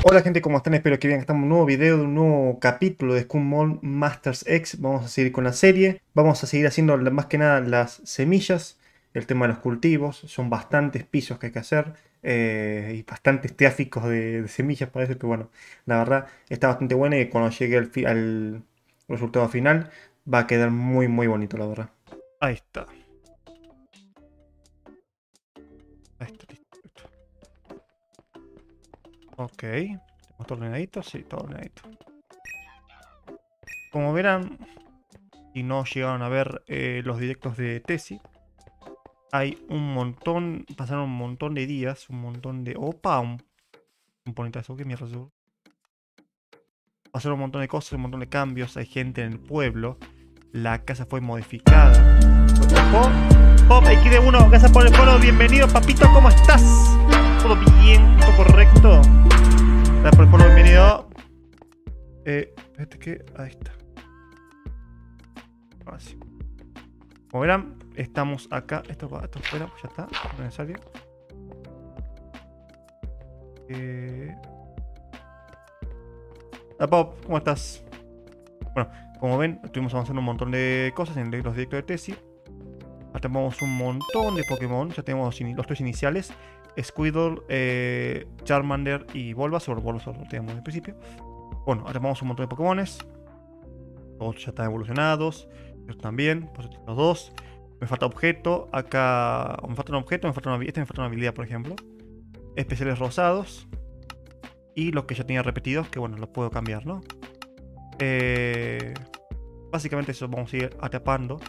Hola gente, ¿cómo están? Espero que bien. Estamos en un nuevo video de un nuevo capítulo de Skull Masters X. Vamos a seguir con la serie. Vamos a seguir haciendo más que nada las semillas. El tema de los cultivos. Son bastantes pisos que hay que hacer. Y bastantes tráficos de semillas parece. Pero bueno, la verdad está bastante buena. Y cuando llegue al resultado final va a quedar muy muy bonito, la verdad. Ahí está. Ahí está, listo. Ok. ¿Tenemos todo ordenadito? Sí, todo ordenadito. Como verán, si no llegaron a ver los directos de Tesi, hay un montón, pasaron un montón de días, un montón de... ¡Opa! Un bonitazo, ¿qué mierda es eso? Pasaron un montón de cosas, un montón de cambios, hay gente en el pueblo, la casa fue modificada. ¡Pop! ¡Pop! XD1, gracias por el follow, bienvenido papito, ¿cómo estás? ¿Todo bien? ¿Todo correcto? Gracias por el follow, bienvenido. ¿Qué? Ahí está. Ahora sí. Como verán, estamos acá. Esto fuera, pues ya está. No es necesario. Pop, ¿cómo estás? Bueno, como ven, estuvimos avanzando un montón de cosas en los directos de Tesi. Ya tenemos un montón de Pokémon. Ya tenemos los tres iniciales: Squirtle, Charmander y Bulbasaur. Bulbasaur lo teníamos al principio. Bueno, ahora tenemos un montón de Pokémones. Todos ya están evolucionados. Ellos también. Pues los dos. Me falta objeto. Acá me falta un objeto. Me falta una habilidad, por ejemplo. Especiales rosados. Y los que ya tenía repetidos, que bueno, los puedo cambiar, ¿no? Básicamente eso vamos a ir atrapando.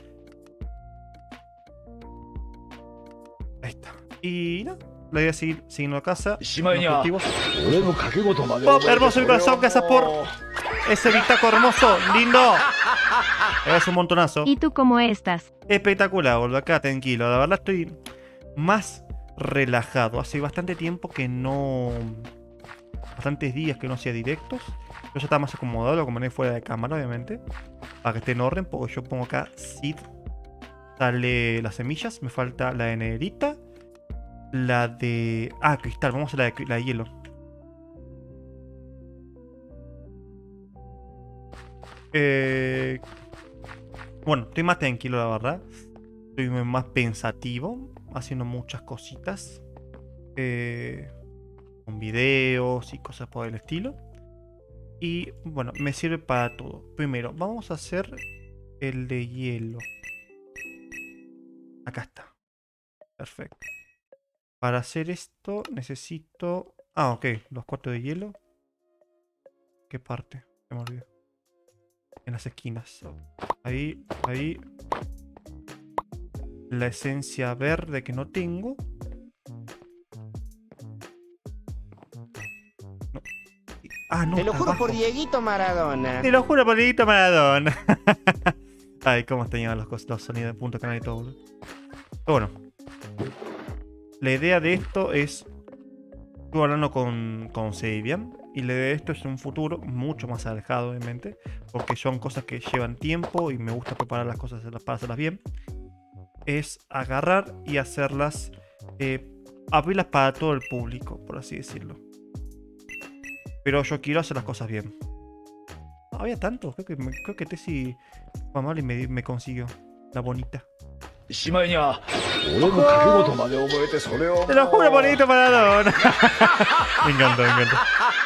Ahí está. Y nada, la idea es seguir siguiendo a casa. Los objetivos. ¡Pop! Hermoso mi corazón, gracias por ese bitaco hermoso, lindo. Es un montonazo. ¿Y tú cómo estás? Espectacular, boludo. Acá tranquilo. La verdad estoy más relajado. Hace bastante tiempo que no... Bastantes días que no hacía directos. Yo ya estaba más acomodado, lo comenté fuera de cámara, obviamente. Para que esté en orden, porque yo pongo acá Seed. Sale las semillas. Me falta la de negrita. La de... Ah, cristal. Vamos a la de hielo. Bueno, estoy más tranquilo, la verdad. Estoy más pensativo. Haciendo muchas cositas. Con videos y cosas por el estilo. Y bueno, me sirve para todo. Primero, vamos a hacer el de hielo. Acá está. Perfecto. Para hacer esto necesito... Ah, ok. Los cuartos de hielo. ¿Qué parte? Se me olvidó. En las esquinas. Ahí, ahí. La esencia verde que no tengo. No. Ah, no. Te lo juro abajo. por Dieguito Maradona. Te lo juro por Dieguito Maradona. Ay, cómo extrañaba los sonidos de punto canal y todo, boludo. Pero bueno. La idea de esto es... Estuve hablando con Sabian. Y la idea de esto es un futuro mucho más alejado, obviamente. Porque son cosas que llevan tiempo y me gusta preparar las cosas para hacerlas bien. Es agarrar y hacerlas... abrirlas para todo el público, por así decirlo. Pero yo quiero hacer las cosas bien. No había tanto. Creo que Tesi fue amable y me consiguió la bonita. Te lo juro, bonito Maradona. Me encanta, me encanta.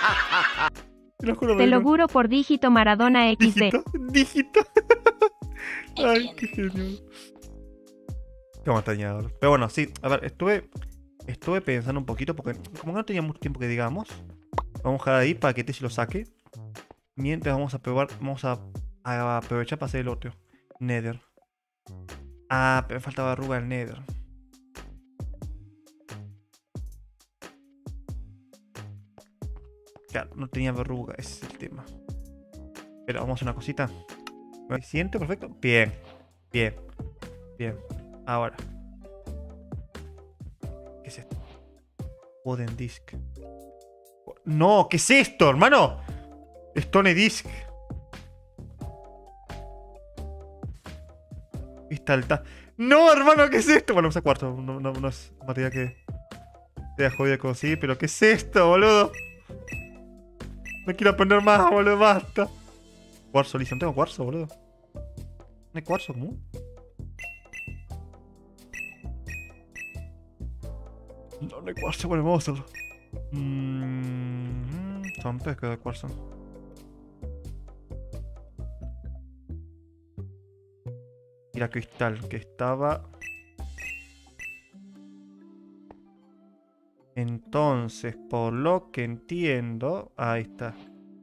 Te lo juro por dígito Maradona XD. ¿Dígito? ¿Dígito? Ay, qué genial. Qué montañador. Pero bueno, sí, a ver, estuve pensando un poquito porque como que no tenía mucho tiempo que digamos. Vamos a dejar ahí para que Tesi lo saque. Mientras vamos a probar, a aprovechar para hacer el otro. Nether. Ah, pero me falta verruga el Nether. Claro, no tenía verruga, ese es el tema. Pero vamos a hacer una cosita. ¿Me siento? Perfecto. Bien. Bien. Bien. Ahora. ¿Qué es esto? Wooden Disc. No, ¿qué es esto, hermano? Stone Disc. Está alta. No, hermano, ¿qué es esto? Bueno, usa cuarto. No es material que sea jodido de conseguir, pero ¿qué es esto, boludo? No quiero aprender más, boludo, basta. Cuarzo, listo. No tengo cuarzo, boludo. ¿No hay cuarzo común? No hay cuarzo, bueno, vamos a hacerlo. Son pesca de cuarzo. Mira cristal, que estaba... Entonces, por lo que entiendo... Ahí está.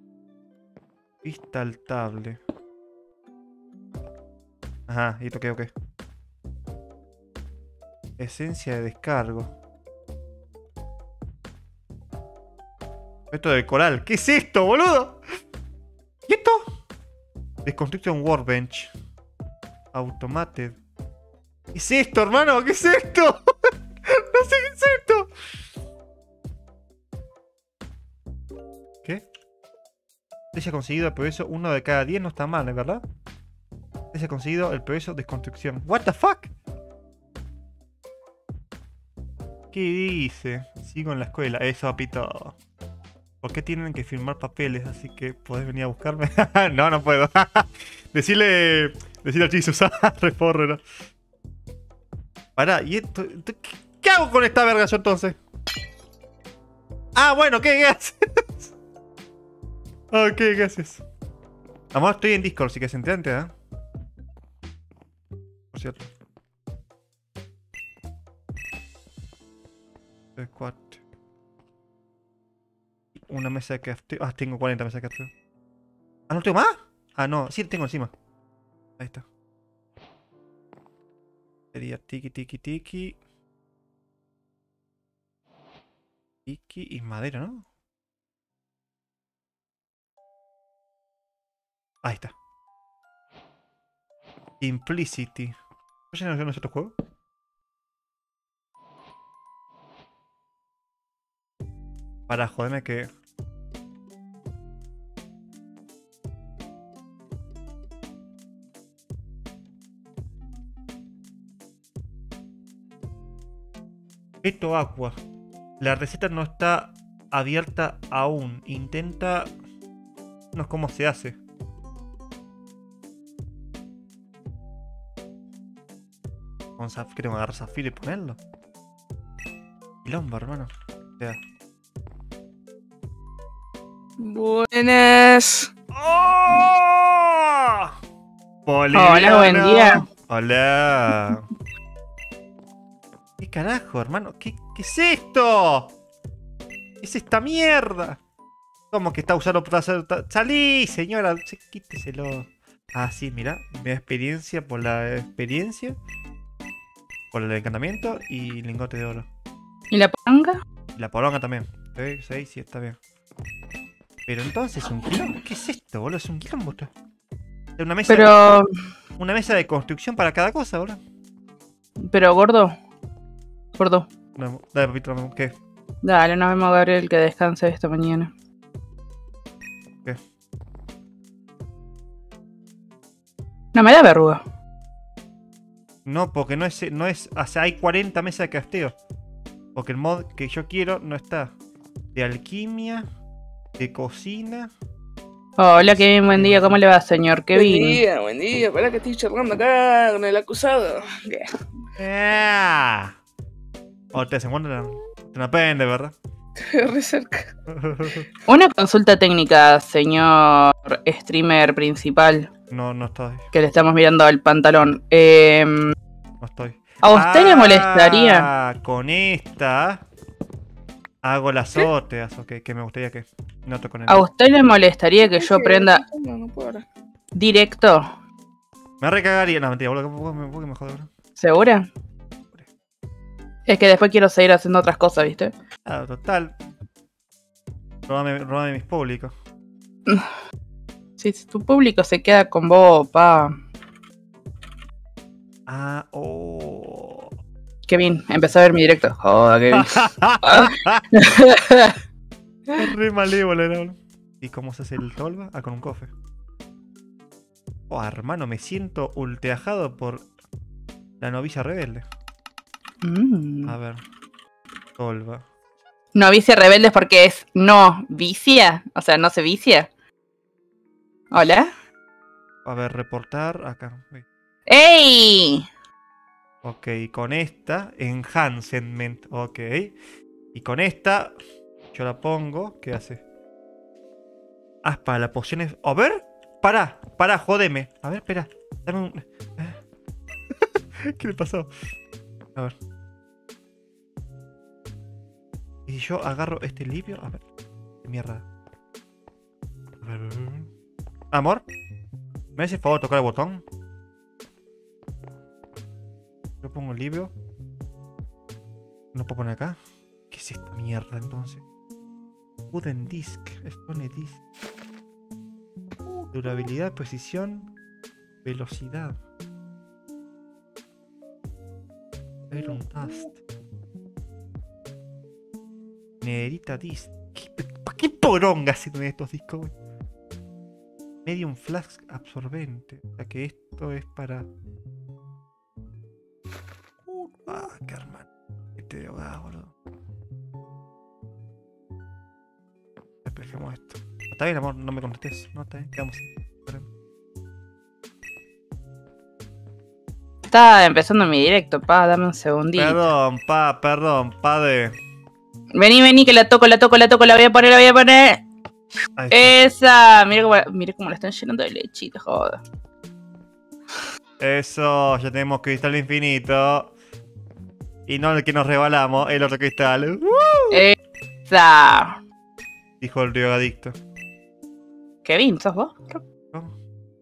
Cristaltable. Ajá, ¿y esto qué o qué? Esencia de descargo. Esto de coral. ¿Qué es esto, boludo? ¿Y esto? Desconstruction Workbench. Automated. ¿Qué es esto, hermano? ¿Qué es esto? No sé qué es esto. ¿Qué? Se ha conseguido el progreso 1 de cada 10. No está mal, ¿es verdad? Se ha conseguido el progreso de construcción. ¿What the fuck? ¿Qué dice? Sigo en la escuela. Eso, apito. ¿Por qué tienen que firmar papeles? Así que podés venir a buscarme. No, no puedo. Decirle al Jesus. Reforre. Pará, ¿y esto? ¿Qué hago con esta verga yo entonces? Ah, bueno, ¿qué haces? Ok, ¿qué haces? Amor, estoy en Discord, si que se entrante, ¿eh? Por cierto. 3, 4. Una mesa de crafteo. Ah, tengo 40 mesas de crafteo. Ah, ¿no tengo más? Ah, no, sí tengo encima. Ahí está. Sería tiki, tiki, tiki. Tiki y madera, ¿no? Ahí está. Simplicity. ¿No sé no es otro juego? Para joderme que... Esto agua. La receta no está abierta aún. Intenta... No es cómo se hace. Con zafiro, tengo que agarrar zafiro y ponerlo. Quilombo, hermano. O sea... Buenas. ¡Oh! Hola, buen día. Hola. ¿Qué carajo, hermano? ¿Qué es esto? ¿Qué es esta mierda? ¿Cómo que está usando para hacer...? ¡Salí, señora! Quíteselo. Ah, sí, mira. Me da experiencia por la experiencia. Por el encantamiento y lingote de oro. ¿Y la poronga? Y la poronga también. 6, sí, está bien. Pero entonces, ¿un quilombo? ¿Qué es esto, boludo? Es un quilombo esto. Es una mesa... Pero... Una mesa de construcción para cada cosa, boludo. Pero, gordo. Gordo. No, dale, papito, ¿qué? Dale, nos vemos, Gabriel, que descanse esta mañana. ¿Qué? No me da verruga. No, porque no es... O sea, hay 40 mesas de crafteo. Porque el mod que yo quiero no está. De alquimia... De cocina. Hola, Kevin, buen día. ¿Cómo le va, señor Kevin? Buen día. Pará que estoy charlando acá con el acusado. ¡Ah! Oh, te hacen cuenta, te la pende, ¿verdad? Re cerca. Una consulta técnica, señor streamer principal, No estoy. que le estamos mirando al pantalón. No estoy. ¿A usted le molestaría? Con esta... Hago las otras, ok, que me gustaría que... No toco en el... ¿A usted le molestaría que yo prenda No puedo ahora. directo? Me recagaría... No, mentira, boludo, me jode, boludo. ¿Segura? Es que después quiero seguir haciendo otras cosas, ¿viste? Ah, total. Robame mis públicos. Si tu público se queda con vos, pa. Ah, oh... Kevin, empecé a ver mi directo. Joder, Kevin. Es re malévola, ¿no? ¿Y cómo se hace el tolva? Ah, con un cofre. Oh, hermano, me siento ultrajado por la novicia rebelde. A ver. Tolva. No vicia rebeldes porque es no vicia. O sea, no se vicia. Hola. A ver, reportar acá. ¡Ey! Ok, con esta, enhancement, ok. Y con esta, yo la pongo, ¿qué hace? Ah, para la poción es... A ver, pará, jodeme. A ver, espera, dame un... ¿Qué le pasó? A ver. Y si yo agarro este libio, a ver, qué mierda. A ver. Amor, ¿me hace el favor de tocar el botón? Yo pongo el libro. ¿No puedo poner acá? ¿Qué es esta mierda entonces? Wooden Disc. Stone Disc. Durabilidad, precisión, velocidad. Iron Dust. Negrita Disc. ¿Qué poronga hacen estos discos, güey? Medium Flask absorbente. O sea que esto es para... qué hermano. ¿Qué te digo, boludo? Despejemos esto. Está bien, amor, no me contestes. No, está bien, quedamos. Está empezando mi directo, pa, dame un segundito. Perdón, padre. Vení, que la toco, la voy a poner. Ahí está. Esa, mira cómo la están llenando de lechita, joder. Eso, ya tenemos cristal infinito. Y no el que nos rebalamos, el otro cristal. Esa. Dijo el drogadicto. Kevin, ¿sos vos? ¿No?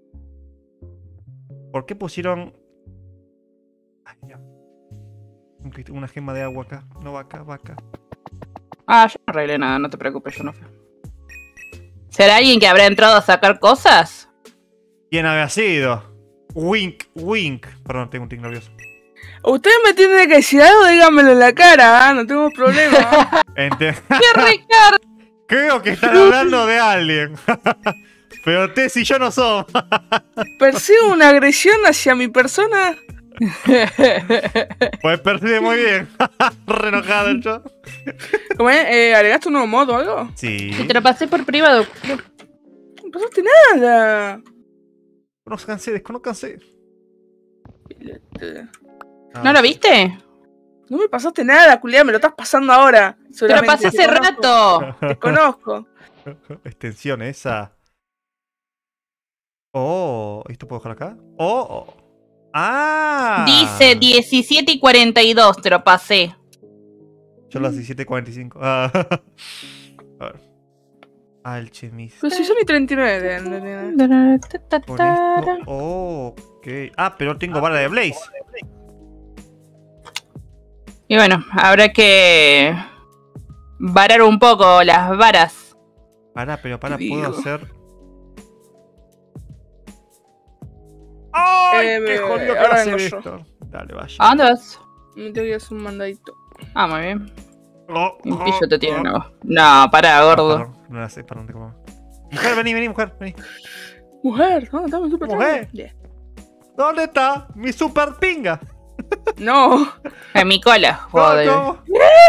¿Por qué pusieron... Ay, ya. Una gema de agua acá? No, va acá. Ah, yo no arreglé nada, no te preocupes, yo no fui. ¿Será alguien que habrá entrado a sacar cosas? ¿Quién había sido? Wink. Perdón, tengo un tic nervioso. Usted me tiene que decir algo, dígamelo en la cara, ¿ah? No tengo problema. ¡Qué Ricardo! Creo que están hablando de alguien. Pero Tess y yo no somos. ¿Percibo una agresión hacia mi persona? Pues percibe muy bien. Re enojado el yo. ¿Cómo es? ¿Agregaste un nuevo modo o algo? Sí. Te lo pasé por privado. No pasaste nada. Desconózcanse. ¿No lo viste? No me pasaste nada, culiá, me lo estás pasando ahora. Te lo pasé hace rato. Te conozco. Extensión esa. Oh, ¿esto puedo dejar acá? Oh. Ah. Dice 17 y 42, te lo pasé. Yo las 17:45. Ah. A ver. Alchemist. Pero si son y 39. Con esto. Oh, ok. Ah, pero tengo vara de Blaze. Y bueno, habrá que varar un poco las varas. Pero puedo Digo. hacer. ¡Ay! ¡Qué jodido que ahora hacer vengo yo. esto! Dale, vaya. ¿A dónde vas? Me tengo que hacer un mandadito. Ah, muy bien. Oh, Un pillo te tiene, no. No, pará, gordo. Perdón, no la sé, perdón, te como. Mujer, vení, mujer, vení. Mujer, ¿dónde está mi super Mujer. tanque? ¿Dónde está mi super pinga? No. En mi cola, joder. ¿Cómo?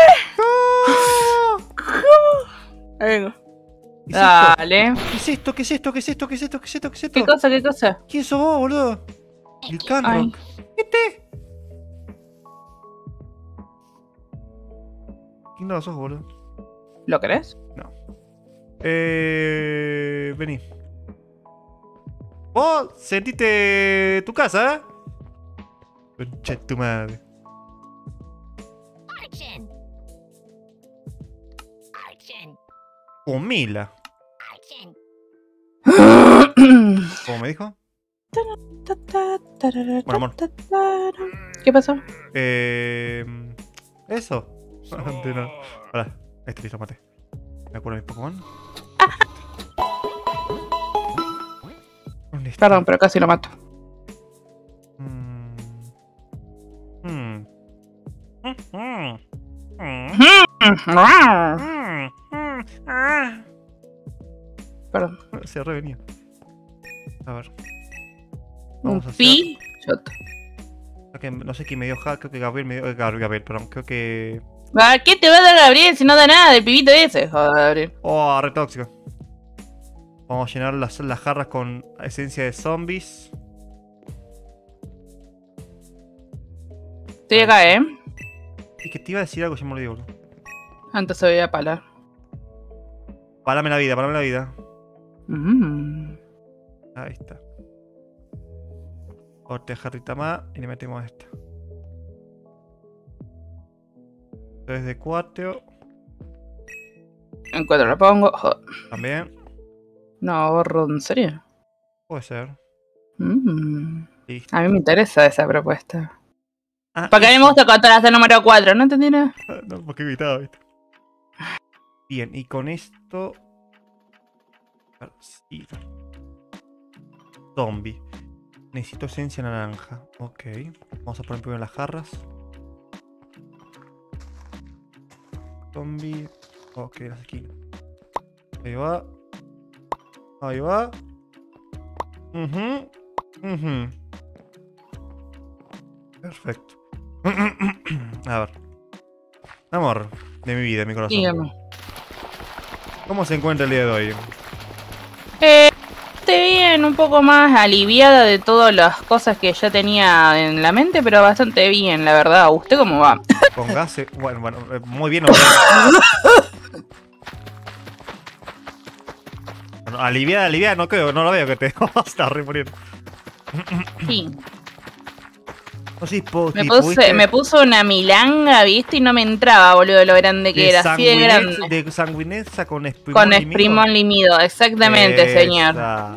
Ahí vengo. ¿Qué es esto? Dale. ¿Qué es esto? ¿Qué es esto? ¿Qué es esto? ¿Qué es esto? ¿Qué es esto? ¿Qué es esto? ¿Qué cosa, qué cosa? ¿Quién sos vos, boludo? El Ay. Canrock. ¿Qué ¿Quién no sos, boludo? ¿Lo querés? No. Vení. ¿Vos sentiste tu casa, eh? Concha de tu madre. Humila. ¿Cómo me dijo? Bueno, amor. ¿Qué pasó? Eso. De nada. Pará, este listo, mate. Me acuerdo de mi Pokémon. ¿Dónde está? Perdón, pero casi lo mato. Perdón. Se revenía. A ver. Un Vamos a hacer. pi. Shot. Creo que, no sé quién me dio hack, creo que Gabriel me dio. Gabriel, perdón. Creo que Ah, ¿qué te va a dar Gabriel si no da nada del pibito ese? Joder, Gabriel. Oh, re tóxico. Vamos a llenar las jarras con esencia de zombies. Estoy acá, Y que te iba a decir algo, ya me olvidé, boludo. Antes se veía palar. Párame la vida, párame la vida. Mm. Ahí está. Otra jarrita más y le metemos esta. 3 de 4. En 4 lo pongo. Joder. También. No, borro, ¿en serio? Puede ser. A Listo. mí me interesa esa propuesta. Ah, Porque a mí me gusta contar hasta el número 4, ¿no entendí nada? No, porque he gritado, ¿viste? Bien, y con esto. Sí. Zombie. Necesito esencia naranja. Ok. Vamos a poner primero las jarras. Zombie. Ok, las esquinas. Ahí va. Ahí va. Perfecto. A ver. Amor de mi vida, mi corazón. Dígame. ¿Cómo se encuentra el día de hoy? Estoy bien, un poco más aliviada de todas las cosas que ya tenía en la mente, pero bastante bien, la verdad. ¿Usted cómo va? Con gas. Bueno, muy bien. Bueno, aliviada, no creo, no lo veo que te vas a estar re muriendo. Sí. No sé, Me puso una milanga, ¿viste? Y no me entraba, boludo, lo grande que era. Así de grande. De sanguineza con esprimón Con esprimón limido, exactamente, señor.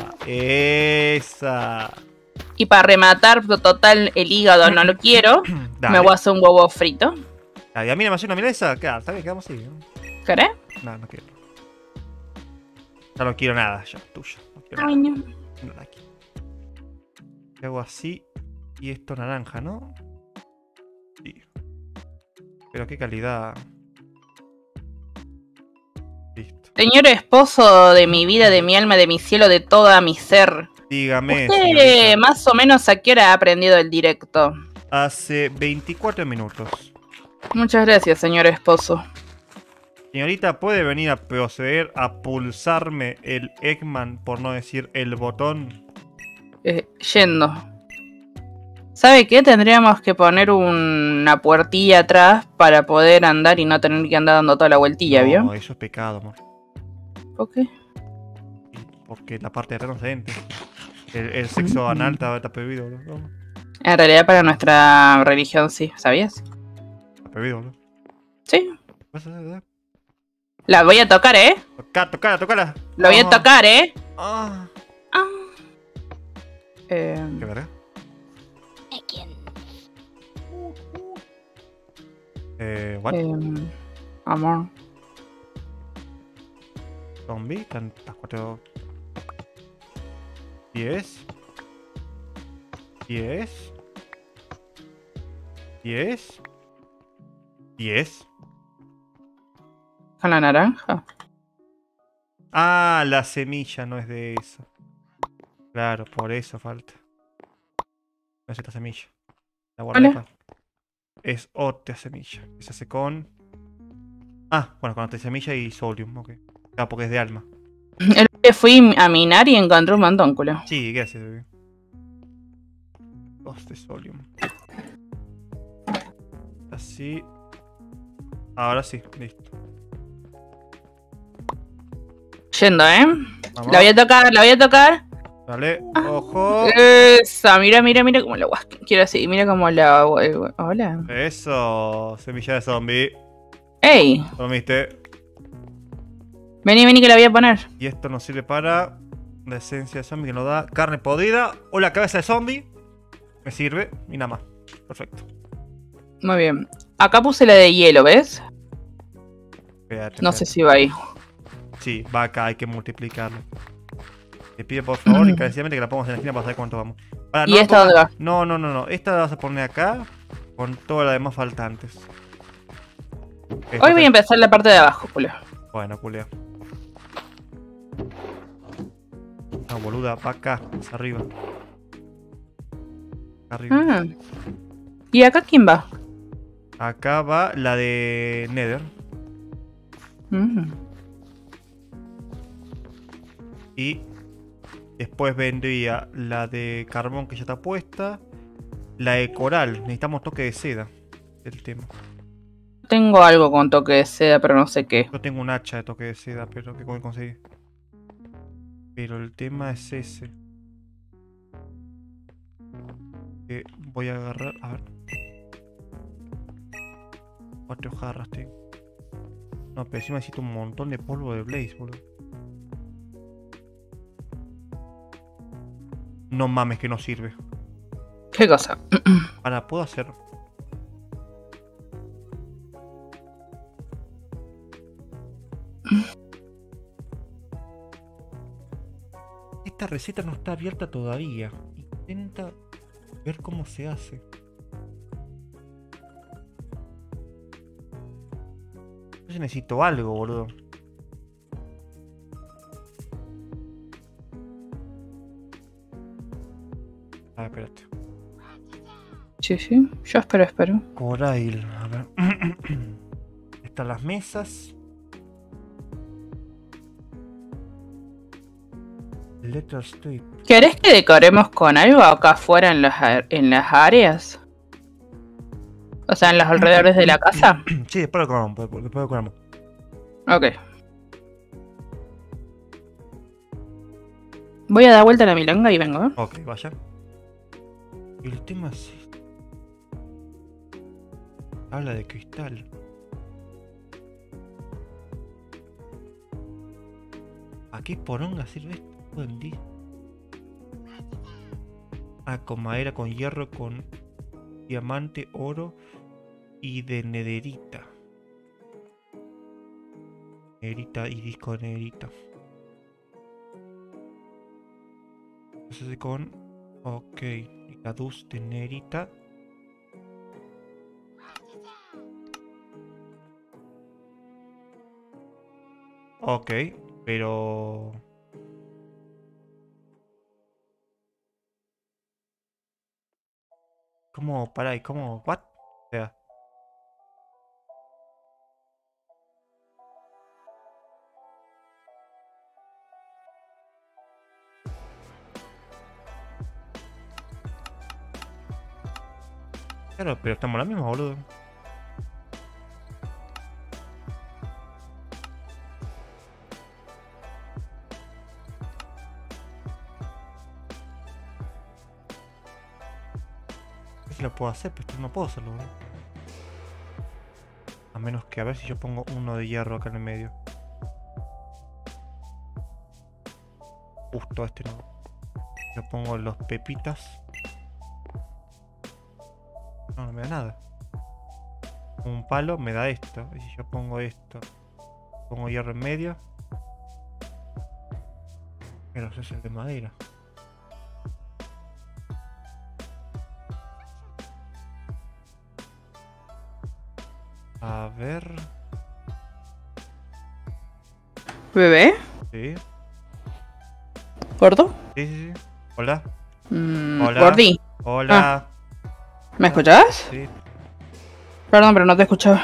Esa. Y para rematar, total, el hígado no lo quiero. Dale. Me voy a hacer un huevo frito. A mí me hace una milanesa. Claro, está bien, quedamos así. ¿Querés? No quiero. Ya no quiero nada, ya, tuyo. No quiero Ay, nada. no. No la quiero. Y hago así. Y esto naranja, ¿no? Sí. Pero qué calidad. Listo. Señor esposo de mi vida, de mi alma, de mi cielo, de toda mi ser. Dígame, ¿Usted señorita. más o menos a qué hora ha aprendido el directo? Hace 24 minutos. Muchas gracias, señor esposo. Señorita, ¿puede venir a proceder a pulsarme el Eggman, por no decir el botón? Yendo. ¿Sabe qué? Tendríamos que poner una puertilla atrás para poder andar y no tener que andar dando toda la vueltilla, ¿vio? No, eso es pecado, amor. ¿Por qué? Porque la parte de atrás no se entra. El sexo anal está prohibido, boludo. No, En realidad para nuestra religión sí, ¿sabías? está prohibido, boludo. Sí. ¿Vas a hacer? La voy a tocar, ¿eh? Tocala. Lo voy a tocar, ¿eh? Ah. Ah. ¿Qué verga? What? Amor. Zombie, tantas 4. 10. 10. 10. 10. ¿Con la naranja? Ah, la semilla no es de eso. Claro, por eso falta. No es esta semilla. La guardé ¿Cuál es? acá. Es otra semilla. Que se hace con. Ah, bueno, con otra semilla y solium, ok. Claro, porque es de alma. El que fui a minar y encontré un montón, culo. Sí, gracias, bebé. 2 de solium. Así. Ahora sí, listo. Yendo, ¿eh? Vamos. La voy a tocar. Dale, ojo. Esa, mira como la guasca. Quiero así, mira como la. Hola. Eso, semilla de zombie. ¡Ey! ¿Comiste? Vení que la voy a poner. Y esto nos sirve para la esencia de zombie que nos da carne podrida o la cabeza de zombie. Me sirve y nada más. Perfecto. Muy bien. Acá puse la de hielo, ¿ves? Espérate, No sé si va ahí. Sí, va acá, hay que multiplicarlo. Te pido por favor encarecidamente que la pongamos en la esquina para saber cuánto vamos. Ahora, ¿Y esta dónde va? No. Esta la vas a poner acá con todas las demás faltantes. Hoy voy a empezar la parte de abajo, culo. Bueno, culeo. No, boluda, va acá, más arriba. Arriba. ¿Y acá quién va? Acá va la de Nether. Mm. Y después vendría la de carbón que ya está puesta. La de coral. Necesitamos toque de seda. El tema. Tengo algo con toque de seda, pero no sé qué. Yo tengo un hacha de toque de seda, pero que conseguí. Pero el tema es ese. Que voy a agarrar. A ver. 4 jarras tengo. No, pero encima necesito un montón de polvo de Blaze, boludo. No mames que no sirve. ¿Qué cosa? Ahora, ¿puedo hacer? Esta receta no está abierta todavía. Intenta ver cómo se hace. Yo necesito algo, boludo. A ver, espérate. Sí, sí. Yo espero. Corail, a ver. Están las mesas. Letter Strip. ¿Querés que decoremos con algo acá afuera en las áreas? O sea, en los alrededores de la casa. Sí, después lo comamos. Después lo comamos. Ok. Voy a dar vuelta a la milonga y vengo, ¿eh? Ok, vaya. El tema es... Habla de cristal. ¿A qué poronga sirve esto? Buen día. Ah, con madera, con hierro, con diamante, oro y de nederita. Nederita y disco de nederita. Entonces con... Ok, la luz de nederita. Ok, pero... ¿Cómo? Pará, ¿y cómo? ¿What? O sea... Claro, pero estamos la misma, boludo. No sé si lo puedo hacer, pero esto no puedo hacerlo, boludo. A menos que a ver si yo pongo uno de hierro acá en el medio. Justo este no. Yo pongo los pepitas. No, no me da nada. Un palo me da esto. Y si yo pongo esto, pongo hierro en medio. Pero ese es el de madera. A ver. ¿Bebé? Sí. ¿Gordo? Sí, sí, sí. Hola. Hola. Gordi. Hola. ¿Me escuchabas? Sí. Perdón, pero no te escuchaba.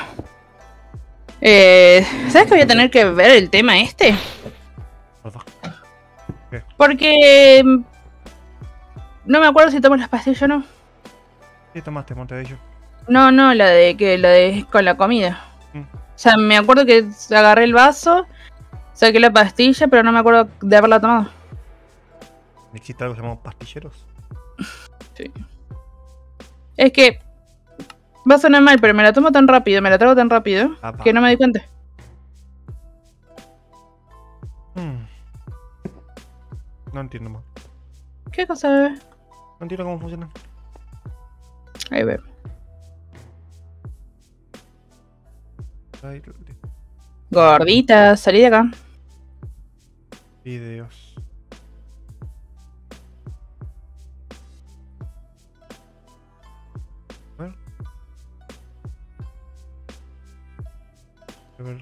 ¿Sabes que voy a tener que ver el tema este? Perdón. Porque... no me acuerdo si tomo las pastillas o no. Sí, tomaste monte de ellos. No, la de con la comida. Mm. O sea, me acuerdo que agarré el vaso, saqué la pastilla, pero no me acuerdo de haberla tomado. ¿Existe algo que se llama pastilleros? Sí. Es que va a sonar mal, pero me la tomo tan rápido, me la trago tan rápido, Apa. que no me di cuenta. No entiendo más. ¿Qué cosa, bebé? No entiendo cómo funciona. Ahí ve. Ay, Gordita, salí de acá. videos. A ver. A ver.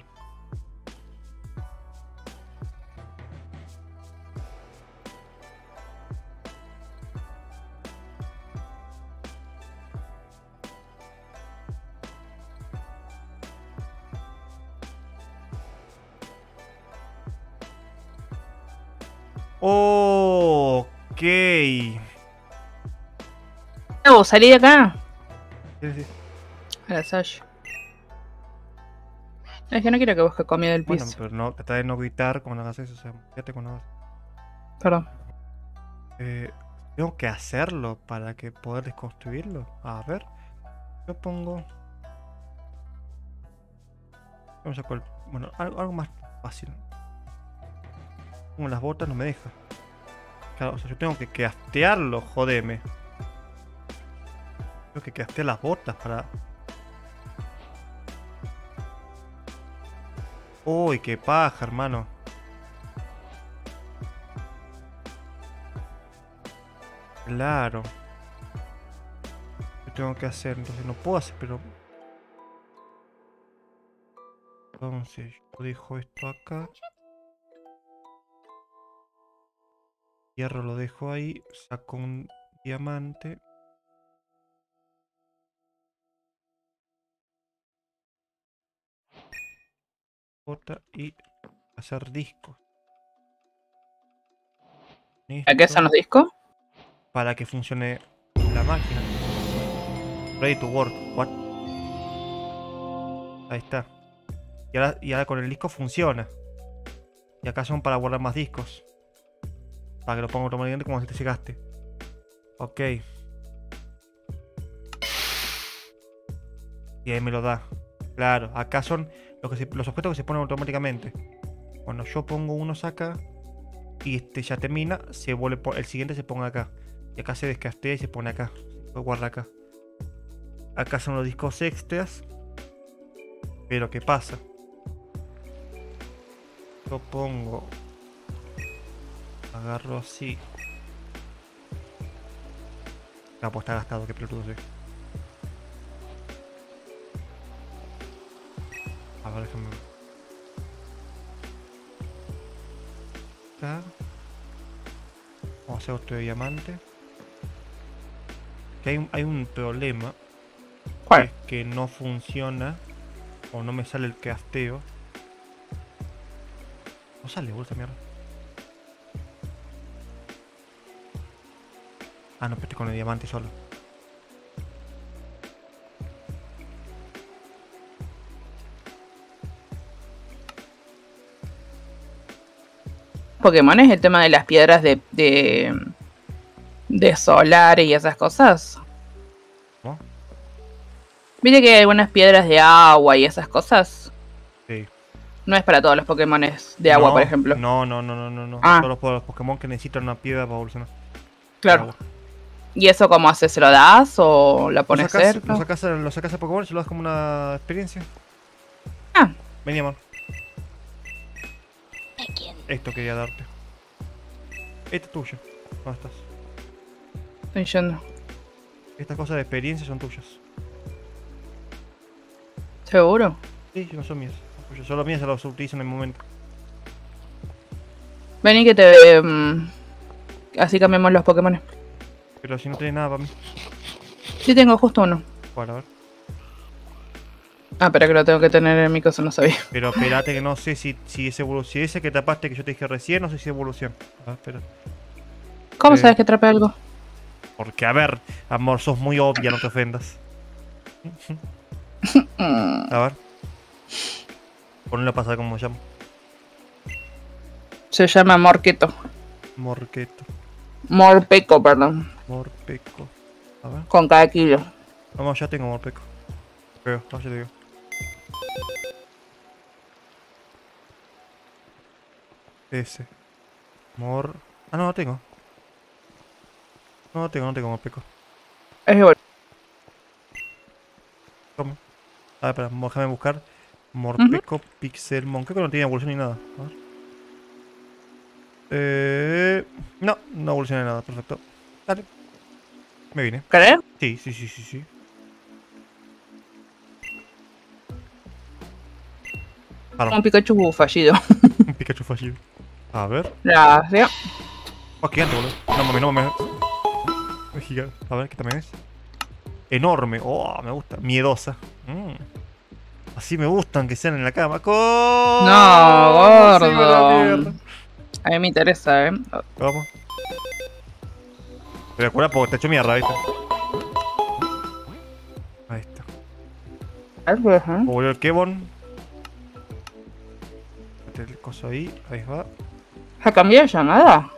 Ok. No, salí de acá. Sí, sí. A la Sash. Es que no quiero que busque comida del Bueno, piso. pero no, trata de no gritar cuando hagas eso. O sea, fíjate cuando hagas. Perdón. Tengo que hacerlo para que poder desconstruirlo. A ver. Yo pongo. Vamos a bueno, algo más fácil. Como las botas no me deja. Claro, o sea, yo tengo que craftearlo, jodeme. Tengo que craftear las botas para. Uy, qué paja, hermano. Claro. Yo tengo que hacer, entonces no puedo hacer, pero. Entonces, yo dejo esto acá. Hierro lo dejo ahí. Saco un diamante. Bota y hacer discos. ¿A qué son los discos? Para que funcione la máquina. Ready to work. What? Ahí está. Y ahora con el disco funciona. Y acá son para guardar más discos. Para que lo ponga automáticamente como si te llegaste. Ok. Y ahí me lo da. Claro, acá son los objetos que se ponen automáticamente. Cuando yo pongo unos acá y este ya termina, se vuelve el siguiente se pone acá. Y acá se descastea y se pone acá. Se guarda acá. Acá son los discos extras. Pero ¿qué pasa? Yo pongo. Agarro así. Ah, pues está gastado, qué pelotudo soy. A ver, déjame ver. Acá. Vamos a hacer otro diamante. Que hay un problema. ¿Cuál? Es que no funciona. O no me sale el crafteo. No sale, esta mierda. Ah, no, pero estoy con el diamante solo. Pokémon es el tema de las piedras de solar y esas cosas. ¿No? ¿Viste que hay algunas piedras de agua y esas cosas? Sí. No es para todos los Pokémon de agua, No, por ejemplo. No. Ah. Solo para los Pokémon que necesitan una piedra para evolucionar. Claro. Agua. ¿Y eso cómo haces? ¿Se lo das o la Lo pones sacas, cerca? lo sacas a Pokémon y se lo das como una experiencia. Ah. Vení, amor. Esto quería darte. Este es tuyo. ¿Dónde estás? Estoy yendo. Estas cosas de experiencia son tuyas. ¿Seguro? Sí, no son mías. Son tuyas. Solo mías se las utilizo en el momento. Vení que así cambiamos los Pokémon. Pero si no tenés nada para mí. Sí tengo justo uno. Bueno, a ver. Ah, pero que lo tengo que tener en mi cosa, no sabía. Pero espérate que no sé si es evolución. Si ese que tapaste que yo te dije recién, no sé si es evolución. A ver, espera. ¿Cómo sabes que atrapé algo? Porque, a ver, amor, sos muy obvia, no te ofendas. A ver. Ponle a pasar como se llama. Se llama Morqueto. Morqueto. Morpeco, perdón. Morpeco. A ver. Con cada kilo. Vamos, ya tengo Morpeco. Creo, no, ya te digo. Ese. Ah, no, no tengo. No tengo Morpeco. Es igual. ¿Cómo? A ver, espera, déjame buscar. Morpeco Pixelmon. Creo que no tiene evolución ni nada. A ver. No evoluciona nada. Perfecto. Dale. Me vine. ¿Crees? Sí. Un Pikachu fallido. Un Pikachu fallido. A ver. Gracias. Oh, gigante, boludo. No mames. Es gigante. A ver, ¿qué también es? Enorme. Oh, me gusta. Miedosa. Así me gustan que sean en la cama. No, gordo. A mí me interesa, Vamos. Te voy a curar porque te echo mierda, ¿viste? Ahí está. Algo, ajá. Volvió el Kevon. Mete el coso ahí. Ahí va. ¿Ha cambiado de llamada?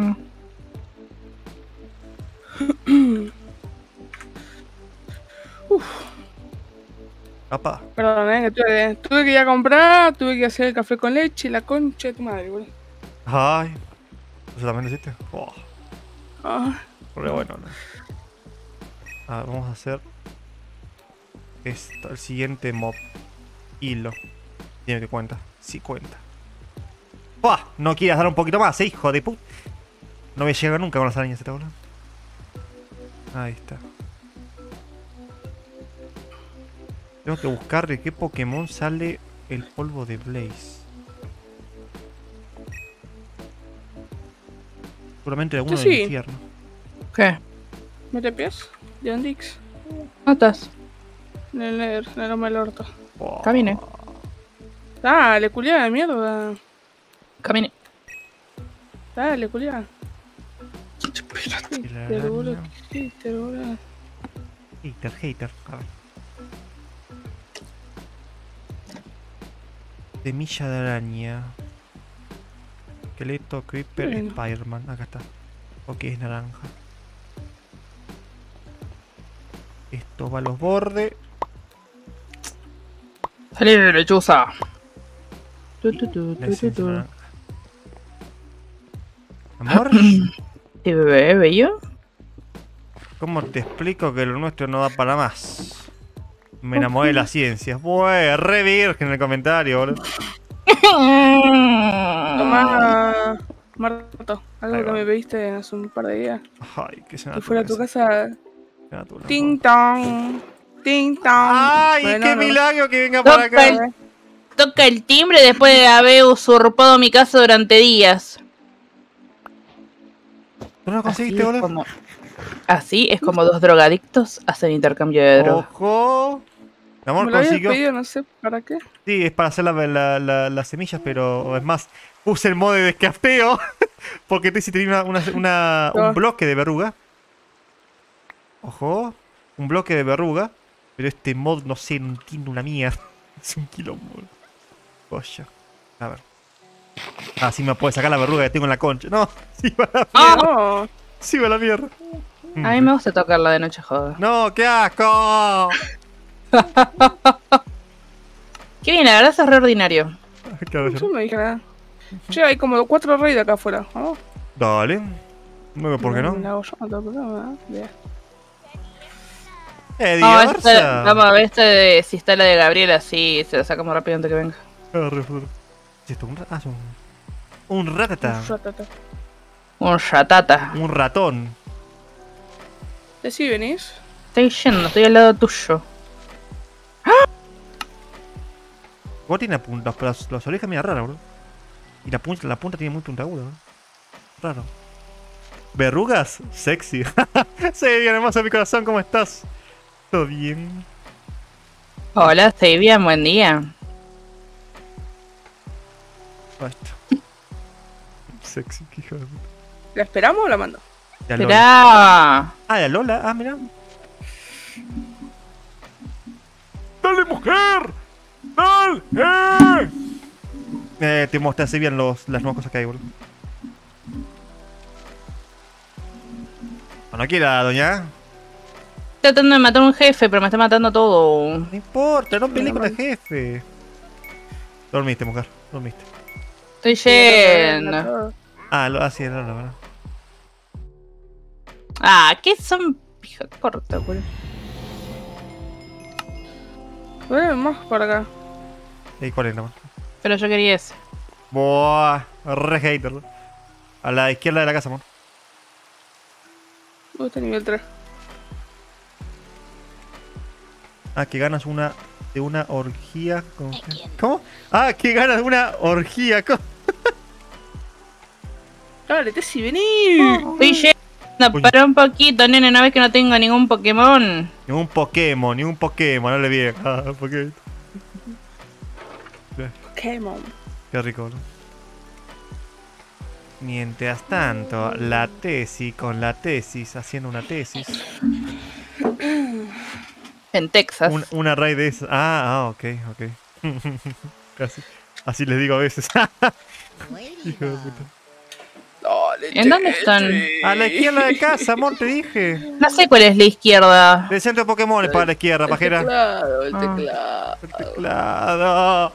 Papá. Perdón, que tuve que ir a comprar, tuve que hacer el café con leche y la concha de tu madre, boludo. Ay. ¿Eso también lo hiciste? Oh, Ah, re bueno, ¿no? A ver, vamos a hacer esto, el siguiente mob. Hilo. Dime que cuenta. Sí cuenta. ¡Buah! No quieras dar un poquito más, hijo de puta. No me llega nunca con las arañas esta bola. Ahí está. Tengo que buscar de qué Pokémon sale el polvo de Blaze. Seguramente de alguno Sí, del sí. infierno. ¿Qué? mete pies. De Andix. ¿Notas? En el Nether, en el aroma del orto. Oh. Camine. Dale, culiá de mierda. Camine. Dale, culiá. Y la Hater, boludo. araña. Hater, boludo. Hater. A ver. Semilla de araña. Esqueleto, Creeper, Bueno. Spider-Man. Acá está. Ok, es naranja. Esto va a los bordes. Salí de lechuza. La esencia naranja. Amor, ¿Sí, bebé? ¿Bello? ¿cómo te explico que lo nuestro no da para más? Me enamoré de las ciencias. Bueh, re virgen en el comentario, boludo. Tomá, Marto, algo Ahí que va. me pediste hace un par de días. Ay, qué Y fuera a tu casa. naturaleza. Ting tong. Ting tong. ¡Ay, Bueno, qué no. milagro que venga para Toca acá! Toca el timbre después de haber usurpado mi casa durante días. ¿Tú no lo Así conseguiste, es boludo? como, así es como dos drogadictos hacen intercambio de drogas. ¡Ojo! Mi amor Me lo habías consiguió. pedido, no sé para qué. Sí, es para hacer las semillas, pero es más, puse el modo de descrafteo. Porque te tenía un bloque de verruga. Ojo, un bloque de verruga. Pero este mod, no sé, no entiendo una mierda. Es un quilombo. Joya. A ver. Ah, sí me puede sacar la verruga que tengo en la concha. No, sí va a la mierda. No, Sí va a la mierda. A mí me gusta tocarla de noche, joder. No, qué asco. Qué bien, la verdad es re ordinario. Claro, yo no me dije nada. Che, hay como 4 reyes acá afuera. Vamos. Dale. No, ¿por qué Me la no? hago yo, no tengo problema. Bien. Diversa. Vamos a ver si está la de Gabriela, así se la sacamos rápido antes que venga. ¿Qué es esto? Ah, es un ratata. Ratata. Un ratata. Un ratón. ¿Sí venís? Estoy yendo, estoy al lado tuyo. Igual tiene las orejas medio raras, bro. Y la punta tiene muy puntiaguda, bro. Raro. ¿Verrugas? Sexy. Sí, bien hermoso mi corazón, ¿cómo estás? ¿Todo bien? Hola, estoy bien, buen día. Ahí está. Sexy, qué hijo de puta. ¿La esperamos o la mando? Ya Lola. Esperá. Ah, la Lola. Ah, mira. ¡Dale, mujer! ¡Dale! Te mostré así bien las nuevas cosas que hay, boludo. No quiera, doña. Estoy tratando de matar a un jefe, pero me está matando todo. No importa, no peleé con el jefe. Dormiste, mujer. Dormiste. Estoy yendo. Ah, sí, era la verdad. Ah, ¿qué son? Pija corta, boludo. Más por acá. ¿Y cuál es la mano? Pero yo quería ese. Buah, re hater. A la izquierda de la casa, amor. Este nivel 3. Ah, que ganas de una orgía con... ¿Cómo? Ah, que ganas de una orgía con... Dale, Tessy, vení. Estoy yendo, para un poquito, nene, no ves que no tengo ningún Pokémon. Ni un Pokémon, no le bien. Ah, Pokémon. Pokémon. Qué rico, ¿no? Mientras tanto, la tesis con la tesis, haciendo una tesis. En Texas. Una raid de esas. Ok. Casi. Así les digo a veces. Hijo de puta. Dale, ¿En dónde che, están? che. A la izquierda de casa, amor, te dije. No sé cuál es la izquierda. Del centro de Pokémon para la izquierda, El pajera. teclado, el Ah. teclado. El teclado.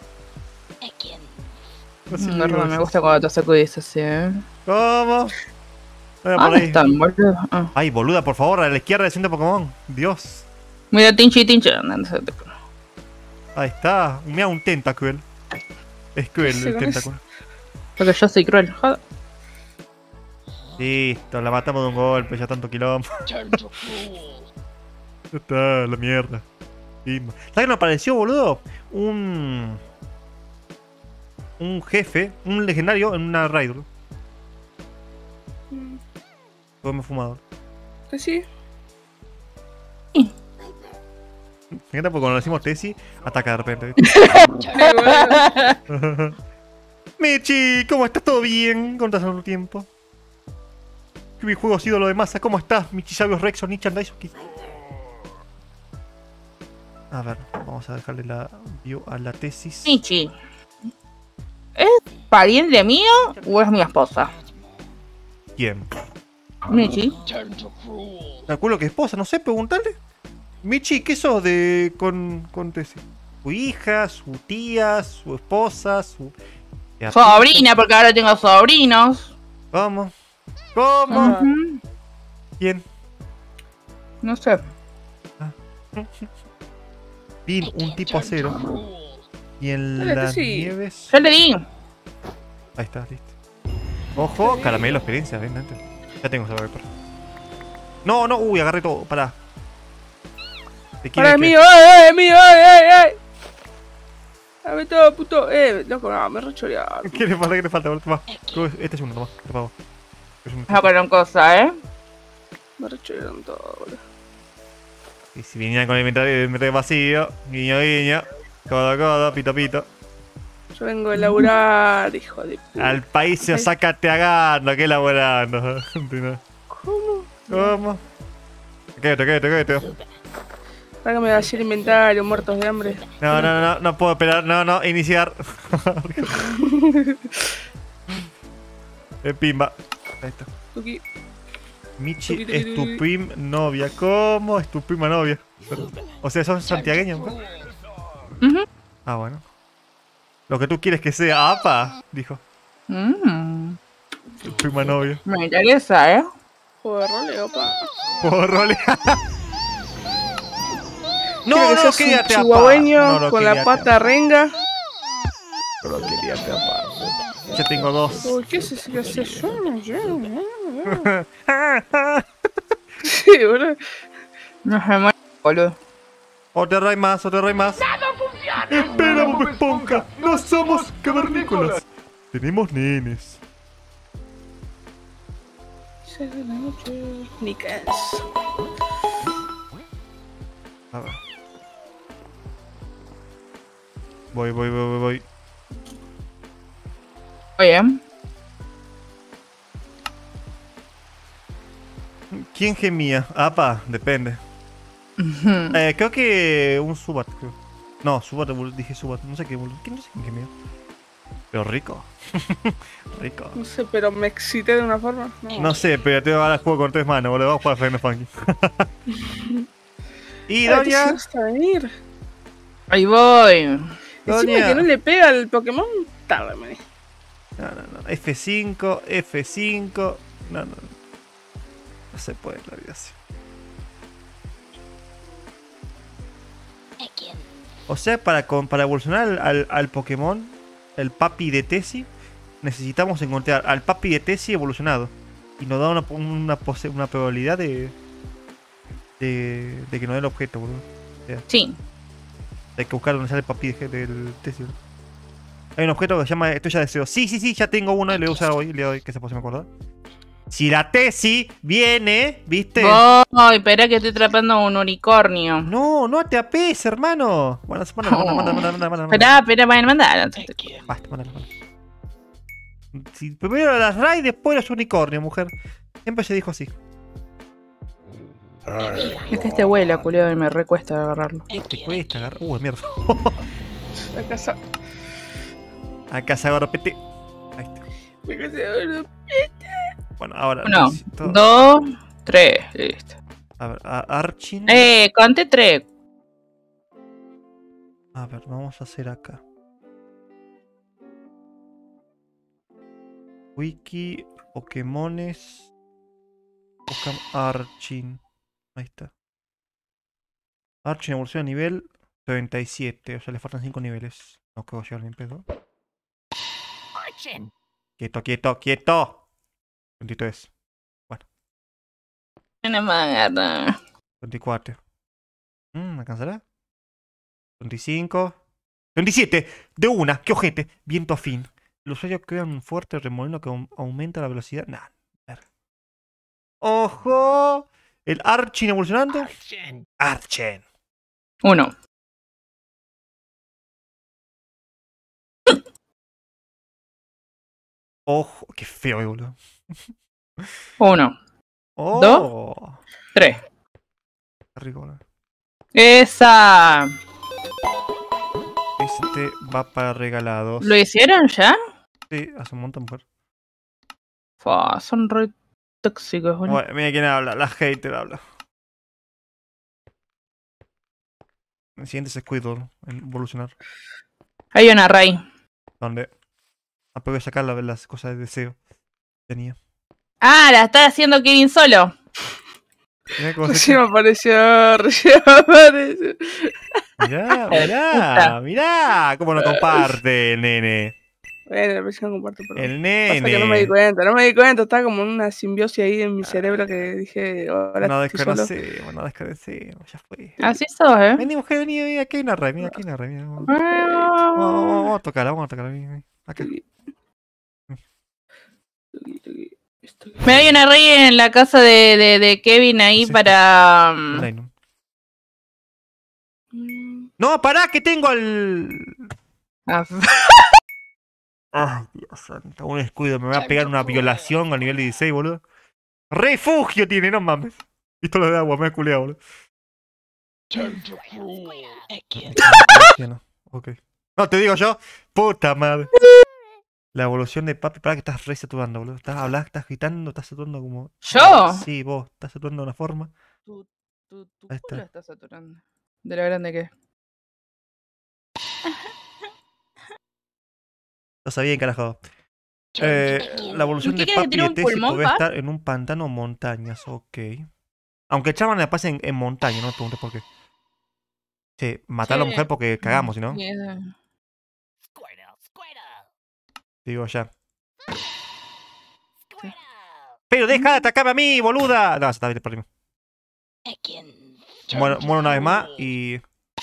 Así No, digo a me veces. gusta cuando te sacudís así, ¿Cómo? Vaya por ¿Dónde ahí. están, boludo? Ah. Ay, boluda, por favor, a la izquierda del centro de Pokémon. Dios. Mira, Tinchi. Ahí está. Mira un tentáculo. Es cruel ¿Qué el con tentáculo. Porque yo soy cruel. Joder. Listo, la matamos de un golpe, ya tanto quilombo. Ya está, la mierda. ¿Sabes qué me apareció, boludo? Un jefe, un legendario en una raid, boludo. Todo me fumador. ¿Así? Me encanta porque cuando decimos Tessie, ataca de repente. ¿viste? Michi, ¿cómo estás? ¿Todo bien? ¿Cómo estás en un tiempo? ¿Qué videojuego ha sido lo de masa? ¿Cómo estás, Michi Sabios Rexon, Nichan Daisuke? A ver, vamos a dejarle la view a la tesis. Tinchi. ¿Es pariente mío o es mi esposa? ¿Quién? Michi. Calculo que esposa, no sé, preguntarle. Michi, ¿qué sos de con Tessie? ¿Su hija, su tía, su esposa, su... Sobrina, porque ahora tengo sobrinos. ¿Cómo? ¿Cómo? Ujú. ¿Quién? No sé. Pin, un tipo acero. Y en Dale, las Tessie. nieves... Yo le di. Ahí está, listo. Ojo, caramelo, experiencia, ven, antes. Ya tengo esa Viper. No, uy, agarré todo, pará. ¿Te Ahora es quieres mío, es mío, Dame todo, puto. Loco, no, me rechorearon. ¿Qué le falta? ¿Qué le falta? Toma. Este es uno, toma, te pago. Es un- Voy a poner una cosa, ¿eh? Me rechorearon todo, boludo. Y si vinieran con el inventario vacío, guiño, guiño, codo, codo, pito, pito. Yo vengo de laburar, hijo de puta. Al país se sácate agando, que elaborando. ¿Cómo? ¿Cómo? Quédate. Trágame de ayer inventario, muertos de hambre. No puedo esperar, no, iniciar. Pimba. Ahí está. Tuki. Michi es tu prim novia. ¿Cómo es tu prima novia? O sea, sos santiagueño, ¿no? Ujú. Ah, bueno. Lo que tú quieres que sea, apa, dijo. Tu prima novia. Me interesa, ¿eh? Juego de rol, opa. Puedo rolear. No, Quiero que no, seas quédate, un apa. chihuahueño No, con la quédate, pata apa. renga. No, quédate, apa. Ya tengo dos. Uy, ¿qué es eso? ¿Qué es eso? Sí, boludo. No se muere, boludo. Otro rey más. Espera, Bob Esponja. No somos cavernícolas. Tenemos nenes. Nicas. A ver. Voy. Oye, ¿Quién gemía? Apa, depende. Creo que un Subat, creo. No, Subat, dije Subat. No sé qué, boludo. No sé quién gemía. Pero rico. Rico. No sé, pero me excité de una forma. No sé, pero te va a juego con 3 manos, boludo. Vamos a jugar Final Funky. Y Ahora te doña. hiciste venir. ahí voy. Encima que no le pega al Pokémon, tarde, me dijo. No. F5. No. No se puede la vida así. O sea, para evolucionar al Pokémon, el papi de Tessie, necesitamos encontrar al papi de Tessie evolucionado. Y nos da una probabilidad de que nos dé el objeto, boludo. Sí. Hay que buscar donde sale el papi del Tessie, boludo. Hay un objeto que se llama Estrella de Deseo. Sí, ya tengo uno y le voy a usar hoy. Le doy que se me acordar. Si la Tessie viene, ¿viste? Voy, espera que estoy atrapando un unicornio. No te apes, hermano. Bueno, manda. Espera, vayan a mandar. Basta, mándalo. Si primero las Ray, después los unicornios, mujer. Siempre se dijo así. Es que este vuela, culiado, y me recuesta agarrarlo. Te cuesta agarrar. Mierda. La casa. Acá se agarra pete. Ahí está. La casa. Bueno, ahora. 1, necesito- 2, 3, listo. A ver, Archin. Conté 3. A ver, vamos a hacer acá. Wiki, Pokémones. Buscamos Archin. Ahí está. Archin evoluciona a nivel 37. O sea, le faltan 5 niveles. No puedo llegar ni en pedo. Quieto, quieto, quieto. 23. No me agarra. 24. ¿Me alcanzará? 25. 27. De una. ¡Qué ojete! Viento afín. El usuario crea un fuerte remolino que aumenta la velocidad. Nah. ¡Ojo! El Archin evolucionando. Archen. 1. Ojo. Qué feo, boludo. 1, Oh. 3. Qué rico, boludo. ¡Esa! Este va para regalados. ¿Lo hicieron ya? Sí, hace un montón, mujer. Fua, son re tóxicos, boludo. Bueno, mira quién habla. La hater habla. El siguiente es Squidward en evolucionar. Hay una Ray. Donde voy a sacar las cosas de deseo. Tenía. Ah, la está haciendo Kevin solo. Mirá cómo Recién me apareció. Recién me apareció. Mirá, Puta. mirá. Cómo no comparte el nene. Bueno, la próxima comparto, pero. El Pasa que no me di nene. cuenta, no me di cuenta. Estaba como en una simbiosis ahí en mi cerebro que dije, ahora No estoy solo. desconocemos, no desconocemos. Ya fue. Así sos, Vení, mujer, vení, aquí hay una red. Mira, aquí hay una red. Mira, vamos, vamos Ah. a tocarla, vamos a tocarla. Vení. Acá. Me hay una Ray en la casa de Kevin ahí Sí. para. Online, ¿no? No, pará, que tengo al. Ah, Ay, Dios santo, un descuido. Me va a pegar una violación al nivel 16, boludo. Refugio tiene, no mames. Pistola de agua, me ha culeado, boludo. Ok. No, te digo yo. Puta madre. La evolución de papi. Para que estás re saturando, boludo. Estás hablando, estás gritando, estás saturando como. ¿Yo? Sí, vos. Estás saturando de una forma. Tu Ahí está. culo está saturando. De lo grande que es. Lo sabía en carajo. La evolución ¿Qué de quieres que papi tire de un Tessie pulmón, podría pa? estar en un pantano o montañas. Ok. Aunque el chaval me pase en montaña, no me preguntes por qué. Sí, matar a la Sí. mujer porque cagamos, si no. Sí, Digo ya. Pero deja de atacarme a mí, boluda. No, está bien, perdimos. Muero una vez más y.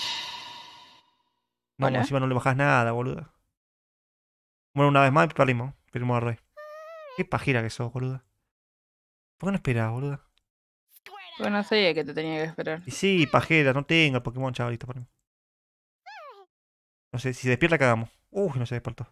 No, Hola. encima no le bajas nada, boluda. Muero una vez más y perdimos. Perdimos al rey. Qué pajera que sos, boluda. ¿Por qué no esperás, boluda? Pues no sabía que te tenía que esperar. Y sí, pajera, no tengo el Pokémon, chavalito, perdimos. No sé, si se despierta cagamos. Uy, no se despertó.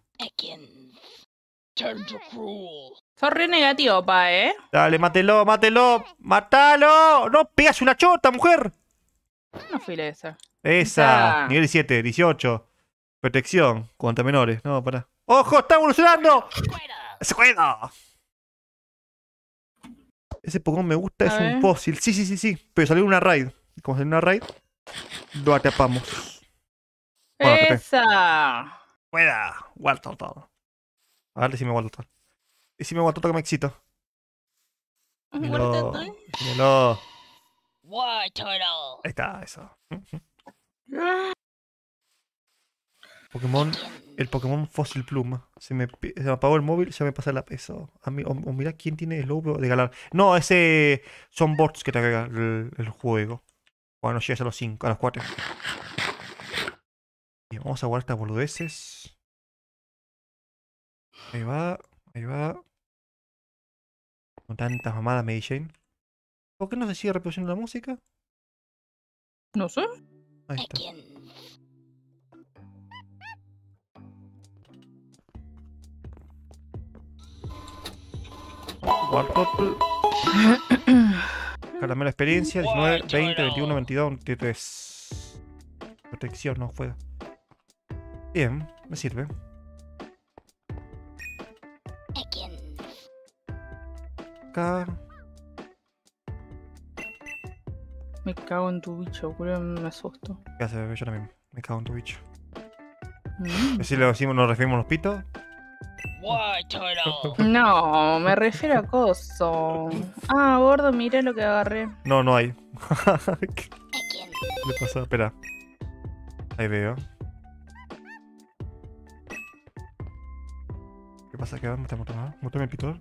Sos re negativo, pa, Dale, mátelo, mátelo. ¡Mátalo! ¡No pegas una chota, mujer! No fui esa. Esa. Esa. Nivel 17, 18. Protección contra menores. No, pará. ¡Ojo! ¡Está evolucionando! ¡Se juega! Ese Pokémon me gusta, es A un ver. fósil. Sí, sí, sí, sí. Pero salió una raid. Como salió una raid, lo atrapamos. Bueno, atrapé. ¡Esa! ¡Fuera! Guardo todo. A ver, decime guardo todo. Decime guardo todo que me excito. Dímelo. Dímelo. Ahí está, eso. Pokémon. El Pokémon Fósil Pluma. Se me apagó el móvil, ya me pasa la peso. A mí, o mirá quién tiene el lobo de galar. No, ese. Son bots que te agrega el juego. Bueno, llegas a los 5, a los 4. Bien, vamos a guardar estas boludeces. Ahí va, ahí va. Con tantas mamadas, Mary Jane. ¿Por qué no se sigue reproduciendo la música? No sé. Ahí está. Wartortle. Caramelo experiencia. 19, 20, 21, 22, 23. Protección, no juega. Bien, me sirve. Acá. Me cago en tu bicho, boludo, me asusto. ¿Qué hace, bebé? Yo también. Me cago en tu bicho. Mm. Si lo decimos, nos referimos a los pitos. No, me refiero a coso. Ah, gordo, mira lo que agarré. No, no hay. ¿Qué le pasa? Espera. Ahí veo. ¿Qué pasa? ¿Qué va? ¿Me está matando? ¿Mátame el pito?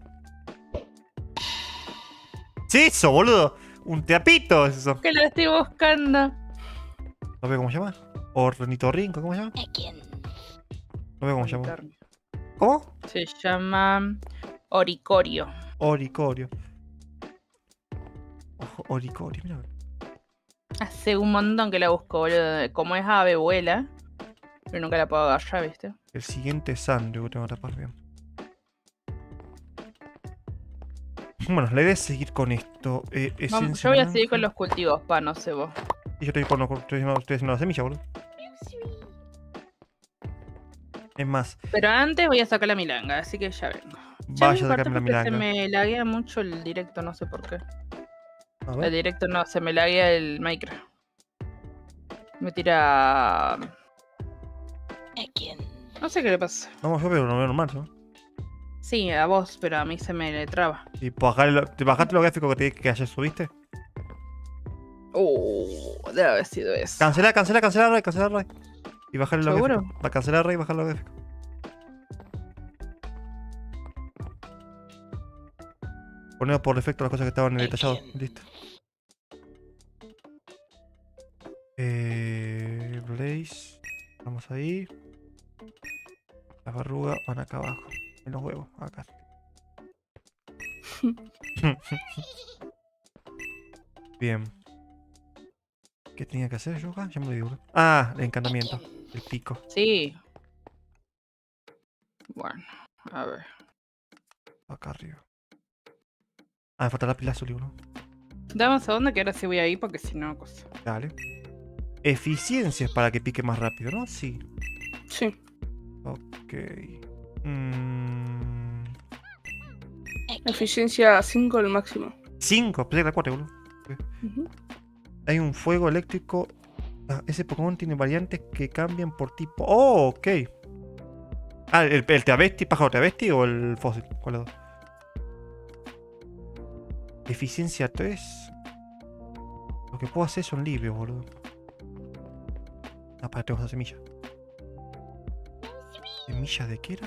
¡Sí, eso, boludo! ¡Un teapito es eso! Que lo estoy buscando. ¿No veo cómo se llama? Ornitorrinco, ¿cómo se llama? No veo cómo se llama. ¿Cómo? Se llama Oricorio. Oricorio. Ojo, Oricorio, mira. Hace un montón que la busco, boludo. Como es ave, vuela. Pero nunca la puedo agarrar, ¿viste? El siguiente Sandro que tengo que tapar bien. Bueno, la idea es seguir con esto. Vamos, yo voy a seguir con los cultivos, pa, no sé vos. Y yo estoy haciendo la semilla, boludo. Es más, Pero antes voy a sacar la milanga, así que ya vengo. vaya a sacarme la milanga. Se milanga. me laguea mucho el directo, no sé por qué. A El ver. directo no, se me laguea el Minecraft. Me tira... No sé qué le pasa. No, yo veo normal, ¿no? Sí, a vos, pero a mí se me le traba. Y ¿te bajaste los gráficos que ayer subiste? Debe haber sido eso. Cancelar, Ray. Y bajarle los ¿Seguro? gráficos. Va a cancelar Ray y bajar los gráficos. Ponemos por defecto las cosas que estaban en el detallado. Listo. Blaze. Vamos ahí. Las verrugas van acá abajo. En los huevos, acá. Bien. ¿Qué tenía que hacer yo acá? Ya me lo digo. Ah, el encantamiento. El pico. Sí. Bueno, a ver. Acá arriba. Ah, me falta la pila azul, ¿no? Dame un segundo que ahora sí voy ahí porque si no, cosa. Dale. Eficiencias para que pique más rápido, ¿no? Sí. Sí. Ok. Eficiencia 5 al máximo. 5, pensé que era 4, boludo. Ujú. Hay un fuego eléctrico. Ah, ese Pokémon tiene variantes que cambian por tipo. ¡Oh, ok! Ah, ¿el Teavesti, pájaro Teavesti o el fósil? ¿Cuál es? Eficiencia 3. Lo que puedo hacer son limpios, boludo. Ah, para tengo esa semilla. ¿Semilla de qué era?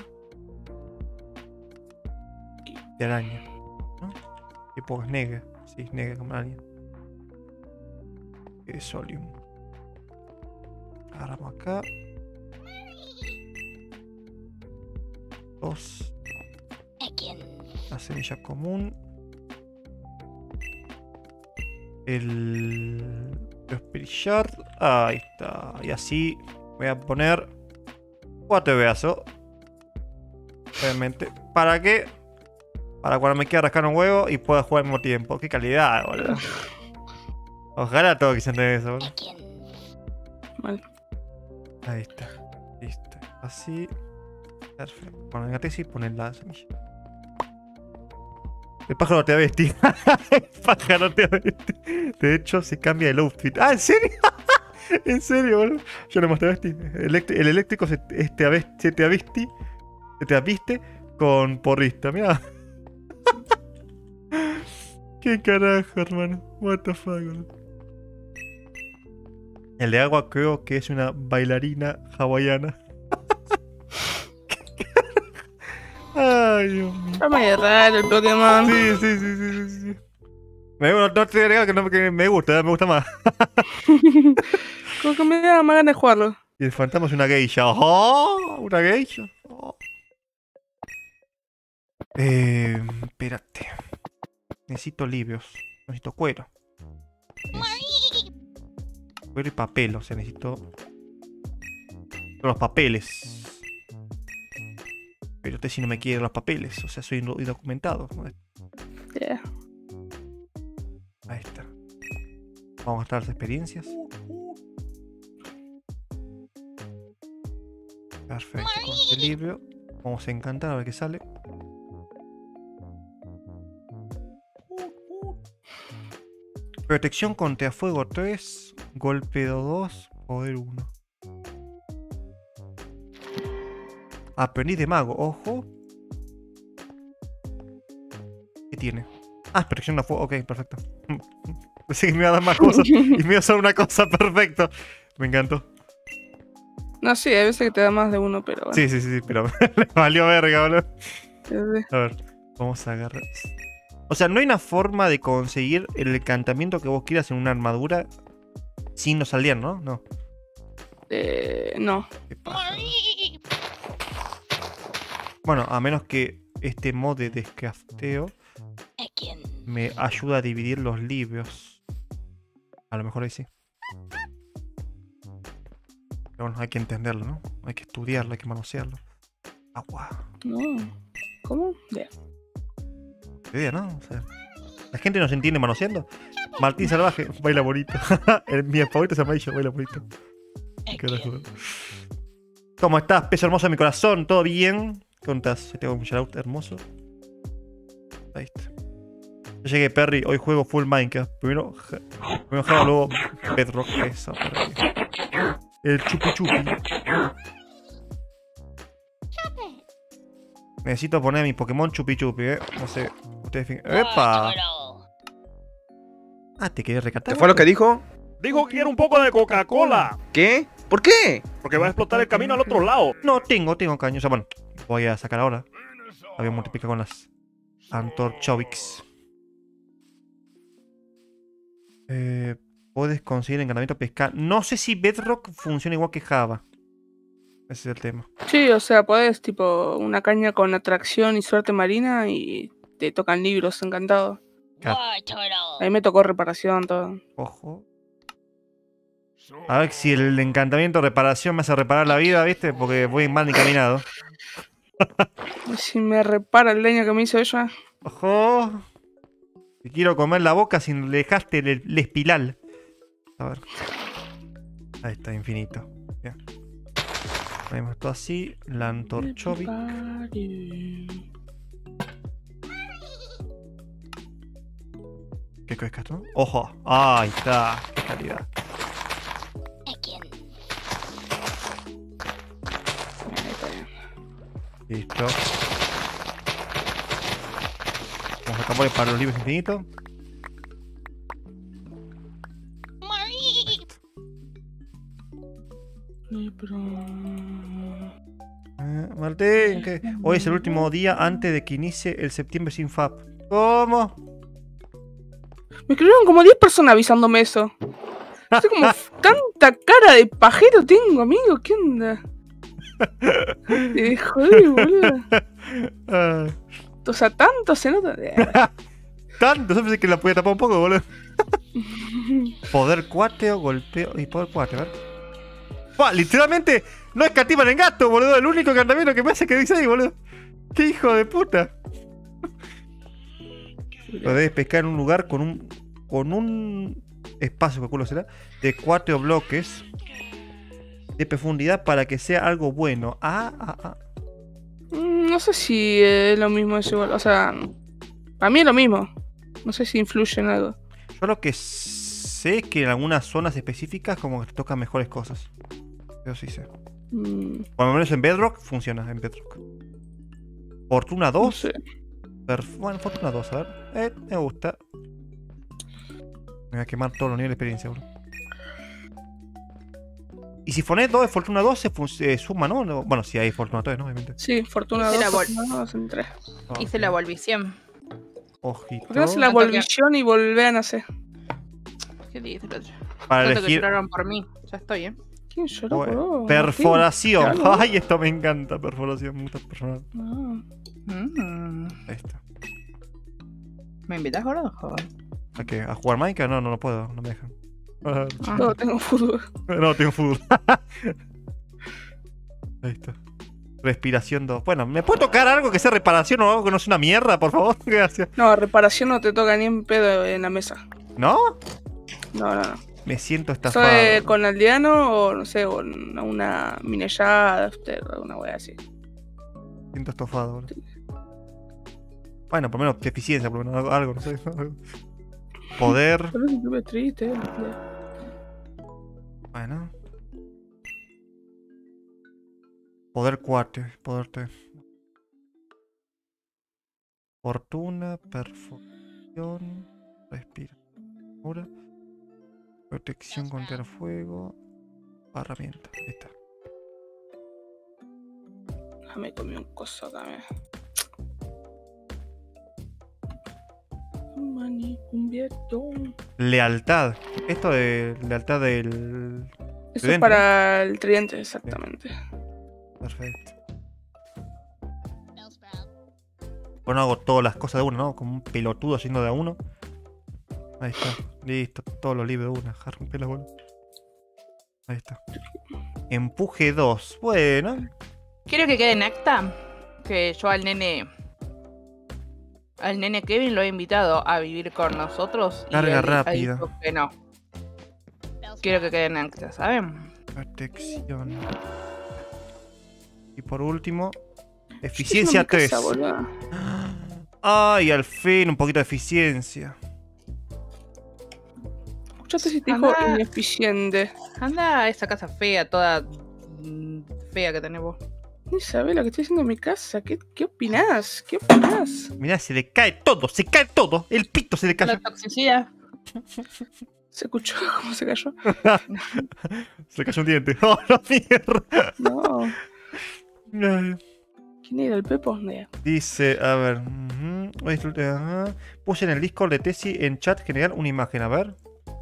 De araña. ¿No? ¿Qué poco es negra? Sí, es negra como araña. Es solium. Agarramos acá. 2. La semilla común. El Spirit Shard. Ahí está. Y así voy a poner 4 pedazos. Obviamente. ¿Para qué? Para cuando me quiera rascar un huevo y pueda jugar al mismo tiempo. Qué calidad, boludo. Ojalá todos quisieran tener eso, boludo. Mal. Ahí está. Listo. Así. Perfecto. Ponen la tesis y ponen la semilla. El pájaro te avesti. El pájaro te avesti. De hecho, se cambia el outfit. ¡Ah, en serio! ¿En serio, boludo? Yo no mostré avesti. El eléctrico se te aviste con porrista. Mirá. ¿Qué carajo, hermano? What the fuck, boludo. El de agua creo que es una bailarina hawaiana. Ay, Dios mío. Está medio raro el Pokémon. Sí. No te digo que me gusta más. Como que me da más ganas de jugarlo. Y el fantasma es una geisha. ¡Oh! ¿Una geisha? Oh. Espérate. Necesito libios. Necesito cuero. Cuero y papel, o sea, necesito los papeles. Pero usted si no me quiere los papeles, o sea, soy indocumentado. Yeah. Ahí está. Vamos a gastar las experiencias. Perfecto, con equilibrio. Vamos a encantar a ver qué sale. Protección contra fuego 3, golpeo 2, poder 1. Aprendiz de mago, ojo. ¿Qué tiene? Ah, protección a fuego, ok, perfecto. Pensé que me iba a dar más cosas y me iba a hacer una cosa, perfecto. Me encantó. No, sí, hay veces que te da más de uno, pero bueno. Sí, pero le valió verga, boludo. Sí. A ver, vamos a agarrar. O sea, no hay una forma de conseguir el encantamiento que vos quieras en una armadura sin los aldeanos, ¿no? No. No. ¿Qué pasa? Bueno, a menos que este mod de descrafteo me ayuda a dividir los libros. A lo mejor ahí sí. Pero bueno, hay que entenderlo, ¿no? Hay que estudiarlo, hay que manosearlo. Agua. No. ¿Cómo? Yeah. ¿Qué día, no? O sea, la gente no se entiende manoseando. Martín Salvaje, baila bonito. Mi favorito es amarillo, baila bonito. ¿Cómo estás, peso hermoso de mi corazón? ¿Todo bien? ¿Cómo estás? Tengo un shoutout hermoso. Ahí está. Yo llegué, Perry. Hoy juego full Minecraft. Primero Java, luego Bedrock. Eso, Perry. El chupi chupi. Necesito poner a mi Pokémon chupi chupi, No sé. Ustedes ¡epa! Ah, te quería recatar. ¿Qué fue lo que dijo? Dijo que quiere un poco de Coca-Cola. ¿Qué? ¿Por qué? Porque va a explotar el camino al otro lado. No, tengo caño. O sea, bueno, voy a sacar ahora. Había multiplicado con las Antorchovics. Puedes conseguir encantamiento pescar. No sé si Bedrock funciona igual que Java. Ese es el tema. Sí, o sea, podés, tipo, una caña con atracción y suerte marina y te tocan libros encantados. A mí me tocó reparación, todo. Ojo. A ver si el encantamiento reparación me hace reparar la vida, ¿viste? Porque voy mal encaminado. Si me repara el daño que me hizo ella. Ojo. Te quiero comer la boca si le dejaste el espiral. A ver. Ahí está, infinito. Bien. Ponemos esto así. La Antorchovic. ¿Qué es esto? ¡Ojo! ¡Ahí está! ¡Qué calidad! Listo. Vamos a acabar para los libros infinitos. Martín, que hoy es el último día antes de que inicie el septiembre sin FAP. ¿Cómo? Me escribieron como 10 personas avisándome eso. No sé como tanta cara de pajero tengo, amigo. ¿Qué onda? Joder, boludo. O sea, tanto se nota. Tanto, yo pensé que la podía tapar un poco, boludo. Poder cuateo, golpeo y poder cuateo, a ver. ¡Buah! Literalmente no escatiman en gato, boludo. El único encantamiento que me hace que dice ahí, boludo. ¡Qué hijo de puta! Lo debes pescar en un lugar con un espacio, calculo será, de 4 bloques de profundidad para que sea algo bueno. No sé si es lo mismo eso igual. O sea, para mí es lo mismo. No sé si influye en algo. Yo lo que sé es que en algunas zonas específicas como que te tocan mejores cosas. Eso sí sé. Por lo menos en Bedrock funciona, en Bedrock. Fortuna 2. No sé. Bueno, Fortuna 2, a ver. Me gusta. Me voy a quemar todos los niveles de experiencia, bro. Y si pones 2 de Fortuna 2 se suma, ¿no? Bueno, si hay Fortuna 3, ¿no? Obviamente. Sí, Fortuna Hice 2, la Fortuna 2 en 3. Hice la volvición. Ojito. ¿Por qué no hace la volvición y volver a nacer? ¿Qué dice el otro? Para Tanto que elegir lloraron por mí. Ya estoy, ¿eh? ¿Quién lloró por vos? perforación. Martín, claro. Ay, esto me encanta, perforación. Me gusta personal. Mm. Ahí está. ¿Me invitas, gordo? Joder. ¿A qué? ¿A jugar Minecraft? No, no puedo, no me dejan. No, tengo fútbol. No, tengo fútbol. Ahí está. Respiración 2. Bueno, ¿me puede tocar algo que sea reparación o algo que no sea una mierda, por favor? Gracias. No, reparación no te toca ni en pedo en la mesa. ¿No? No, no, no. Me siento Eso estafado. es con aldeano o no sé, con una minellada, una wea así. Me siento estafado, boludo. Bueno, por lo menos eficiencia, por lo menos algo, no sé. Poder. Pero es súper triste. Bueno. Poder 4. Poder 3. Fortuna, perforación, respiración, protección contra el fuego, herramienta. Ahí está. Déjame comer un coso también. Mani, cumbiato. Lealtad. Esto de lealtad del... Eso es Tridente. para el tridente, exactamente. Perfecto. Bueno, hago todas las cosas de uno, ¿no? Como un pelotudo yendo de a uno. Ahí está. Listo. Todos los libros de una. Rompe la bola. Ahí está. Empuje 2. Bueno. Quiero que quede en acta que yo al nene Kevin lo he invitado a vivir con nosotros. Carga y él ha rápida. dicho que no. Quiero que quede en acta, ¿saben? Protección. Y por último, Yo eficiencia estoy haciendo 3. mi casa, boluda. Ay, al fin, un poquito de eficiencia. Escuchaste si te dijo Andá. ineficiente. Anda a esa casa fea, toda fea que tenés vos. Ni sabés lo que estoy haciendo en mi casa. ¿Qué opinás? ¿Qué opinás? Mirá, se le cae todo, se cae todo. El pito se le La cayó. toxicidad. ¿Se escuchó cómo se cayó? Se le cayó un diente. ¡Oh, la mierda! No. Ay. ¿Quién era el Pepo? Dice, a ver. Puse en el Discord de Tesi en chat general una imagen, a ver.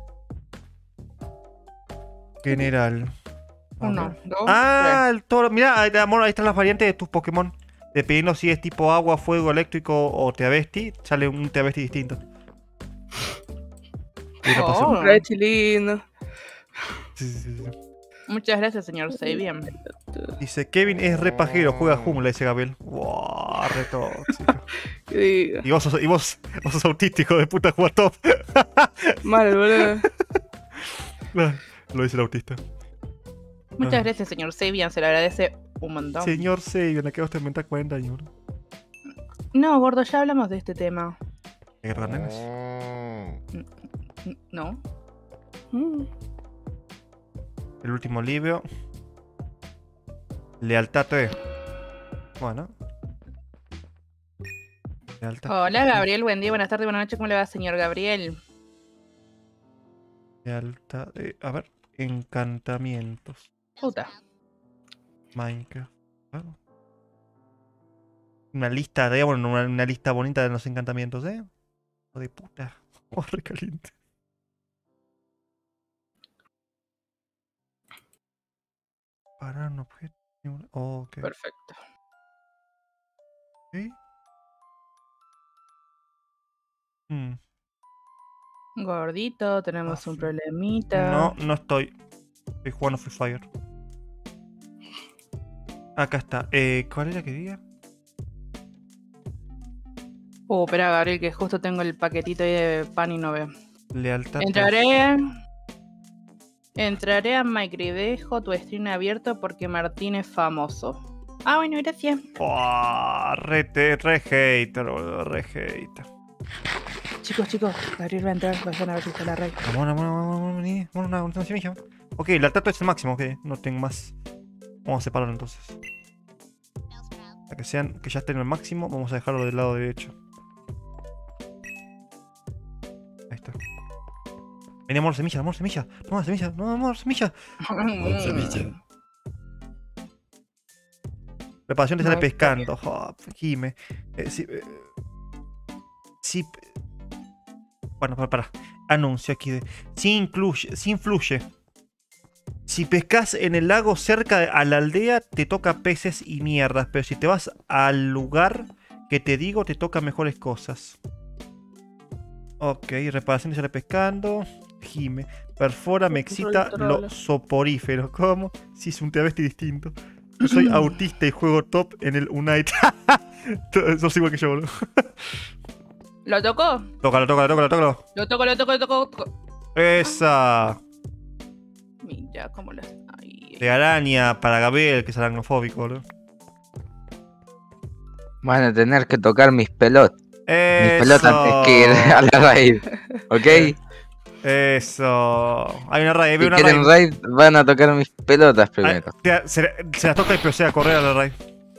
General. A Uno, ver. dos, Ah, el toro. Mirá, amor, ahí están las variantes de tus Pokémon. Dependiendo si es tipo agua, fuego, eléctrico o Teavesti, sale un Teavesti distinto. Y lo pasé. Oh. Re lindo. Sí, sí, sí, sí. Muchas gracias, señor Sabian. Dice, Kevin es re pajero, juega jungla, dice Gabriel. Wow, re tóxico. ¿Qué diga? Y vos sos autístico de puta, jugar top. Mal, boludo. Lo dice el autista. Muchas Ah. gracias, señor Sabian. Se le agradece un montón. Señor Sabian, acabas de inventar 40 años, bro. No, gordo, ya hablamos de este tema. Guerra nenes. No. Mm. El último libro. Lealtad 3. Bueno. Lealtad. Hola, Gabriel. Buen día, buenas tardes, buenas noches. ¿Cómo le va, señor Gabriel? Lealtad. A ver. Encantamientos. Puta. Minecraft. Claro. Una lista, digamos, una lista bonita de los encantamientos, ¿eh? Hijo de puta. Oh, re caliente. Parar un objeto. Oh, ok. Perfecto. Ok. Hmm. Gordito, tenemos un problemita. No, no estoy. Estoy jugando Free Fire. Acá está. ¿Cuál era que diga? Espera, Gabriel, que justo tengo el paquetito ahí de pan y no veo. Lealtad. Entraré a Mike y dejo tu stream abierto porque Martín es famoso. Ah, bueno, gracias. Oh, re hater, boludo. Re hater. Chicos, Gabriel va a entrar, vayan a ver si está la red. Vamos, vení. Vamos, una semilla. Ok, la tata es el máximo, ok. No tengo más. Vamos a separarlo entonces. Para que ya estén en el máximo, vamos a dejarlo del lado derecho. Ahí está. Vení, amor, semilla. No, amor, semilla. Preparación te sale No, pescando. Oh, Jime. Sí. Bueno, para. Anuncio aquí de. Sí influye. Si pescas en el lago cerca a la aldea, te toca peces y mierdas. Pero si te vas al lugar que te digo, te toca mejores cosas. Ok, reparación te sale pescando. Gime. Perfora, me excita lo soporífero. ¿Cómo? Si es un travesti distinto. Yo soy autista y juego top en el Unite. Sos igual que yo, boludo. ¿Lo tocó? Tócalo. Lo toco. Esa. Mira cómo la... Ay, De araña para Gabriel, que es aracnofóbico, boludo. Van a tener que tocar mis pelotas. Mis Eso. pelotas tienen que ir a la raid. ¿Ok? Eso. Hay una raid, Si veo una quieren raid. raid, van a tocar mis pelotas primero. Se las toca y procede a correr a la raid.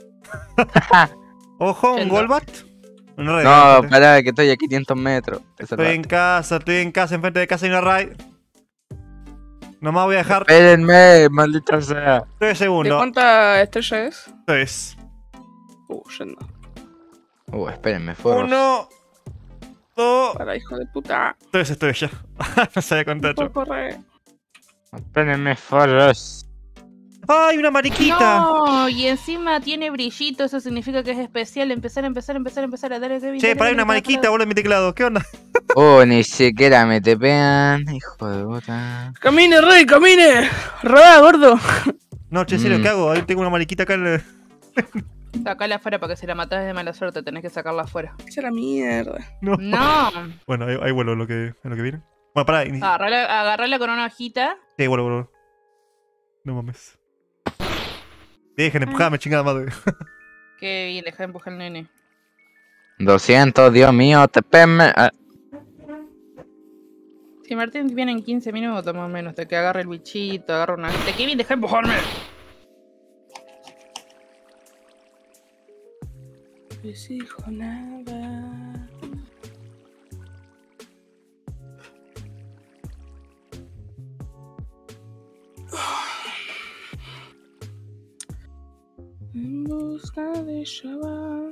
Ojo, un Yendo. Golbat. Una raid. No, enfrente. pará, que estoy a 500 metros. Esa Estoy es en casa, enfrente de casa hay una raid. Nomás voy a dejar Espérenme, maldita sea. 3 ¿De segundos. cuánta estrella es? 3. Yendo. Espérenme, forros. 1, 2, Para hijo de puta. 3 estoy ya. No sabía contar yo. Corre. Espérenme, forros. ¡Ay, una mariquita! No, y encima tiene brillito, eso significa que es especial. Empezar a darle Kevin. Che, dale, para hay dale, una mariquita, dale. boludo, en mi teclado. ¿Qué onda? Ni siquiera me tepean. Hijo de puta. ¡Camine, rey, camine! ¡Rodá, gordo! No, che, serio, Mm. ¿qué hago? Ahí tengo una mariquita acá en el... Sacala afuera porque si la matas es de mala suerte, tenés que sacarla afuera. ¡Echa la mierda! No. No, Bueno, ahí vuelvo en lo que viene. Bueno, pará. agarrala con una hojita. Sí, vuelvo. No mames. Dejen empujarme, chingada madre. Qué bien, deja de empujar al nene. 200, Dios mío, tepeme. Si Martín viene en 15 minutos más o menos, de que agarre el bichito, agarra una... ¡Qué bien, deja de empujarme! Pues hijo, nada. En busca de Shabbat.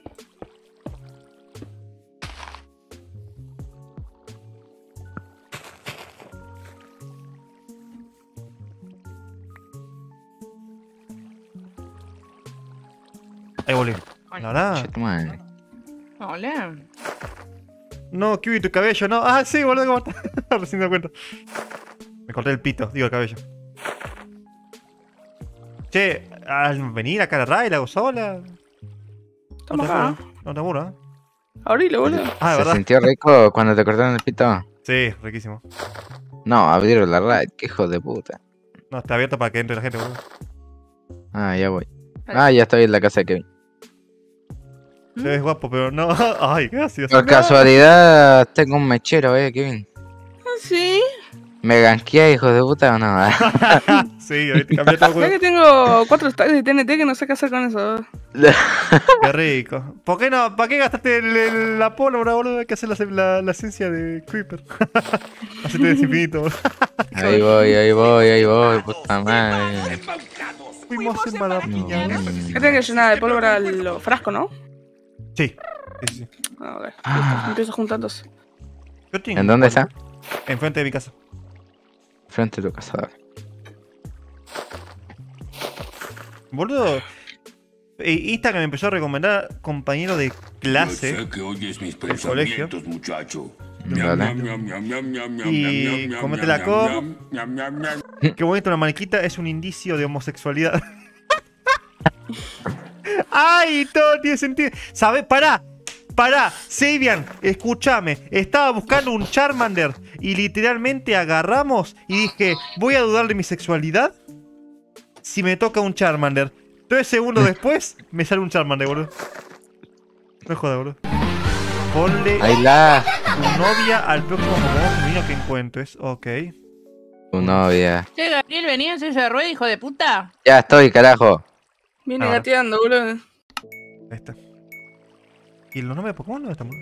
Ahí volví. La verdad. Che, tu madre. Hola. No, Kiwi, tu cabello, no. Ah, sí, boludo, ¿cómo está? Recién me doy cuenta. Me corté el pito, digo el cabello. Che, al venir acá a la raid, la hago sola. Estamos acá. No te aburro, ¿eh? Abrilo, boludo. Ah, de ¿Se verdad. sintió rico cuando te cortaron el pito? Sí, riquísimo. No, abrieron la raid, que hijo de puta. No, está abierto para que entre la gente, boludo. Ah, ya voy. Ah, ya estoy en la casa de Kevin. Se ves guapo, pero no. Ay, gracias. Por casualidad, tengo un mechero, Kevin. Ah, sí. ¿Me ganquea, hijo de puta o no? Sí, ahorita cambié todo el Ya juego. que tengo 4 stacks de TNT que no sé qué hacer con eso. Qué rico. ¿Por qué no? ¿Para qué gastaste la pólvora, boludo? Hay que hacer la esencia de Creeper. Hacete desinfinito, boludo. Ahí voy, puta madre. Fuimos en Malapiña. No. Ya tengo que llenar de pólvora los frascos, ¿no? Sí. Sí, sí. Ah, ok. Listo. Empiezo juntándose. Yo tengo ¿En dónde está? Enfrente de mi casa. Frente a tu casa, dale. Boludo. Instagram me empezó a recomendar compañero de clase. Yo sé que oyes mis del colegio. pensamientos, muchacho. Dale. Y comete la Qué bonito, una mariquita es un indicio de homosexualidad. ¡Ay! Todo tiene sentido. ¿Sabes? Pará, Sabian, escúchame. Estaba buscando un Charmander y literalmente agarramos y dije, voy a dudar de mi sexualidad si me toca un Charmander. 3 segundos después me sale un Charmander, boludo. No jodas, boludo. Ponle Ahí la. tu novia al próximo Pokémon femenino que encuentres. Ok. Tu novia. Che, Gabriel, venía en silla de rueda, hijo de puta. Ya estoy, carajo. Viene Ahora. gateando, boludo. Ahí está. ¿Y los nombres de Pokémon dónde están?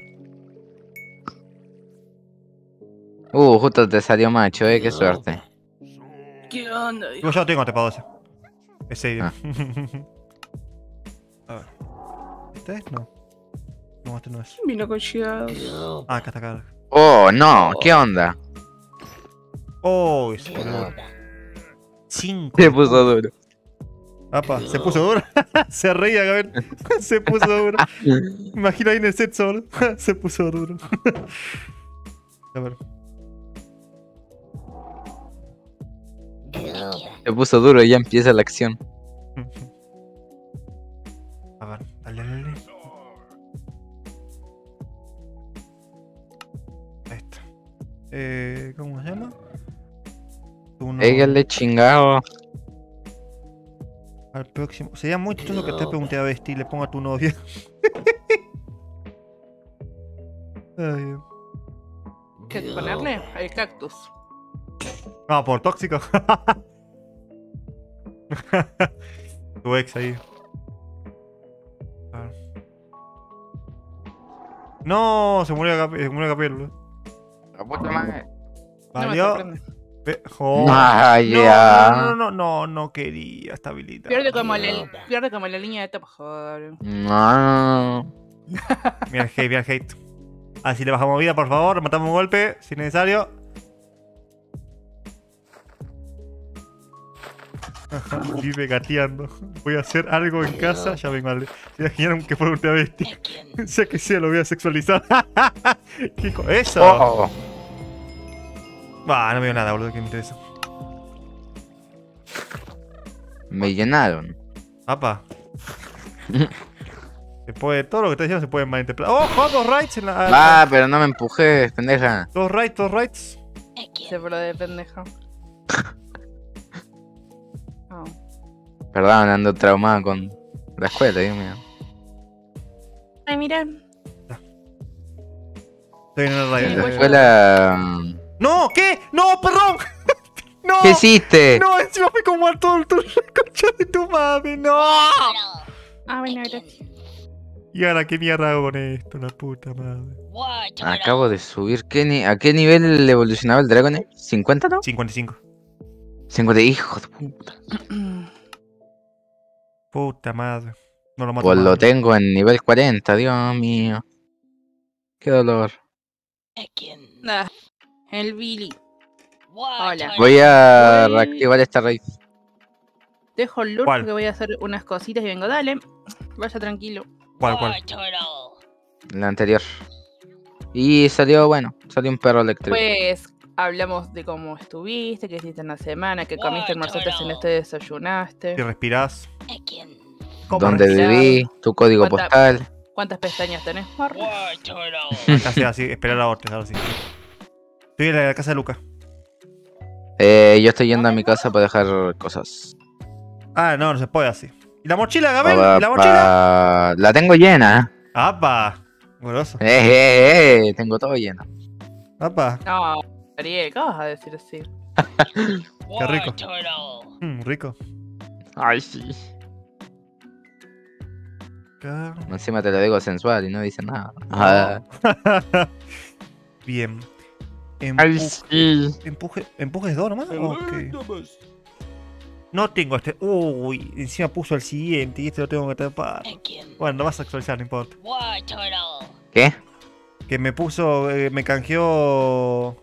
Justo te salió macho, qué suerte. ¿Qué onda? Yo ya lo tengo atrapado ese. Es serio. Ah. A ver. ¿Este es? No. No, este no es. Vino con chigados. Ah, acá está acá. No, ¿qué onda? Oh, ese boludo. 5. Se puso duro. Apa, se puso duro. Se reía, Gabriel. Se puso duro. Imagino ahí en el set solo. Se puso duro. A ver. Se puso duro y ya empieza la acción. ¿Cómo se llama? Uno Pégale chingado. al próximo. Sería muy chistoso que te pregunte a Besti y le ponga a tu novia. Ay, ¿Qué ponerle? El cactus. no, por tóxico. Tu ex ahí. Ah. No, se murió Gabriel. La puta madre. No me Valió. sorprende. Oh. Ay, No, ya. no quería estabilidad. Pierde como la línea de top, joder. No. Mira el hate. Así le bajamos vida, por favor. Matamos un golpe, si necesario. Vive gateando. Voy a hacer algo en casa. Ya vengo al. Se imaginaron que fuera un travesti. Sea que sea, lo voy a sexualizar. ¡Eso! Oh. Bah, no veo nada, boludo, que me interesa. Me llenaron. Apa. Todo lo que está diciendo se puede malinterpretar. ¡Oh! Dos rights en la. Ah, pero no me empujes, pendeja. Dos rights. Se pro de pendejo. Oh. Perdón, ando traumado con la escuela, Dios mío. Ay, mira. Estoy en el En right. la escuela. ¡No! ¿Qué? ¡No, perdón! ¡No! ¿Qué hiciste? No, encima fue como a todo el concha de tu madre, no. Ah, bueno, gracias. Y ahora qué mierda hago con esto, la puta madre. Acabo de subir. ¿A qué nivel evolucionaba el dragón? ¿50 no? 55. 50, hijo de puta. Puta madre. No lo mato Pues más. lo tengo en nivel 40, Dios mío. Qué dolor. Nah, el Billy. Hola. Voy a reactivar esta raíz. Dejo el lurk ¿Cuál? porque voy a hacer unas cositas y vengo. Dale. Vaya tranquilo. ¿Cuál? La anterior. Y salió, bueno, salió un perro eléctrico. Pues hablamos de cómo estuviste, qué hiciste en la semana, qué comiste, almorzaste, cenaste, desayunaste. Si respirás. cómo Dónde respirar, viví, tu código ¿Cuánta- postal. ¿Cuántas pestañas tenés, Mark? Así, esperar a otros, ahora sí. Estoy en la casa de Luca. Yo estoy yendo a mi casa para dejar cosas. Ah, no se puede así. ¿Y la mochila, Gabel? ¿Y la mochila? La tengo llena. ¡Apa! Goloso. Tengo todo lleno. ¡Apa! No, Ariel, ¿qué vas a decir así? Qué rico. Rico. Ay, sí. Acá. Encima te lo digo sensual y no dice nada. Ah, Bien. ay, sí. ¿Empujes dos nomás? Ok. No tengo este. Uy, encima puso el siguiente y este lo tengo que tapar. Bueno, no vas a actualizar, no importa. ¿Qué? Que me puso. Me canjeó.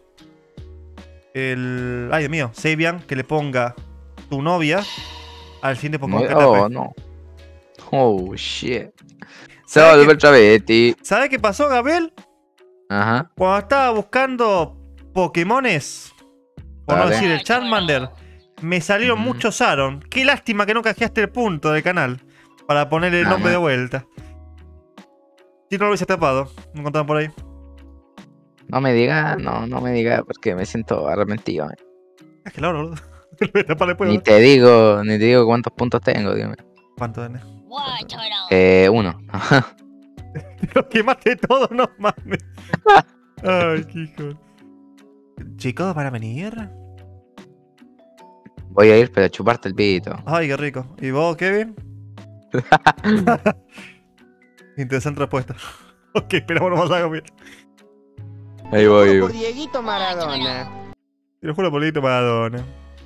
El. Ay, Dios mío. Sabian, que le ponga tu novia al fin de Pokémon Oh, KTP. no. Oh, shit. ¿Sabe Salve, qué- Travesti. ¿Sabe qué pasó, Gabriel? Ajá. Cuando estaba buscando Pokémones, por no Vale. decir el Charmander, me salieron Ujú. muchos Aron. Qué lástima que no canjeaste el punto del canal para ponerle el Nah, nombre de man. vuelta. Si no lo hubiese tapado, me encontraron por ahí. No me diga, no me diga porque me siento arrepentido. Es que la boludo. Lo voy a tapar después, Ni ¿no? te digo cuántos puntos tengo, Dios mío. ¿Cuánto tenés? 1. Lo quemaste todo, no mames. Ay, qué hijo. Chicos, ¿van a venir? Voy a ir para chuparte el pito. Ay, qué rico. ¿Y vos, Kevin? Interesante respuesta. Ok, esperamos nomás a Gabriel. Ahí voy, ahí voy. Dieguito Maradona. Te lo juro por Lito Maradona.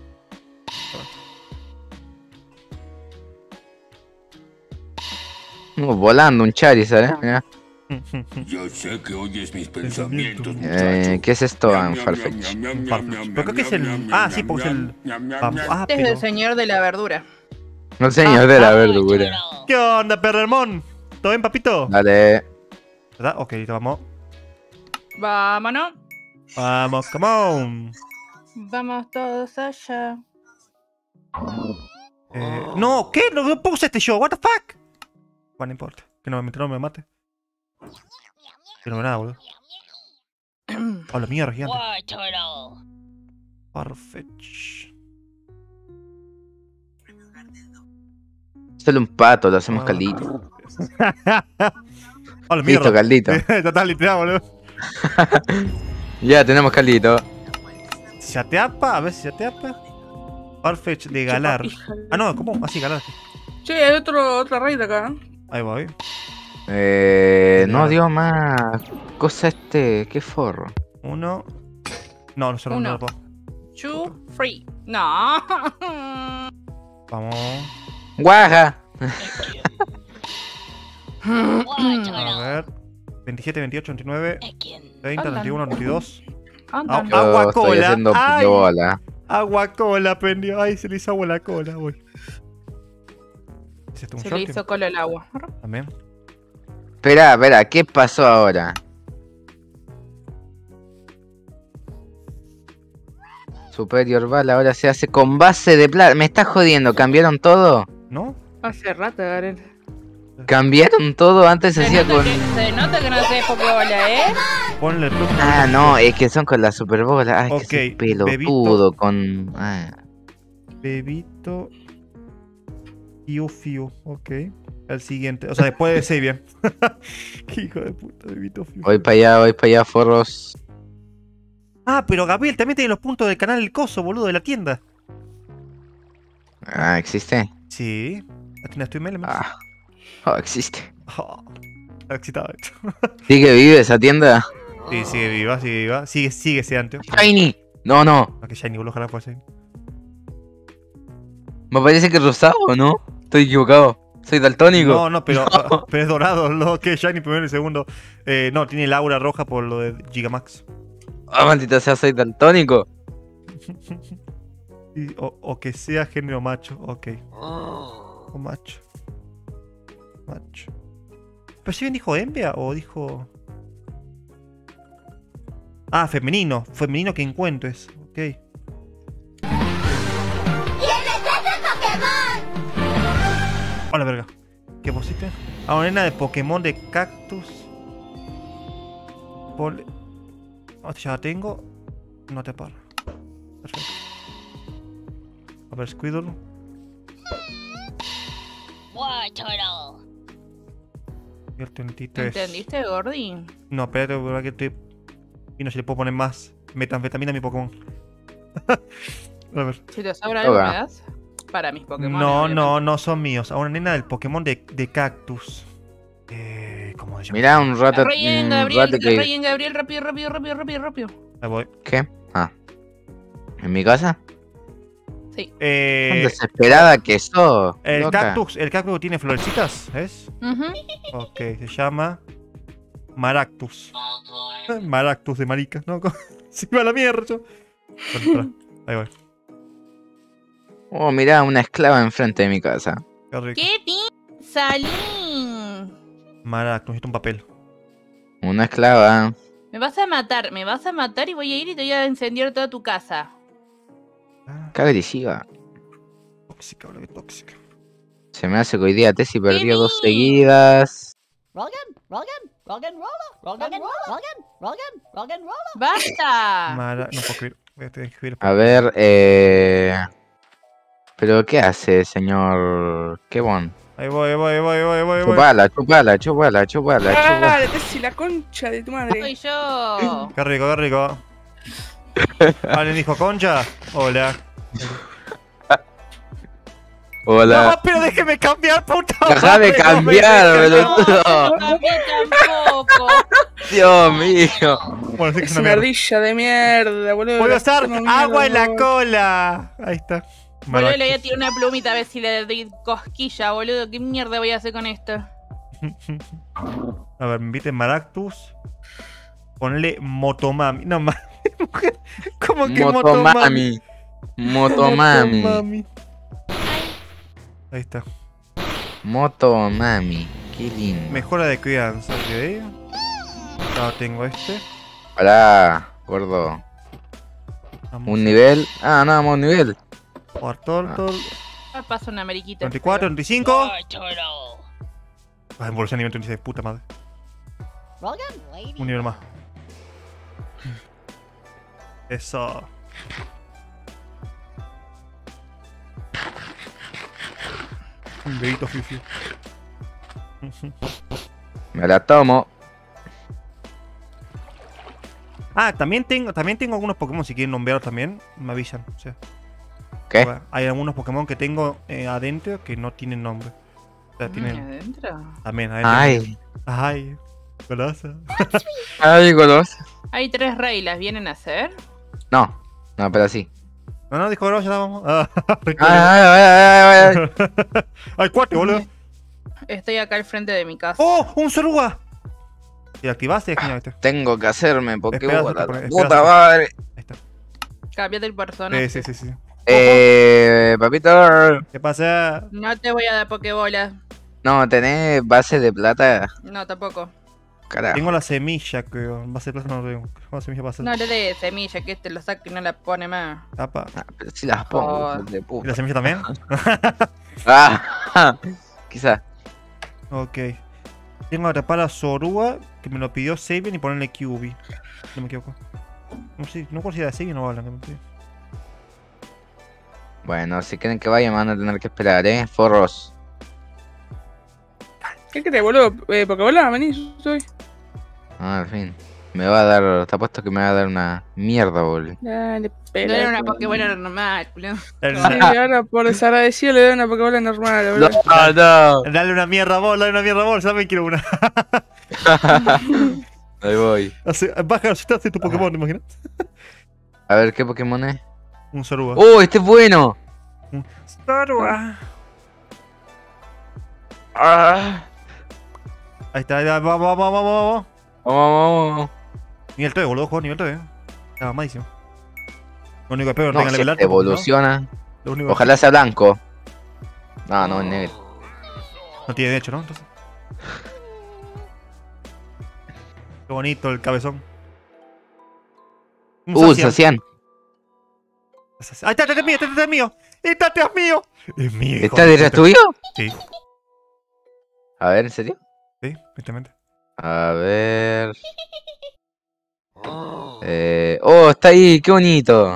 Volando un Charizard, Mirá. Yo sé que oyes mis Pensamientos, pensamientos, muchacho. ¿Qué es esto, Farfetch? Pero creo que es el. Ah, sí, porque es el. Ah, Este es el pero. señor de la verdura. El señor de la verdura. ¿Qué onda, Perremón? ¿Todo bien, papito? Dale. ¿Verdad? Ok, listo, vamos. Vámonos. Vamos, come on. Vamos todos allá. No, ¿qué? No puse este show, what the fuck? Bueno, no importa. Que no me mate. Que no veo nada, boludo. Oh, la mierda, gigante. Farfetch. Solo un pato, lo hacemos caldito. Oh, la mierda. Listo, caldito. Total, literal, boludo. Ya tenemos caldito. ¿Se ateapa? A ver si se ateapa. Farfetch de Galar. Ah, no, ¿cómo? Así, Galar. Che, hay otra raid acá. Ahí voy. No dio más. Cosa qué forro. Uno. No, no solo Uno. no lo puedo. 2, 3. No. Vamos. Guaja. A ver. 27, 28, 29, 30, 31, 22. Andan. Ah, agua Yo estoy cola. haciendo Ay. bola. Agua cola, prendió. Ay, se le hizo agua la cola, güey. ¿Es esto un Se le shot? hizo cola el agua. También. Espera, ¿qué pasó ahora? Superior Ball ahora se hace con base de plata. Me estás jodiendo, ¿cambiaron todo? ¿No? Hace rato, Garen. ¿Cambiaron todo? Antes se hacía con... Se nota que no haces Pokébola, ¿eh? Ponle el plus. Ah, no, es que son con la Super Bowl. Ah, es Ok, que soy bebito. pelotudo con... Ah. Bebito. Fiu Fiu. Ok. El siguiente. O sea, después de Xavier. Qué hijo de puta, Bebito Fiu. Voy para allá, forros. Ah, pero Gabriel también tiene los puntos del canal El Coso, boludo, de la tienda. Ah, ¿existe? Sí. La tienda estoy mele, Ah. Oh, existe. Está excitado. ¿Sigue vive esa tienda? Sí, sigue viva, sigue viva. Sigue ese antes. ¡Shiny! No. No, que Shiny, boludo, ojalá fuese. Me parece que es rosado, ¿no? Estoy equivocado. Soy daltónico. No, pero, pero es dorado, lo que es Shiny primero y segundo. No, tiene el aura roja por lo de Gigamax. Ah, maldita sea, soy daltónico. O que sea género macho, ok. O macho. Macho. ¿Pero si bien dijo hembra o dijo...? Ah, femenino. Femenino que encuentres. Ok. Hola, verga. ¿Qué pusiste? Ah, una nena de Pokémon de cactus. Ya la tengo. No te paro. Perfecto. A ver, Squidward. Y el 23. ¿Entendiste, Gordy? No, espérate, verdad que estoy. Y no se le puedo poner más metanfetamina a mi Pokémon. A ver. Si te sobra algo, Toga. ¿me das? Para mis Pokémon. No son míos. A una nena del Pokémon de cactus. ¿Cómo se llama? Mirá, un rato. Rayen, Gabriel, rápido. Ahí voy. ¿Qué? Ah. ¿En mi casa? Sí. Tan desesperada que sos. El loca. cactus tiene florecitas, ¿es? Ujú. Ok, se llama Maractus. Maractus de maricas, ¿no? Se va a la mierda. Bueno, espera. Ahí voy. Oh, mirá, una esclava enfrente de mi casa. Qué rico. ¿Qué Salín? Maractus, necesito un papel. Una esclava. Me vas a matar y voy a ir y te voy a incendiar toda tu casa. Qué agresiva. Tóxica, boludo, qué tóxica. Se me hace que hoy día Tessie perdió 2 Kenny. seguidas. ¡Basta! No puedo escribir. Voy a tener que escribir. A ver, ¿pero qué hace, señor Kevon? Ahí voy. Chupala. Ah, si la concha de tu madre. Soy yo. Qué rico. ¿Alguien dijo concha? Hola. Hola. No, pero déjeme cambiar, puta Deja de madre, cambiar, no me dejes. boludo. No cambié tampoco. Dios mío. Bueno, sí que Es es una una mierda. ardilla de mierda, boludo. Voy a La usar puta mierda, agua en la boludo. cola. Ahí está. Boludo, le voy a tirar una plumita a ver si le doy cosquilla, boludo. ¿Qué mierda voy a hacer con esto? A ver, me inviten Maractus. Ponle Motomami. No, mujer. ¿Cómo que Motomami? Motomami. Ahí está. Motomami. Qué lindo. Mejora de crianza, ok. Ahora tengo este. Pará, gordo. Vamos Un nivel. Ah, nada más un nivel. a Turtle. Paso una mariquita. 34, 35. Ah, evolución nivel 36, puta madre. Un nivel más. Eso. Un dedito fifi. Me la tomo. Ah, también tengo algunos Pokémon, si quieren nombrarlos también, me avisan. O sea, ¿Qué? hay algunos Pokémon que tengo adentro que no tienen nombre. O sea, tienen. ¿Adentro? También, adentro. Ay. Ay, golosa. Ay, golos. Hay 3 rey, ¿las vienen a hacer? No, no, pero sí. No, dijo golosa, ya vamos. Ah, Ay. Hay 4, boludo. Estoy acá al frente de mi casa. ¡Oh! ¡Un Zoruga! Si lo activaste, es genial, ¿viste? Tengo que hacerme Espera, Pokébola. te pone- Puta espera. madre. Ahí está. Cámbiate el personaje. Sí. Papito. ¿Qué pasa? No te voy a dar Pokébola. No, tenés base de plata. No, tampoco. Carajo. Tengo la semilla, creo. Base de plata no lo tengo. Tengo la semilla para hacer. No le des semilla, que te lo saque y no la pone más. Apa. Ah, pero si las pongo, Oh. hijos de ¿Y puta. la semilla también? Ah, quizá. Ok. Tengo que atrapar a Zorua, que me lo pidió Sabian, y ponerle QB. No me equivoco. No sé, no recuerdo si era de Sabian o Alan que me pidió. Bueno, si quieren que vaya, me van a tener que esperar, forros. ¿Qué querés, boludo? Pokébola, vení, yo estoy. Ah, al fin. Me va a dar, te apuesto que me va a dar una mierda, boludo. Dale, No pela. era una Pokébola normal, culiao. Sí, ahora por desagradecido le doy una Pokébola normal, No, boludo. no. Dale una mierda a vos, dale una mierda a vos, ya me quiero una. Ahí voy. Baja, asustaste tu Pokémon, ¿te imaginas? A ver, ¿qué Pokémon es? Un Zorua. ¡Oh, este es bueno! Un Zorua. Ah. Ahí está, vamos. Vamos. Nivel 3, boludo, juego nivel 3. Está mamadísimo. Lo único que espero es que No, tenga si level este alto. evoluciona. ¿no? Lo único Ojalá sea blanco. No, no, es negro. No tiene derecho, ¿no? Entonces. Qué bonito el cabezón. Un Zacian. Sacian. Ahí está, este es mío, este es mío. Este es mío. Es mío. hijo ¿Está de detrás puta. tuyo? Sí, A ver, ¿en serio? sí, justamente. A ver. Oh, está ahí, qué bonito.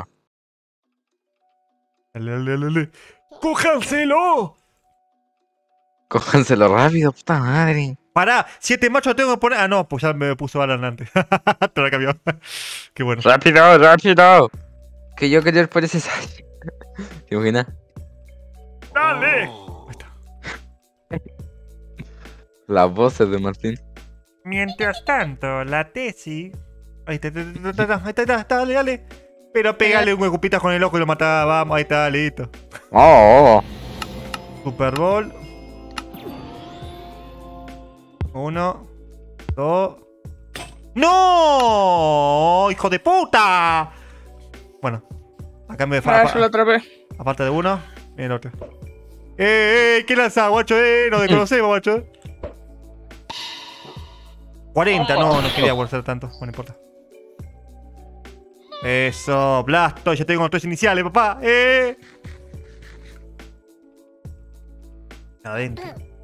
Dale. ¡Cójanselo! Cójanselo rápido, puta madre. Pará, 7 machos tengo que poner. Ah, no, pues ya me puso Alan antes. Te la cambió. Qué bueno. Rápido. Que yo quería ir por ese sal. ¿Te imaginas? ¡Dale! Las voces de Martín. Mientras tanto, la tesis. Ahí está, dale. Pero pégale un huecupita con el ojo y lo mataba, vamos, ahí está, listo. Oh. Super Bowl. 1, 2. ¡No! ¡Hijo de puta! Bueno, acá me Ah, yo lo atrapé. aparte de uno, el otro. ¿Qué lanza, guacho? Nos desconocemos, guacho. 40, no quería guardar tanto. Bueno, no importa. Eso, Blasto, ya tengo los 3 iniciales, papá. Adentro.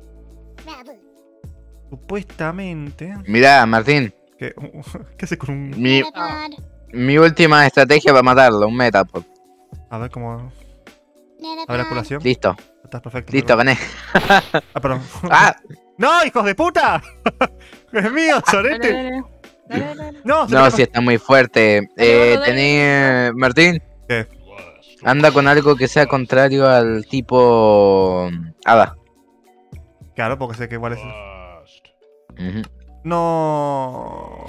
Supuestamente. Mira, Martín. ¿Qué haces con un.? Mi última estrategia para matarlo, un Metapod. A ver cómo. A ver la curación. Listo, Estás perfecto. listo, gané. Ah, perdón. ¡Ah! ¡No, hijos de puta! ¡Es mío, sorete! No, No, sí, está muy fuerte. Tenés. Martín. ¿Qué? Anda con algo que sea contrario al tipo. Hada. Claro, porque sé que igual es. Ujú. No.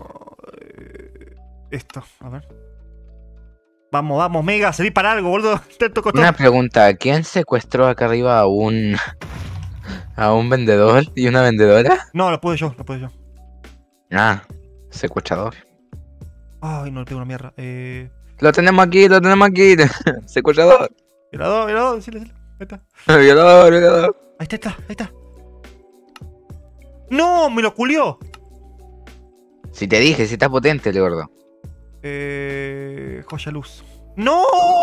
Esto, a ver. Vamos, Mega, serví para algo, boludo. Tanto costó. Una pregunta: ¿quién secuestró acá arriba a un. a un vendedor y una vendedora? No, lo pude yo. Ah, secuestrador. Ay, no le pego una mierda. Lo tenemos aquí. Secuestrador. Violador, decile. Ahí está. Violador. Ahí está. ¡No! ¡Me lo culió! Si te dije, si está potente el gordo. Joya luz. ¡No!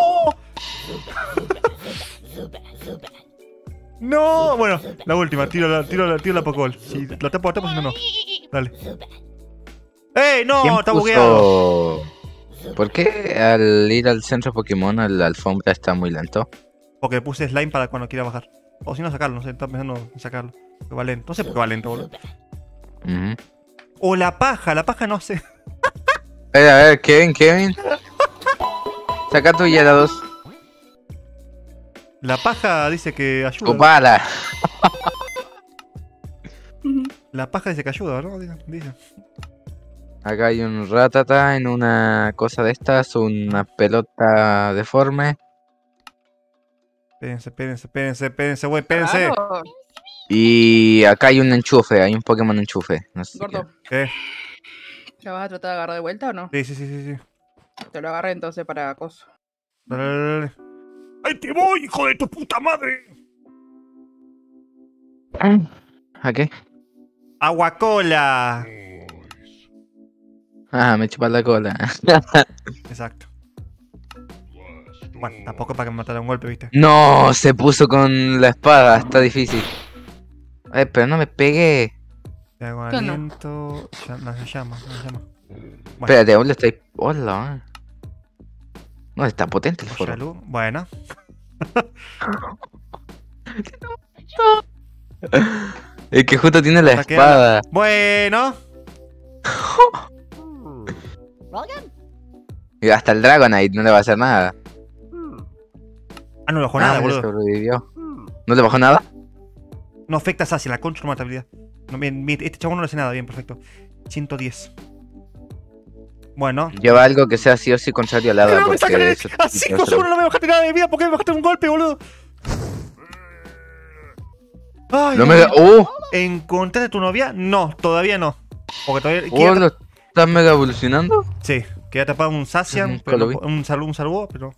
¡No! Bueno, la última, tiro la Pokéball. Si lo tapo, si no. Dale. ¡Ey! ¿Quién ¡No! Está bugueado. puso ¿Por qué al ir al centro Pokémon la alfombra está muy lento? Porque puse slime para cuando quiera bajar. O si no, sacarlo, no sé, estaba pensando en sacarlo. Que va lento. No sé por qué va lento, boludo. Ujú. O la paja no sé. A ver, Kevin. Saca tu Gyarados. La paja dice que ayuda. Ocupala. La paja dice que ayuda, ¿no? Dice. Acá hay un Ratata en una cosa de estas, una pelota deforme. Espérense, güey, espérense. Claro. Y acá hay un enchufe, hay un Pokémon enchufe. No sé si Gordo, ¿Qué? ¿la vas a tratar de agarrar de vuelta o no? Sí. Te lo agarré entonces para acoso. Dale. ¡Ahí te voy, hijo de tu puta madre! ¿A qué? ¡Agua cola! Ah, me chupa la cola. Exacto. Bueno, tampoco para que me matara un golpe, ¿viste? No, se puso con la espada, está difícil. Pero no me pegué. Te hago ¿Qué no? aliento. No se llama. Espérate, aún le estoy. Hola. No, está potente el foro. Salud. Bueno. Es que justo tiene la Está espada. Bueno. Y hasta el Dragonite no le va a hacer nada. Ah, no le bajó nada, mira, boludo. sobrevivió. ¿No le bajó nada? No afecta a Sassy, la concha no mata habilidad. No, bien, este chabón no le hace nada, bien, perfecto. 110. Bueno. Lleva algo que sea sí o sí contrario al hada. ¡No me sacan Porque a 5 segundos no me bajaste nada de vida! ¿Por qué me bajaste un golpe, boludo? Ay, No me da. ¿Encontraste a tu novia? No, todavía no. Porque todavía. ¿Lo estás mega evolucionando? Sí, queda tapado un Sassian, Ujú, pero lo no, un salvo, pero.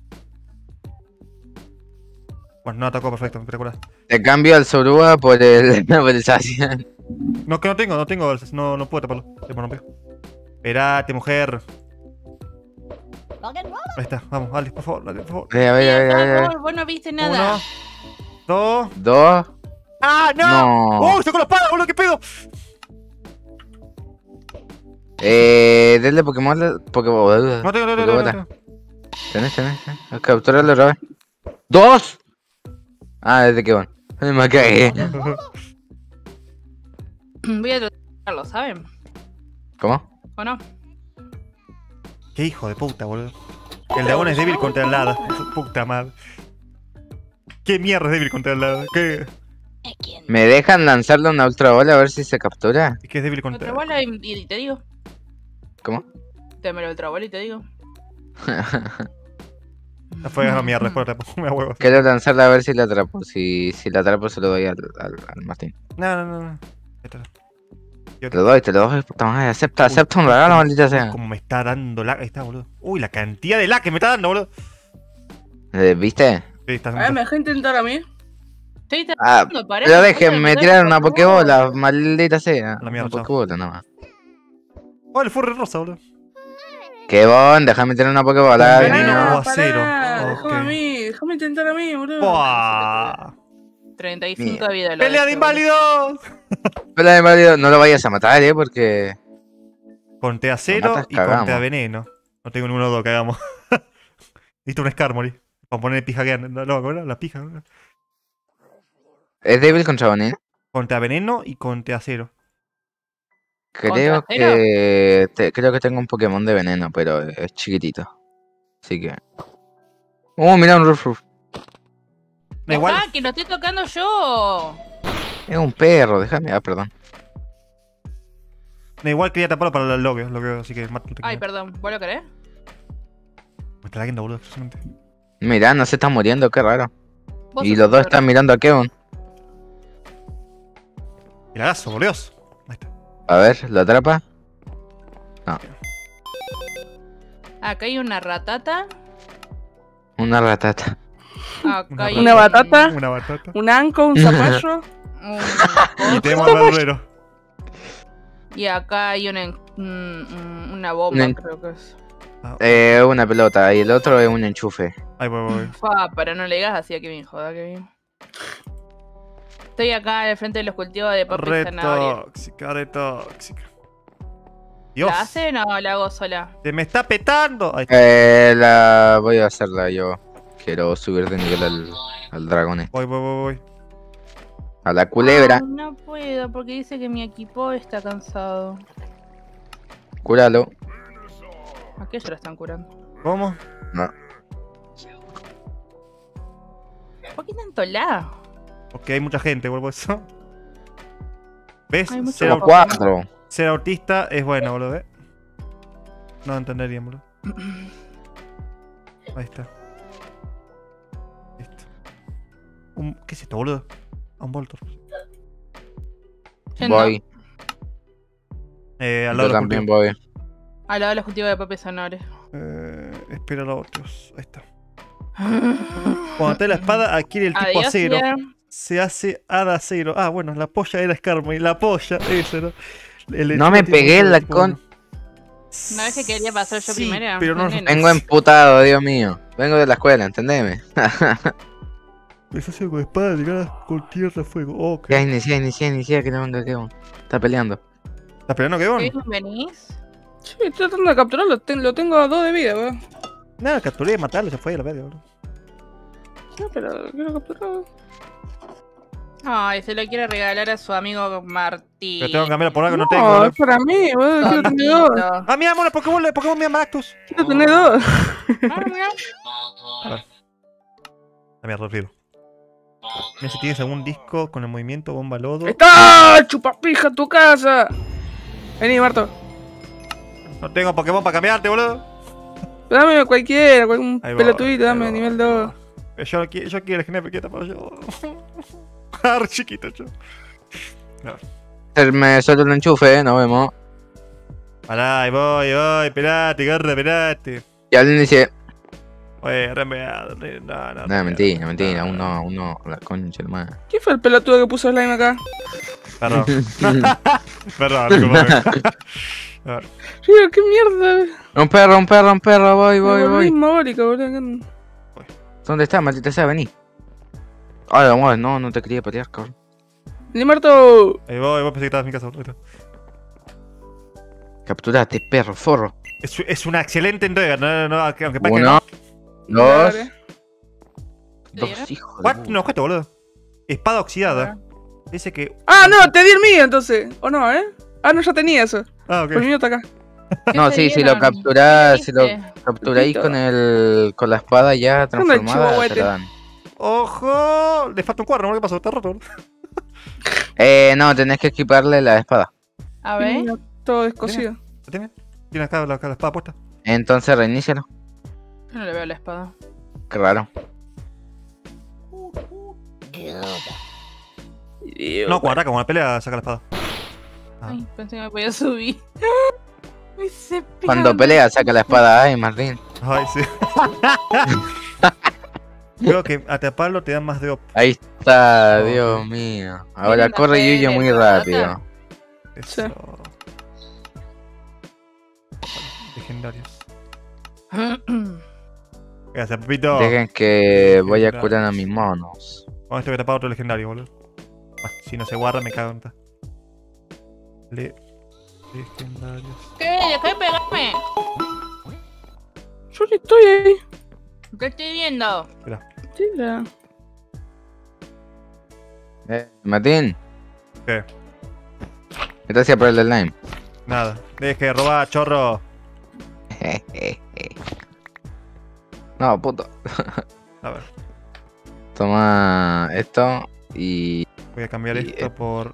Bueno, no atacó, perfecto, espectacular. Te cambio al Zorua por el, por el Zacian. No, que no tengo, no puedo taparlo. Se me rompió. Esperate, mujer. Ahí está, vamos, dale, por favor, dale, por favor. A ver. Vos no viste nada. 1, 2. Dos. ¡Ah, no! No. ¡Oh, sacó la espada, boludo! ¿Qué pedo? Denle Pokémon. Pokémon. No tengo. Tenés. Capturarlo otra vez. ¡Dos! Ah, desde que bueno. Me cagué. Voy a tratarlo, ¿saben? ¿Cómo? ¿O no? Qué hijo de puta, boludo. El dragón es débil contra el hada. Su puta madre. ¿Qué mierda es débil contra el hada? ¿Qué? ¿Me dejan lanzarle una ultra bola a ver si se captura? ¿Qué es débil contra Otra bola y te digo. ¿Cómo? Te me lo otra bola y te digo. No fue a mierda, después me huevo. Quiero lanzarla a ver si la atrapo. Si la atrapo se lo doy al Martín. No. Esto. Te lo doy, puta madre. Acepta un regalo, maldita sea. Como me está dando lag. Ahí está, boludo. Uy, la cantidad de lag que me está dando, boludo. ¿Viste? Sí, está A ver, ¿me dejé intentar a mí? Estoy Ah, tratando, parece. pero déjenme tirar una Pokébola, maldita sea. La mierda, Una chao. Pokébola nada más. Oh, el furry rosa, boludo. Qué bon, déjame tirar una Pokébola. Veneno niño. o acero. Déjame Ok. a mí, déjame intentar a mí, boludo. ¡Buah! 35 de vida. lo ¡Pelea de dejé, inválidos! Hola, de Mario, no lo vayas a matar, porque. Conté acero matas, y conté a cagamos. veneno. No tengo ninguno de los dos que hagamos. Listo, un Skarmory. Para poner pija que no, la pija. ¿No? ¿Es débil contra veneno? Conté a veneno y conté a acero. Creo ¿Contra cero? que. Creo que tengo un Pokémon de veneno, pero es chiquitito. Así que. Mira un Ruf. Da igual. ¡Ah, que lo estoy tocando yo! Es un perro, déjame. Ah, perdón. Da igual, quería taparlo para el logueo, así que mato. Ay, perdón. ¿Vos lo querés? Me está lagueando, boludo, precisamente. Mira, no se está muriendo, qué raro. Vos Y sos los dos un están mirando a Kevin. El agazo, por Dios. Ahí está. A ver, ¿lo atrapa? Acá hay una ratata. Una ratata. Acá hay Una batata. Una batata. Un anco, un zapallo. Y tenemos al verdadero. Y acá hay una bomba, creo que es. Una pelota y el otro es un enchufe. Ahí voy. Fa, pero no le digas así a Kevin, joda Kevin. Estoy acá al frente de los cultivos de papa y Re zanahoria. tóxica, re tóxica. Dios. ¿La hacen o la hago sola? Se me está petando. Ahí está. La voy a hacerla yo. Quiero subir de nivel al dragón. Voy. A la culebra. Ay, no puedo porque dice que mi equipo está cansado. Cúralo. ¿A qué ya lo están curando? ¿Cómo? No. ¿Por qué tanto la? Porque hay mucha gente, vuelvo a eso. ¿Ves? Hay mucho Ser, Como Pokémon. 4. ser autista es bueno, boludo, No entenderían, boludo. Ahí está. Listo. ¿Qué es esto, boludo? Un Voltor. Yendo. Voy. Al Yo lado del también cultivo. voy. Al lado de los cultivos de papas sonores. Espera a los otros. Ahí está. Cuando te da la espada, adquiere el tipo Adiós, acero. Ian. Se hace hada acero. Ah, bueno, la polla era Skarmory. La polla, eso, ¿no? No me pegué en la con. ¿No ves que quería pasar yo Sí, primero? pero no. Nena. Vengo emputado, Dios mío. Vengo de la escuela, entendeme. Es así con espada, llegar con tierra, fuego. Oh, Ya inicia, que no venga Kevon. Está peleando. ¿Estás peleando, Kevon? ¿Qué venís? Sí, estoy tratando de capturarlo. Lo tengo a 2 de vida, weón. Nada, capturé, matarlo, se fue a la verga, boludo. No, pero quiero capturarlo. Ay, se lo quiere regalar a su amigo Martín. Pero tengo que cambiar por algo que no tengo, No, boludo. es para mí, weón. Quiero tener 2. Tontito. Ah, mira, mola, Pokémon mira Mactus. Quiero tener 2. Ah, mira. A ver, refiero. Mira si tienes algún disco con el movimiento bomba lodo. ¡Está! ¡Chupapija tu casa! Vení, Marto. No tengo Pokémon para cambiarte, boludo. Dame cualquiera, un Ahí va, pelotudito, ahí dame va. nivel 2. Yo quiero el GNP que para yo. Ar chiquito yo. Me suelto el enchufe, nos vemos. Pará, ahí voy, esperate, garra, esperate. Ya lo inicié. Oye, reenviado. No, mentira, aún no. La concha del madre. ¿Quién fue el pelotudo que puso slime acá? Perdón. Perdón, disculpame. A ver. Río, qué mierda. Un perro, voy. Mórica, boludo. ¿Dónde está, maldita sea? Vení. Ahora, vamos, no te quería patear, cabrón. Vení, Marto. Ahí voy, pensé que estabas en mi casa, boludo. Capturate, perro, forro. Es una excelente entrega, no, aunque parezca que Uno, no. dos, Dale. dos hijos de What? puta. No, ¿qué esto, boludo? Espada oxidada. Dice que. Ah, no, te di el mío entonces. ¿O no, Ah, no, ya tenía eso. Ah, Pues el ok. mío está acá. No, ¿Qué sí, te si lo dieron? capturás, si lo ¿Qué viste? capturáis con la espada ya Anda, transformada, te chihuahuete. la dan. ¡Ojo! Le falta un cuerno, ¿qué pasó? Está roto, boludo. No, tenés que equiparle la espada. A ver. Mira, todo descosido. ¿Lo tiene? ¿Tiene acá la espada puesta? Entonces reinícialo. Yo no le veo la espada. Qué raro. No, cuando ataca, cuando la pelea, saca la espada. Ah. Ay, pensé que me podía subir. Me hice Cuando picante. pelea, saca la espada. Ay, Martín. Ay, sí. Creo que atraparlo te da más de op. Ahí está, Oh, Dios ok. mío. Ahora Miren la corre y huye pelea, muy ¿verdad? rápido. Eso. Legendarios. Gracias, Pepito. Dejen que voy a Legendarios. curar a mis monos. Con esto voy a tapar otro legendario, boludo. Ah, si no se guarda, me cago en ta. Legendarios. ¿Qué? Dejá de pegarme. Yo ni estoy ahí. ¿Qué estoy viendo? Tira. Martín. ¿Qué? Gracias por el slime. Nada. Deje de robar, chorro. No, puto. A ver. Toma esto y Voy a cambiar Y, esto por.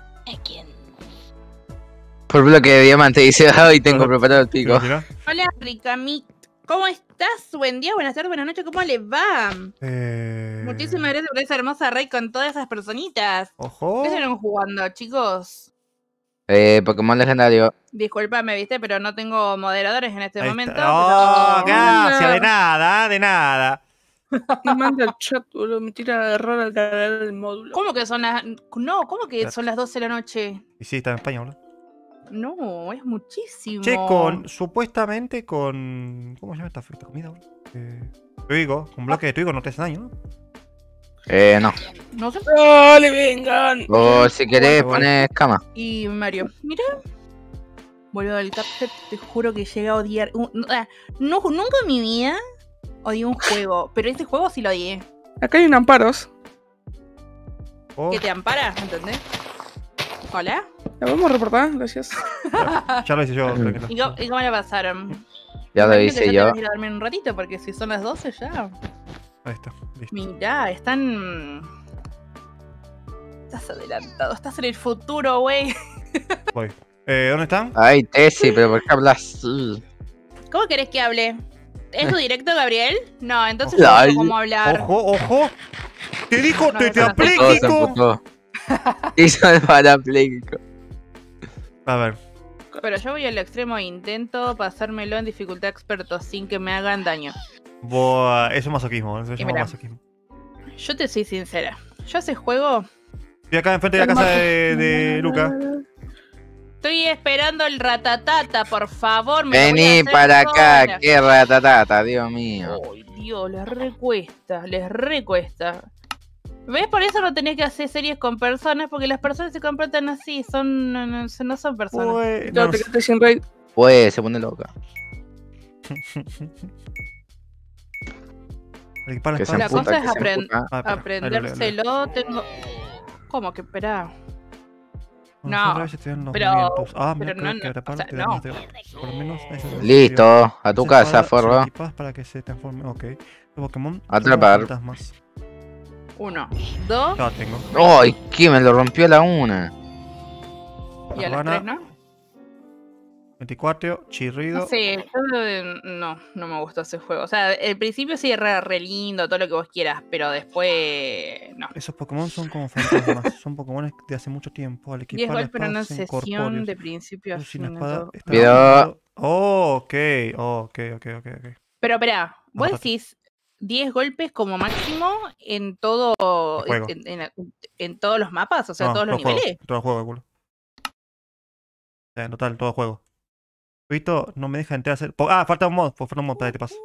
por bloque de diamante dice, hoy tengo preparado el pico. Mira. Hola, Ricamit. ¿Cómo estás? Buen día, buenas tardes, buenas noches. ¿Cómo le va? Muchísimas gracias por esa hermosa raid con todas esas personitas. Ojo. ¿Qué estuvieron jugando, chicos? Pokémon legendario. Disculpame, viste, pero no tengo moderadores en este Ahí momento. está. Oh, pero- gracias, de nada, de nada. Me manda el chat, boludo. Me tira error al cargar el módulo. ¿Cómo que son las... No, ¿cómo que Claro. son las 12 de la noche? Y sí, está en España, boludo. No, es muchísimo. Che, supuestamente con. ¿Cómo se llama esta comida, boludo? Twigo, un bloque de Twigo no te hace daño, ¿no? No. No sé. ¡Dale, vengan! O si querés Bueno. poner cama. Y Mario. Mira. Boludo, el Cuphead, te juro que llega a odiar. Nunca en mi vida odié un juego, pero ese juego sí lo odié. Acá hay un amparos. Oh, Que te ampara, ¿entendés? Hola. ¿La podemos reportar? Gracias. ya lo hice yo, tranquilo. ¿Y cómo la pasaron? Ya lo Imagino que hice ya yo. tenés que ir a dormir un ratito, porque si son las 12 ya. Ahí está, listo. Mirá, están. Estás adelantado, estás en el futuro, güey. Voy. ¿Dónde están? Ay, Tessy, pero ¿por qué hablas así? ¿Cómo querés que hable? ¿Es tu directo, Gabriel? No, entonces Ojo. no sé cómo hablar. Ojo, ojo. Te dijo, No, te no, no, aplico. Todo se emputó. Hizo el parapléjico. A ver. Pero yo voy al extremo e intento pasármelo en dificultad experto sin que me hagan daño. Buah, eso es masoquismo. Eso se llama mira. masoquismo. Yo te soy sincera. Yo ese juego Estoy acá enfrente de la casa de Luca. estoy esperando el ratatata, por favor. Me lo voy a Vení hacer para acá, sola. qué ratatata, Dios mío. Ay, Dios, les recuesta. ¿Ves? Por eso no tenés que hacer series con personas, porque las personas se comportan así, no son personas. Ué, No, no, te quedaste sin raid. Pues, se pone loca. Dispara, Que se dispara. La emputa, cosa es que se aprender. emputa. Ah, espera, ahí lo leo, Aprendérselo, tengo. ¿Cómo que espera? Bueno, No, son rayos, te dan los pero- movimientos. Ah, mira, pero creo no, que ahora o sea, te dan no. los dedos. Por lo menos eso es lo que Listo, a tu Esa casa, espada son forro. equipadas para que se transforme. Ok. Los Pokémon. son Atrapar. como fantasmas. 1, 2 Ya lo tengo. ¡Ay! ¿Qué? Me lo rompió a la una. y a las Arbana, 3, ¿no? 24, chirrido. Sí, yo no me gustó ese juego. O sea, el principio sí era re lindo, todo lo que vos quieras, pero después no. Esos Pokémon son como fantasmas. Son Pokémon de hace mucho tiempo. Al 10 equipar la golpes en una espada son sesión corpóreos. de principio a Pero sin fin. espada todo. está Video. apuntado- Oh, ok. Pero espera, vos Bájate. decís 10 golpes como máximo en todo. juego. En todos los mapas, o sea, No, todos los todo juego, niveles. todo juego, culo. En total, todo juego. Visto, no me deja entrar a hacer. Falta un mod. Falta un mod, para que te paso.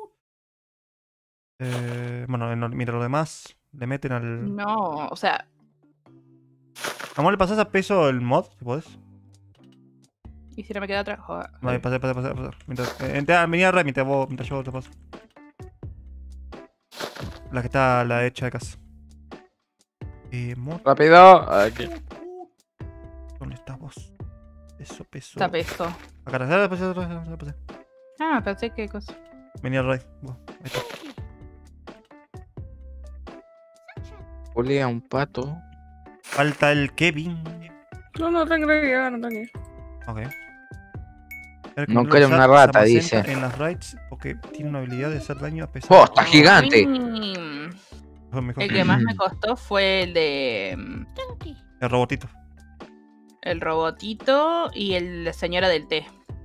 Bueno, mientras los demás le meten al. No, o sea, Amor, ¿le pasás a peso el mod? Si podés. y si no me queda atrás, joder. Vale, pasé. Mientras, vení a mientras yo te paso. La que está a la derecha de casa. Mod, Rápido. Aquí. ¿dónde estás vos? Peso. Está peso. Acá atrás, ya la pasé. Ah, pensé que cosa. Vení al raid. Vos, ahí está. Julia, un pato. Falta el Kevin. No, tranqui. Ok. No quiero una rata, dice. En las raids porque tiene una habilidad de hacer daño a pesar ¡Oh, está gigante! A mí, Mejor. el que más me costó fue el de El robotito. el robotito y la señora del té.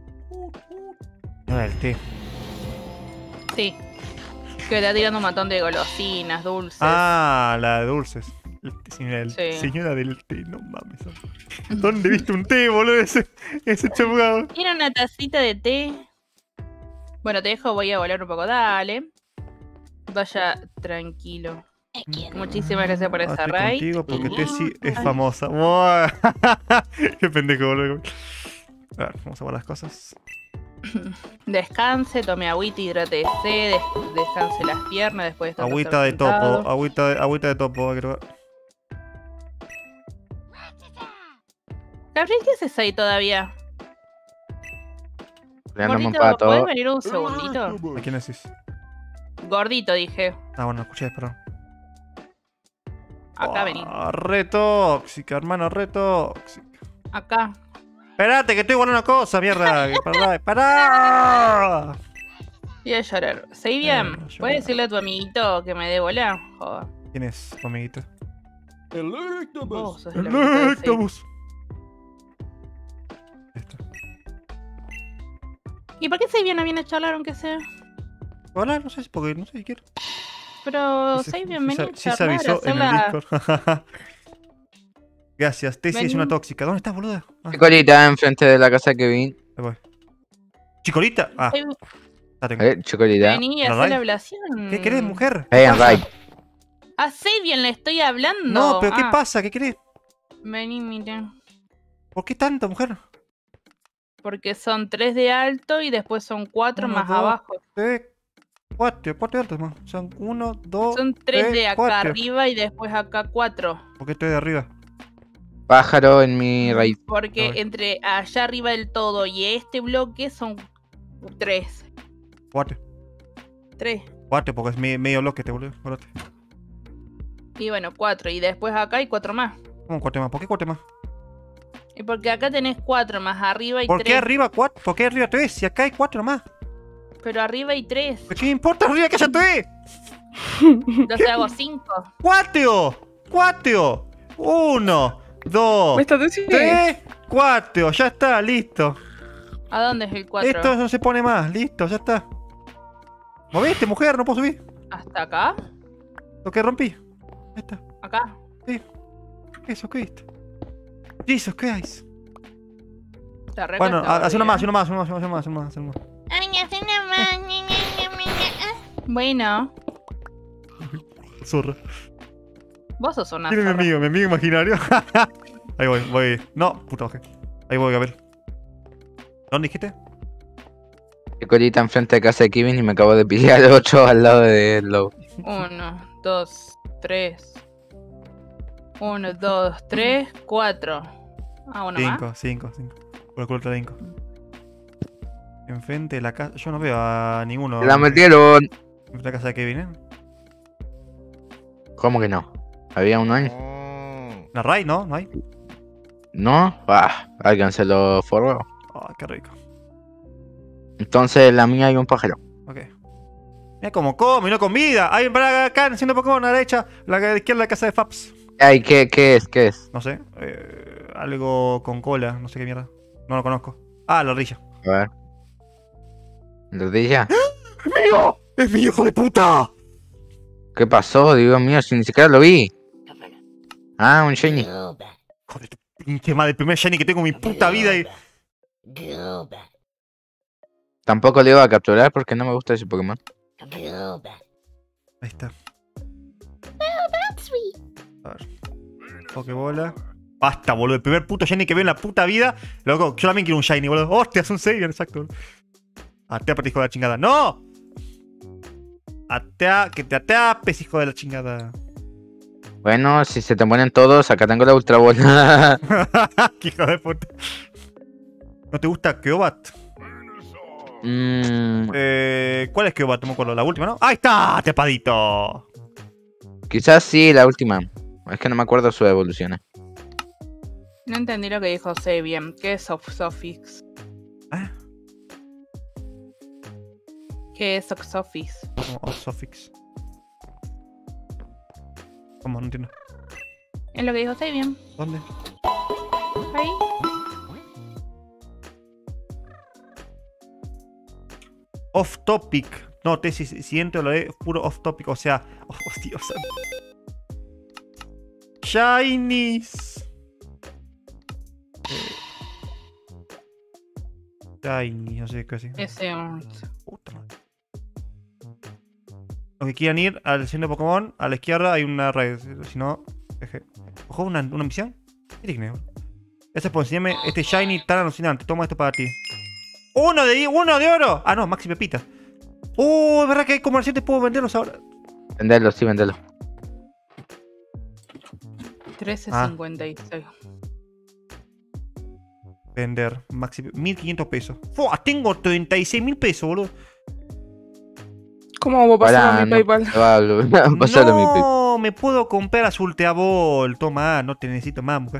El té. Sí. Que te va tirando un montón de golosinas, dulces. Ah, la de dulces. Sí. Señora del té, no mames. ¿Dónde viste un té, boludo? Ese chapugado. Tiene una tacita de té. Bueno, te dejo, voy a volar un poco. Dale. Vaya tranquilo. Muchísimas gracias por esa Estoy raid. contigo porque Tessie es Ay. famosa. Buah. Qué pendejo, boludo. A ver, vamos a ver las cosas. Descanse, tome agüita, hidrátese, descanse las piernas después de estar Agüita de sentado. topo, agüita de topo. Creo. Gabriel, ¿qué haces ahí todavía? Leandro un Gordito, pato. ¿podés venir un segundito? ¿A quién decís? Gordito, dije. Ah, bueno, escuché, perdón. Acá vení. Re tóxica, hermano, re tóxica. Acá. Espérate, que estoy guardando una cosa, mierda. ¡Pará! Voy a llorar. ¿Seguí bien? llorar. ¿Puedes decirle a tu amiguito que me dé bola? Joder. ¿Quién es tu amiguito? Vos sos el amiguito de Seibian. Electabuzz. Esto. ¿Y por qué Seibian no viene a charlar aunque sea? Hola, no sé si porque no sé si quiero. Pero Sí, Seibian, vení a sí se charlar, avisó en el hacerla... Discord. Gracias, Tessie es Vení. una tóxica. ¿Dónde estás, boluda? Ah, Chicolita enfrente de la casa de Kevin. ahí voy. ¿Chicolita? Ah, Seibian, la tengo. Chicolita. vení a ¿La hacer la raid? ablación. ¿Qué querés, mujer? Hey, en raid. A Seibian le estoy hablando. No, pero ¿qué Ah, pasa? ¿Qué querés? Vení, mira. ¿Por qué tanto, mujer? Porque son 3 de alto y después son 4 Uno, más dos, abajo. 3, 4 altos más. Son 1, 2, Son 3 de acá 4. arriba y después acá 4. ¿Por qué estoy de arriba? Pájaro en mi raíz. Porque Ay. entre allá arriba del todo y este bloque son 3. 4. 3. 4 porque es medio bloque este boludo. Acuérdate. Y bueno, 4. Y después acá hay 4 más. ¿Cómo 4 más? ¿Por qué 4 más? Y porque acá tenés 4 más arriba y ¿Por qué 3. arriba 4? ¿Por qué arriba 3? Si acá hay 4 más. Pero arriba hay 3. ¿Por qué me importa arriba que haya 3? Entonces hago 5. 4. 4. 1, 2, ¿Esta te sigue? 3, 4. Ya está, listo. ¿A dónde es el 4? Esto no se pone más, listo, ya está. ¿Moviste, mujer? No puedo subir. ¿Hasta acá? Lo que rompí. Ahí está. ¿Acá? Eso, Cristo. Jesus Christ. Está re Bueno, costado, hace uno más, ¿eh? hace uno más. Bueno, Zorra. vos sos una ¿Quién es zorra. mi amigo imaginario? Ahí voy. No, puta bajé. Ahí voy, a ver. ¿Dónde dijiste? Estoy colita enfrente de casa de Kevin y me acabo de pillar 8 al lado de Low. 1, 2, 3. 1, 2, 3, 4. Ah, uno más. 5. Por el culo te la hinco. Enfrente de la casa. Yo no veo a ninguno. La metieron. Enfrente de la casa de Kevin, ¿eh? ¿Cómo que no? ¿Había uno ahí? ¿La Ray, no? ¿No hay? ¿No? Ah, alcancé los forros. Ah, qué rico. Entonces en la mía hay un pájaro. Ok. Mira cómo come, no comida. Hay para acá, haciendo Pokémon a la derecha. La de izquierda, la casa de Fabs. Ay, ¿qué es? ¿Qué es? No sé. Algo con cola, no sé qué mierda. No lo conozco. Ah, la ardilla. A ver. ¿Rodilla? ¡Mío! ¡Es mi hijo de puta! ¿Qué pasó? Dios mío, si ni siquiera lo vi. Ah, un shiny. Joder, tu pinche madre, el primer shiny que tengo en mi puta vida y... Tampoco le iba a capturar porque no me gusta ese Pokémon. Ahí está. A ver. Pokébola. Basta, boludo. El primer puto shiny que veo en la puta vida. Loco, yo también quiero un shiny, boludo. Hostia, es un Savior, exacto. Atea, hijo de la chingada. ¡No! Atea, que te ateapes, hijo de la chingada. Bueno, si se te mueren todos, acá tengo la Ultra Bola. ¡Qué hijo de puta! ¿No te gusta Keobat? ¿Cuál es Keobat? No me acuerdo. La última, ¿no? ¡Ahí está! ¡Tepadito! Quizás sí, la última. Es que no me acuerdo sus evoluciones. No entendí lo que dijo Sabian. ¿Qué es Oxofix? ¿Eh? ¿Qué es Oxofix? Como Oxofix. ¿Cómo? No entiendo. Es lo que dijo Sabian. ¿Dónde? Ahí. Off topic. No, tesis, siguiente lo de puro off topic. O sea. Oh, Dios santo. Shinies. Shiny, no sé qué así. Ese. Puta madre. Los que quieran ir al centro de Pokémon, a la izquierda hay una red. Si no, jeje. ¿Ojo una misión? ¿Qué tiene? Gracias por enseñarme este shiny tan alucinante. Toma esto para ti. ¡Uno de oro! Ah, no, Maxi Pepita. Es verdad que hay comerciantes, puedo venderlos ahora. Venderlo, sí, venderlo. 13.56. Vender, Maxi 1500 pesos. ¡Fua! Tengo 36.000 pesos, boludo. ¿Cómo vamos a pasar Ahora a mi no PayPal? te va a pasar a mi PayPal. No, me puedo comprar Azulteabol. Toma, no te necesito más, mujer.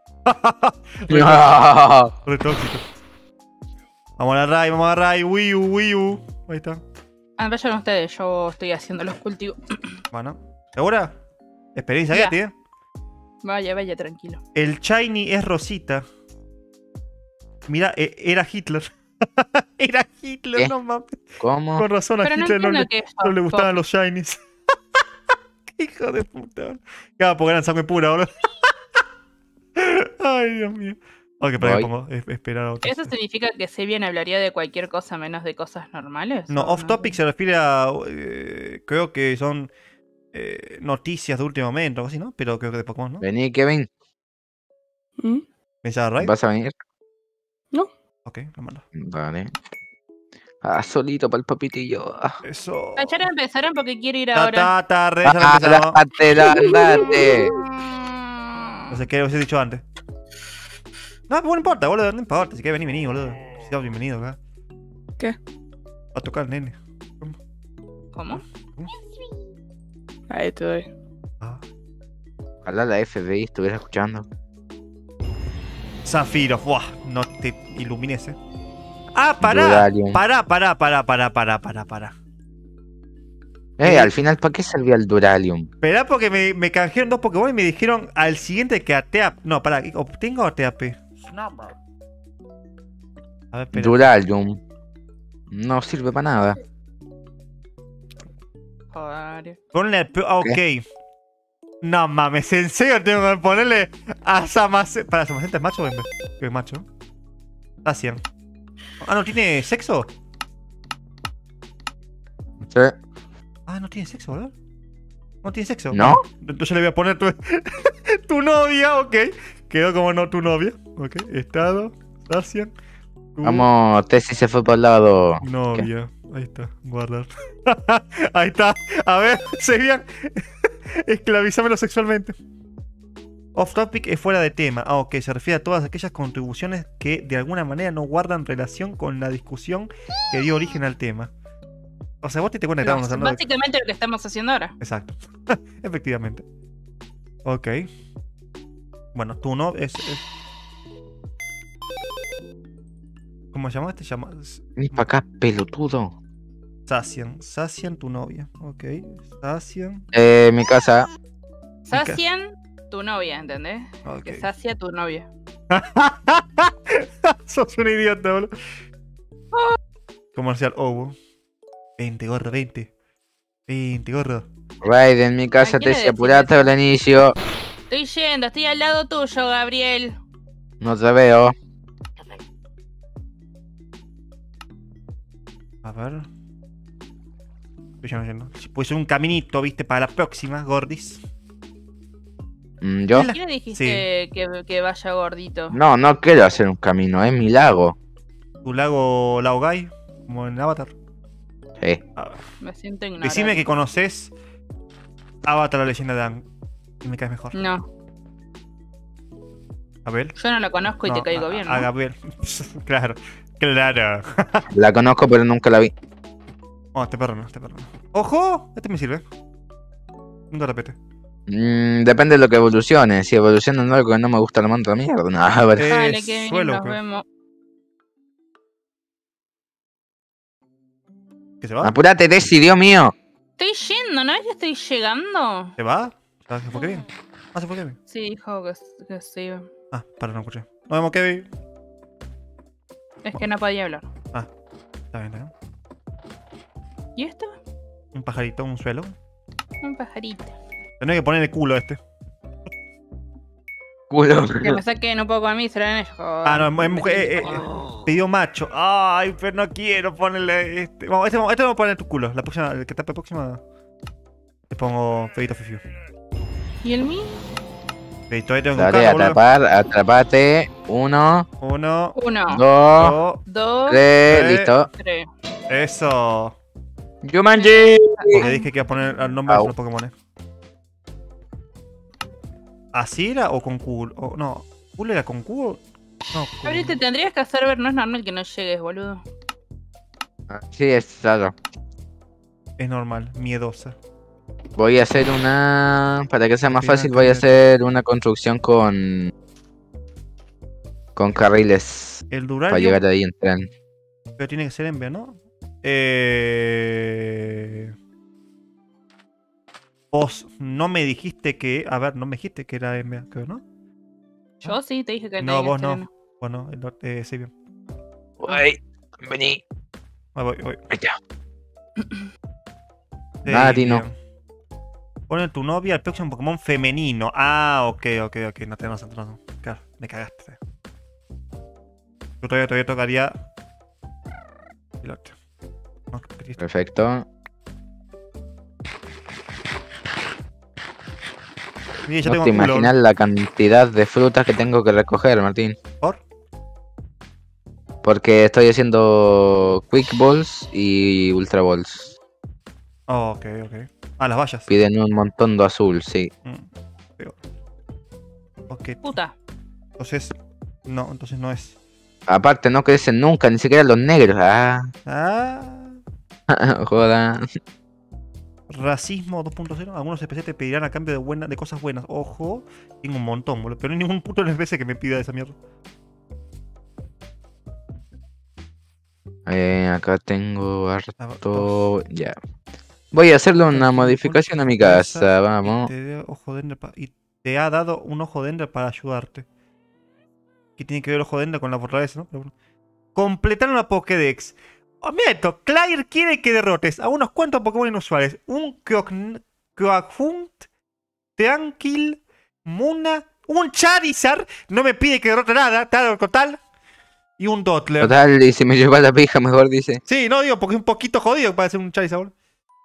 Re tóxico. Vamos a la Rai, Wii U. Ahí está. Ah, vayan ustedes, yo estoy haciendo los cultivos. Bueno, ¿segura? Experiencia Ya. ya, tío. Vaya, tranquilo. El shiny es rosita. Mira, era Hitler. Era Hitler, ¿Qué? no mames. ¿Cómo? Con razón a Pero no Hitler no, entiendo le, qué es no le gustaban Oxofix. los shinies. Qué hijo de puta. Claro, porque eran sangre pura, boludo. Ay, Dios mío. Ok, pero Voy. pongo esperar a otro. ¿Eso significa que Sabian hablaría de cualquier cosa menos de cosas normales? No, ¿O off topic se refiere a. Creo que son noticias de último momento, algo así, ¿no? Pero creo que de Pokémon, ¿no? Vení, Kevin. ¿Mm? ¿Pensaba Ray? ¿Vas a venir? No. Ok, lo mando. Vale. Ah, solito para el papitillo. Ah. Eso. Ya empezaron porque quiero ir Ta, ahora. ta, ta, ya lo empezamos. Andate. No sé qué habéis dicho antes. No, pero no importa, boludo, no importa. Si quieres venir, vení, boludo. Si estás bienvenido acá. ¿Qué? Va a tocar el nene. ¿Cómo? Ahí te doy. Ah. Ojalá la FBI estuviera escuchando. Zafiro, buah, no te ilumines, Ah, pará. Duralium. Pará. Al final, ¿para qué servía el Duralium? Esperá porque me canjearon 2 Pokémon y me dijeron al siguiente que atea. No, pará, ¿obtengo o TAP? A ver, espera. Duralium. No sirve para nada. Joder. Ponle al ok. No mames, ¿en serio tengo que ponerle a Samacenta? ¿Para Samacenta es macho o hembra? Creo que es macho. Sacian. Ah, ¿no tiene sexo? Sí. Ah, no tiene sexo, ¿verdad? No tiene sexo. ¿No? Entonces le voy a poner tu novia, ok. Quedó como no tu novia. Ok, estado, Sacian. Vamos, Tessie se fue por el lado. Novia. Ahí está, guardar. Ahí está. A ver, serían. Esclavízamelo sexualmente. Off topic es fuera de tema. Ah, ok, se refiere a todas aquellas contribuciones que de alguna manera no guardan relación con la discusión que dio origen al tema. O sea, vos te cuenta que estamos hablando de... Básicamente lo que estamos haciendo ahora. Exacto. Efectivamente. Ok. Bueno, tú no es... ¿Cómo se llama? Te llama... Vení para acá, pelotudo. Sacian. Sacian, tu novia. Ok. Sacian. Mi casa. Sacian tu novia, ¿entendés? Ok. Que sacia tu novia. Sos un idiota, boludo. Comercial Ovo. 20, gorro, 20. 20, gorro. Raiden, mi casa, quiere Tessie, decir apurate eso? al inicio. Estoy yendo, estoy al lado tuyo, Gabriel. No te veo. A ver. Estoy yendo. Si puede ser un caminito, viste, para la próxima, Gordis. ¿Yo? ¿Quién le dijiste que vaya gordito? No, no quiero hacer un camino, es mi lago. Tu lago Laogai, como en Avatar. Sí. A ver. Me siento ignorante. Decime que conoces Avatar, la leyenda de Aang. Y me caes mejor. No, A ver. yo no lo conozco y No, te caigo bien, ¿no? A Gabriel. Claro. Claro. La conozco, pero nunca la vi. Oh, este perro no, este perro no. ¡Ojo! Este me sirve. Nunca repete. Depende de lo que evolucione. Si evoluciona en algo que no me gusta, lo mando a la mierda. No, a ver. Dale, Kevin, suelo, nos creo. vemos. ¿Que se va? Apurate, Tessie, Dios mío. Estoy yendo, ¿no es que estoy llegando? ¿Se va? ¿Se fue Kevin? Ah, se fue Kevin. Sí, dijo que se iba. Ah, para, no escuché. Nos vemos, Kevin. Es que no podía hablar. Está bien, ¿eh? ¿Y esto? Un pajarito, un suelo. Un pajarito. Tenés que poner el culo a este. Culo. Que me saquen un poco a mí, serán ellos. Ah, no, es mujer. Pidió macho. Ay, pero no quiero ponerle este. Vamos, este vamos a poner tu culo. La próxima, el que tape próxima. Le pongo Feito Fifiu. ¿Y el mío? Feito, ahí tengo que Dale, buscar, boludo. atrapar, atrapate. 1, 1, 1, 2, 2, 2, 3, tres. listo. 3. eso. Jumanji. Porque dije que iba a poner el nombre de Au. los Pokémon. ¿Así era o con Q? O, no, ¿Q era con Q? No, con... Gabriel, te tendrías que hacer ver, no es normal que no llegues, boludo. Sí, es claro. Es normal, miedosa. Voy a hacer una... Para que sea más Mira, fácil, voy a mira. hacer una construcción con carriles. El Para Duralium, llegar ahí en tren. pero tiene que ser hembra, ¿no? Vos no me dijiste que... A ver, no me dijiste que era hembra, creo, ¿no? Yo sí te dije que No, tenía que vos ser no. uno. Bueno, sí, bien. Uy, vení. Voy. Ahí está. Sí, Nati, no. bien. Pone tu novia al próximo Pokémon femenino. Ah, ok. No tenemos no. Claro, me cagaste. Yo todavía tocaría... El otro. No, Cristo. Perfecto. Sí, ya No tengo te culo. imaginas la cantidad de frutas que tengo que recoger, Martín. ¿Por? Porque estoy haciendo Quick Balls y Ultra Balls. Oh, ok. Ah, las vallas. Piden un montón de azul, sí. Feo. Ok, Puta. entonces no es. Aparte no crecen nunca, ni siquiera los negros. Ah, Ah, joda. racismo 2.0. Algunos NPC te pedirán a cambio de cosas buenas. Ojo, tengo un montón, boludo. Pero no hay ningún puto NPC que me pida esa mierda. Acá tengo harto. Dos. Ya. Voy a hacerle una modificación a mi casa, Y vamos. y te ha dado un ojo de Ender para ayudarte. ¿Qué tiene que ver el ojo de Ender con la fortaleza, no? Pero bueno. Completar una Pokédex. Oh, mira esto. Claire quiere que derrotes a unos cuantos Pokémon inusuales. Un Croaghunt, Tranquil, Muna, un Charizard. No me pide que derrote nada, total. Y un Dottler. Total, y si me lleva la pija, mejor dice. Sí, no digo, porque es un poquito jodido para ser un Charizard, boludo.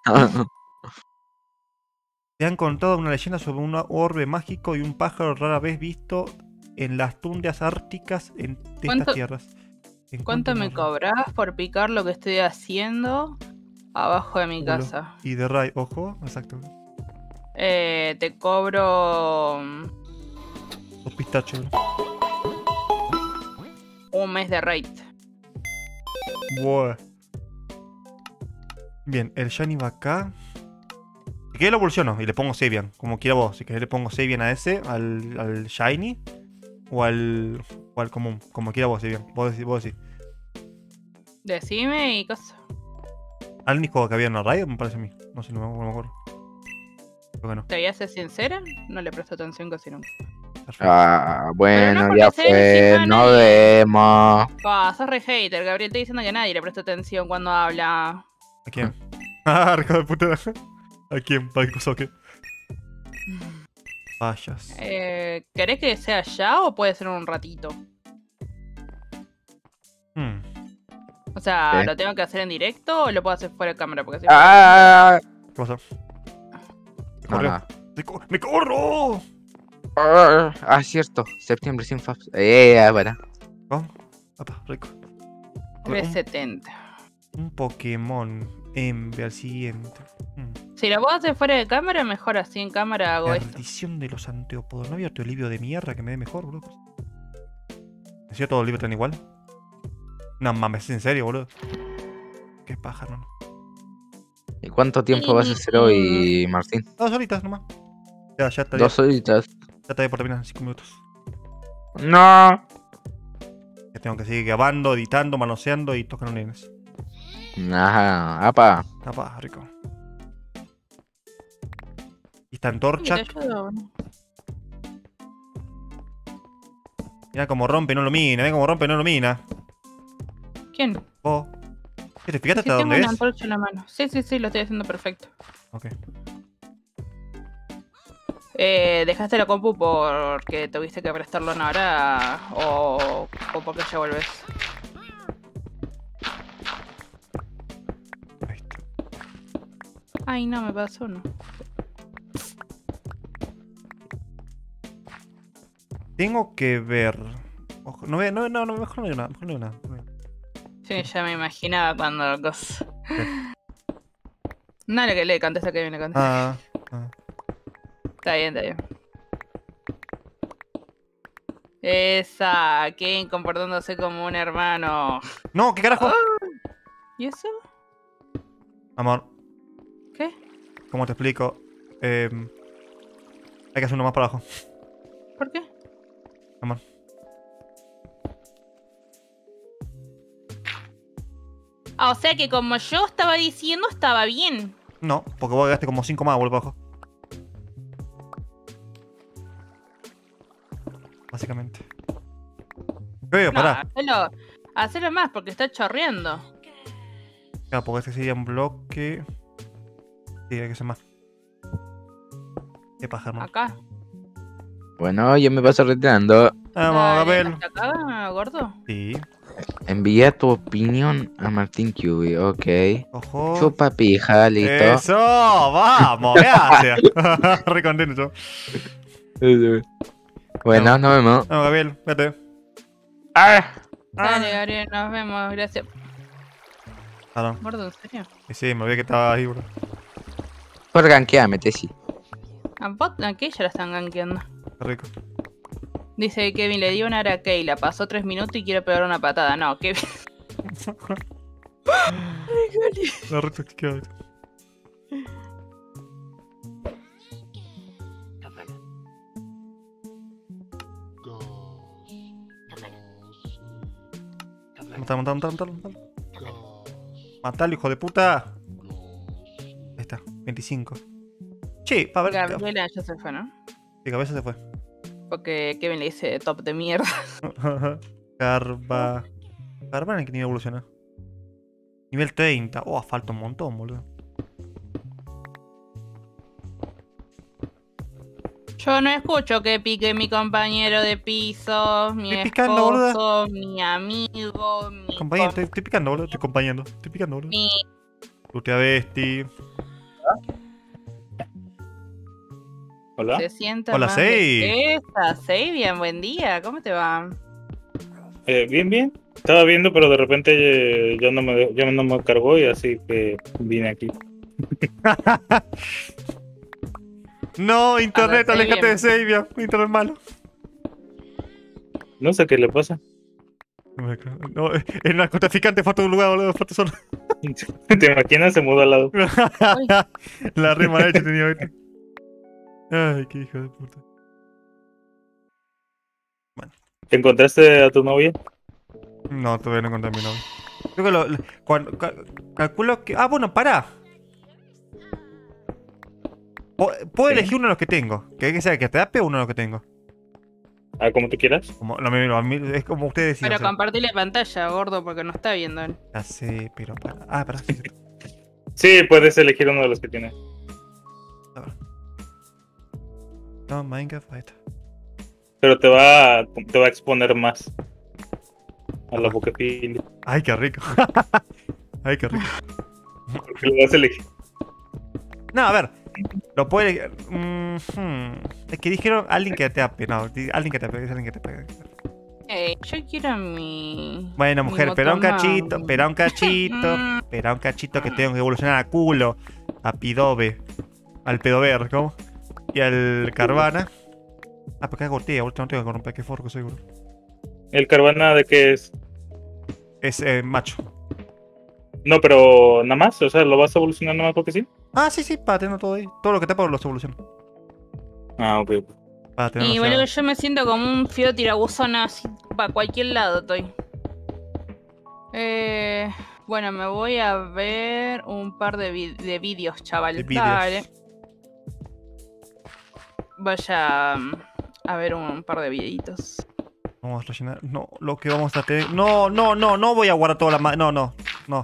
Te han contado una leyenda sobre un orbe mágico y un pájaro rara vez visto en las tundras árticas de estas tierras. ¿Cuánto me cobras por picar lo que estoy haciendo abajo de mi Culo. casa? Y de raid, ojo, exacto. Te cobro 2 pistachos. un mes de raid. Buah. Bien, el Shiny va acá. Si querés lo evoluciono y le pongo Savian, como quiera vos. Si querés le pongo Savian a ese, al Shiny o al común, como quiera vos, Savian. Vos decís. Decime y cosas. ¿Al único que había en la raid? Me parece a mí. No sé, no me acuerdo. Creo que no. ¿Te voy a ser sincera? No le presto atención casi nunca. Perfecto. Ah, Pero bueno, no ya porque sea fue. encima Nos nadie. vemos. Sos re hater, Gabriel. Te diciendo que nadie le presta atención cuando habla. ¿A quién? Ah, rico de puta. ¿A quién? ¿Para qué cosa o qué? Vayas. ¿Querés que sea ya o puede ser un ratito? O sea, ¿Qué? ¿lo tengo que hacer en directo o lo puedo hacer fuera de cámara? Porque si Ah, ¿Qué pasó? no, Corre. no. ¡Me corro! Cierto. Septiembre sin Fabs. Para. ¿Cómo? Apa, rico. 370. Un Pokémon. Enve al siguiente. Si lo puedo hacer fuera de cámara, mejor así en cámara hago esto. Perdición de los anteópodos. ¿No había otro libro de mierda que me dé mejor, boludo? ¿En serio todos los libros están igual? No mames, ¿en serio, boludo? Qué paja, no. ¿Y cuánto tiempo vas a hacer hoy, Martín? 2 horitas nomás. Ya está. 2 horitas. Ya está bien por terminar en 5 minutos. No. Ya tengo que seguir grabando, editando, manoseando y tocando nenes. Ajá, apa. Apa, rico. Y esta antorcha. Sí, te ayudo. Mira cómo rompe, no lo mina. Mira cómo rompe, no lo mina. ¿Quién? Oh. ¿Qué te fijaste Sí, hasta tengo dónde una es? antorcha en la mano. Sí, lo estoy haciendo perfecto. Ok. ¿Dejaste la compu porque tuviste que prestarlo ahora o porque ya volvés? Ahí está. Ay, no, me pasó uno. Tengo que ver. Ojo, no, mejor no veo nada. Mejor no veo nada. Sí, ya me imaginaba cuando cosa. Dale que le contesta que viene, contesta. Está bien. Esa, Ken comportándose como un hermano. No, ¿qué carajo? ¿Y eso? Amor, ¿Qué? ¿cómo te explico? Hay que hacer uno más para abajo. ¿Por qué? Amor. Ah, o sea que como yo estaba diciendo, estaba bien. No, porque vos gasté como 5 más, vuelvo abajo. Básicamente. Pará. No, hacelo más porque está chorreando. Claro, porque este sería un bloque. Sí, hay que hacer más. Qué paja, hermano. Acá. Bueno, yo me paso retirando. Vamos, Dale, Gabel. ¿hasta acá, gordo? Sí. Envía tu opinión a Martín QB, ok. Ojo. Chupa pija, listo. Eso, vamos, gracias. Re contento yo. Bueno, nos vemos. Vamos, Gabriel, vete. Ah. Dale, Gabriel, nos vemos, gracias. Perdón. ¿Gordo, en serio? Sí, me olvidé que estaba ahí, bro. Por ganqueame, Tessy. Aquí ya la están gankeando. Qué rico. Dice Kevin, le dio una hora a Keila, pasó 3 minutos y quiere pegar una patada. No, Kevin. La reta que queda. Matalo. Matalo, hijo de puta. Ahí está, 25. Che, para ver. Gabriela ya se fue, ¿no? De cabeza se fue. Porque Kevin le dice top de mierda. Carva. Carva, ¿en qué nivel evoluciona? Nivel 30. Oh, falta un montón, boludo. Yo no escucho que pique mi compañero de piso, mi Estoy picando, esposo, mi amigo, mi Compañero, estoy picando, boludo. Estoy acompañando. Estoy picando, boludo. mi... Lutea Besti. Hola. Se sienta Hola, más Sei. Bien, buen día, ¿cómo te va? Bien. Estaba viendo, pero de repente ya no me cargó y así que vine aquí. No, internet, Ahora, alejate de Sabia. Internet malo. No sé qué le pasa. No, el narcotraficante fue a tu lugar, boludo. Fue a tu zona. ¿Te imaginas? Se mudó al lado. La rima hecha tenía ahorita. Ay, qué hijo de puta. ¿Te encontraste a tu novia? No, todavía no encontré a mi novio. Creo que calculo que... Ah, bueno, pará. Puedo elegir uno de los que tengo. Que sea que te da uno de los que tengo. Ah, como tú quieras. Como, es como ustedes decían. Pero compartirle pantalla, gordo, porque no está viendo él. Ya sé, pero para. Ah, pará. Sí. Sí, puedes elegir uno de los que tienes. A ver. No, Minecraft, ahí está. Pero te va a exponer más a la boquefilia. Ay, qué rico. Ay, qué rico. Porque lo vas a elegir. No, a ver. Lo puede. Es que dijeron alguien que te ape. No, alguien que te ape. Es alguien que te ape. Yo quiero mi... Bueno, mi mujer, espera un motomami. cachito. Espera un cachito que tengo que evolucionar a culo. A Pidobe. Al Pedover, ¿cómo? Y al Carvana. Ah, pero acá corté, ahorita no tengo que corromper. Qué forro que soy, bro. ¿El Carvana de qué es? Es macho. No, pero nada más. O sea, ¿lo vas a evolucionar nada más porque sí? Ah, sí, para tener todo ahí. Todo lo que tapa los evoluciona. Ah, ok. Para tener Y bueno, yo me siento como un fío tirabuzona así para cualquier lado estoy. Bueno, me voy a ver un par de vídeos, chaval. De vídeos. Dale. Vaya a ver un par de videitos. Vamos a rellenar. No, lo que vamos a tener. No voy a guardar toda la. No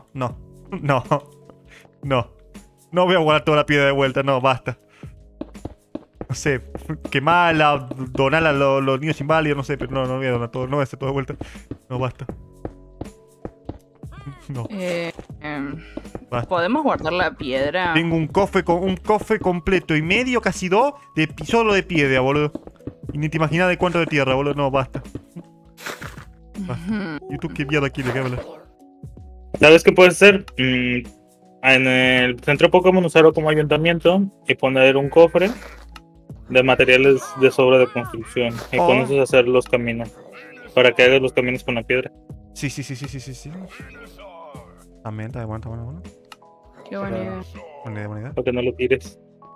voy a guardar toda la piedra de vuelta, no, basta. No sé, quemarla, donarla a los niños inválidos, no sé, pero no voy a donar todo, no voy a hacer todo de vuelta. No, basta. No. Basta. ¿Podemos guardar la piedra? Tengo un cofre completo y medio, casi dos, solo de piedra, boludo. Y ni te imaginas de cuánto de tierra, boludo. No, basta. Basta. YouTube, qué mierda quiere que habla. ¿Sabes qué puedes hacer? En el centro Pokémon usarlo como ayuntamiento y poner un cofre de materiales de sobra de construcción. Y con eso hacer los caminos. Para que hagas los caminos con la piedra. Sí. También, está bueno. Qué buena idea. Buena idea. Para que no lo tires.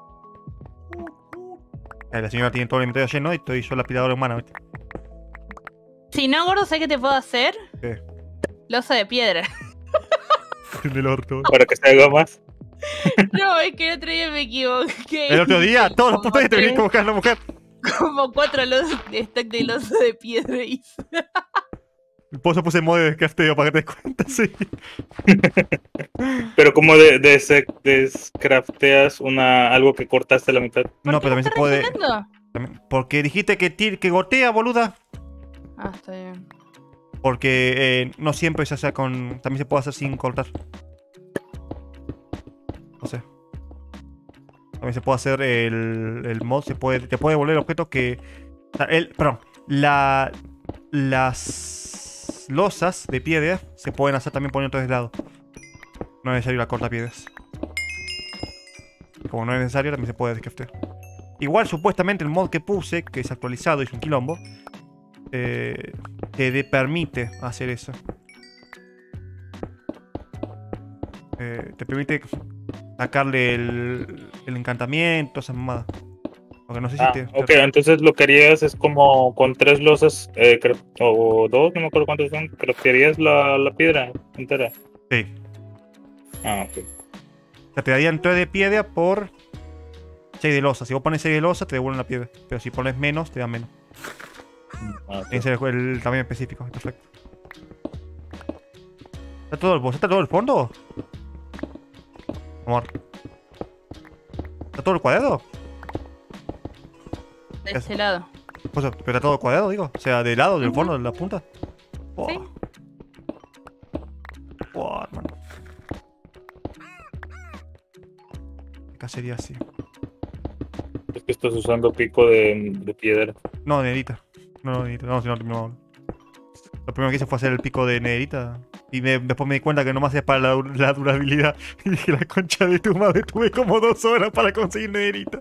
La señora tiene todo el inventario lleno y estoy yo la aspiradora humana, ¿viste? Si no, gordo, ¿sabes qué te puedo hacer? ¿Qué? Losa de piedra. Del orto. Para que se haga más. No, es que el otro día me equivoqué. El otro día, todos los putos días te venís a buscar a la mujer. Como 4 stacks de losa de piedra hice. Por eso puse modo de crafteo para que te des cuenta, sí. Pero como descrafteas algo que cortaste a la mitad. No, pero también se puede. ¿Rellenando? Porque dijiste que gotea, boluda. Ah, está bien. Porque no siempre se hace con. También se puede hacer sin cortar. No sé. También se puede hacer el mod. Te puede devolver objetos que. Perdón. Las las losas de piedra se pueden hacer también poniendo de lado. No es necesario la cortapiedras. Como no es necesario, también se puede descraftear. Igual, supuestamente, el mod que puse, que es actualizado y es un quilombo, te permite hacer eso. Te permite sacarle el encantamiento, esas mamadas. Porque no sé si ok, entonces lo que harías es como con 3 losas, o 2, no me acuerdo cuántos son, craftearías la piedra entera. Sí. Ah, ok. O sea, te darían 3 de piedra por 6 de losa. Si vos pones 6 de losa, te devuelven la piedra. Pero si pones menos, te dan menos. Ok. Tiene que ser el tamaño específico. Perfecto. ¿Está todo el fondo? Amor. ¿Está todo el cuadrado? De este lado. O sea, pero está todo cuadrado, digo. O sea, del lado, del fondo, de la punta. Wow. Sí. Wow, hermano. Acá sería así. Es que estás usando pico de piedra. No, de nederita. No, si no. Lo primero que hice fue hacer el pico de nederita. Y después me di cuenta que nomás es para la durabilidad. Y dije, la concha de tu madre, tuve como 2 horas para conseguir nederita.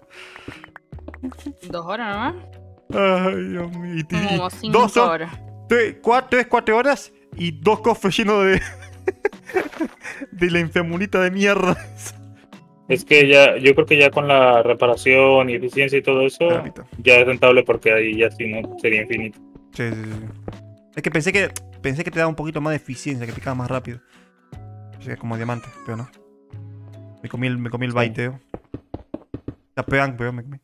2 horas nomás. Ay, Dios mío. Como 5 horas. 4 horas y 2 cofres llenos de... de la infemulita de mierda. Es que ya, yo creo que ya con la reparación y eficiencia y todo eso, ya es rentable porque ahí ya si no sería infinito. Sí. Es que pensé que te daba un poquito más de eficiencia, que picaba más rápido. O sea, como diamante, pero no. Me comí el baiteo. La pegan, pero me comí.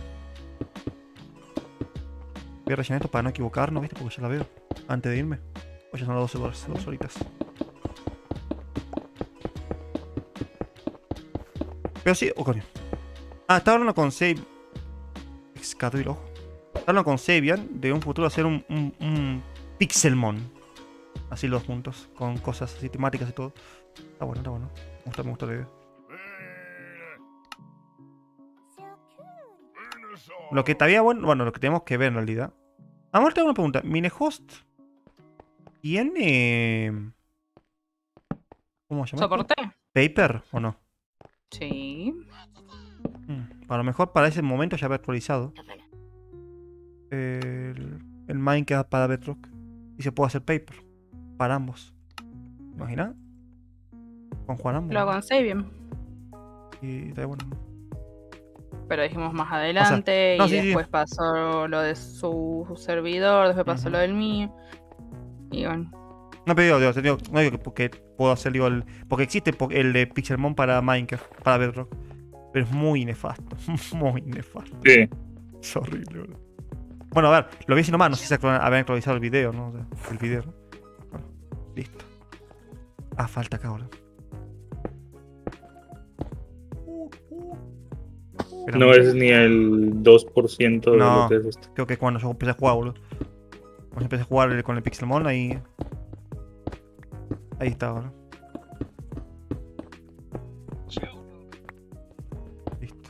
Voy a rellenar esto para no equivocarnos, ¿viste? Porque ya la veo. Antes de irme. Pues ya son las 2 horitas. Pero sí, coño. Estaba hablando con Save. Escato el ojo. Estaba hablando con Sabian de un futuro hacer un Pixelmon. Así los juntos. Con cosas así temáticas y todo. Está bueno. Me gusta la idea. Lo que estaría bueno, lo que tenemos que ver en realidad. Ahora tengo una pregunta. ¿Minehost tiene... ¿Cómo se llama? ¿Soporte? ¿Paper o no? Sí. A lo mejor para ese momento ya había actualizado el Minecraft para Bedrock. Y se puede hacer paper para ambos. ¿Imaginas? Con Juan ambos. Lo avancé bien. Y está bueno. Pero dijimos más adelante. O sea, y después pasó lo de su servidor. Después pasó lo del mío. Y bueno. No, pero digo, no digo que puedo hacer, digo, porque existe el de Pixelmon para Minecraft, para Bedrock. Pero es muy nefasto. Muy nefasto. Sí. Es horrible, bro. Bueno, a ver, lo vi así nomás, no sé si habían actualizado el video, ¿no? O sea, el video, ¿no? Bueno, listo. Falta acá ahora. Pero no es ni el 2% de lo que es esto. Creo que cuando yo empecé a jugar, boludo. Cuando empecé a jugar con el Pixelmon, ahí estaba, ¿no? Listo.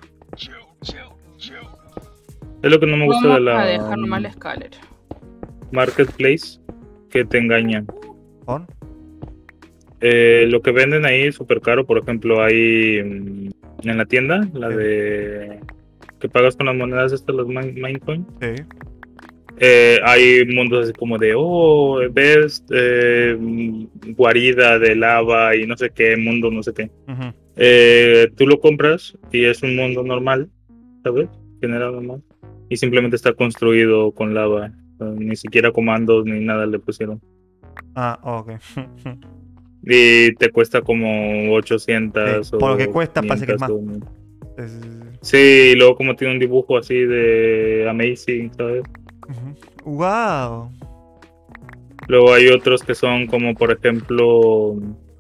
Es lo que no me gusta de la... Vamos a dejar nomás la escalera. Marketplace, que te engañan. ¿Con? Lo que venden ahí es súper caro. Por ejemplo, hay en la tienda, la de... que pagas con las monedas estas, los Minecoin. Sí. Hay mundos así como de, ves guarida de lava y no sé qué, mundo no sé qué. Tú lo compras y es un mundo normal, ¿sabes? General normal. Y simplemente está construido con lava. Ni siquiera comandos ni nada le pusieron. Ok. Y te cuesta como 800 sí, por lo que cuesta parece que es más. Sí, y luego como tiene un dibujo así de amazing, ¿sabes? Wow. Luego hay otros que son como por ejemplo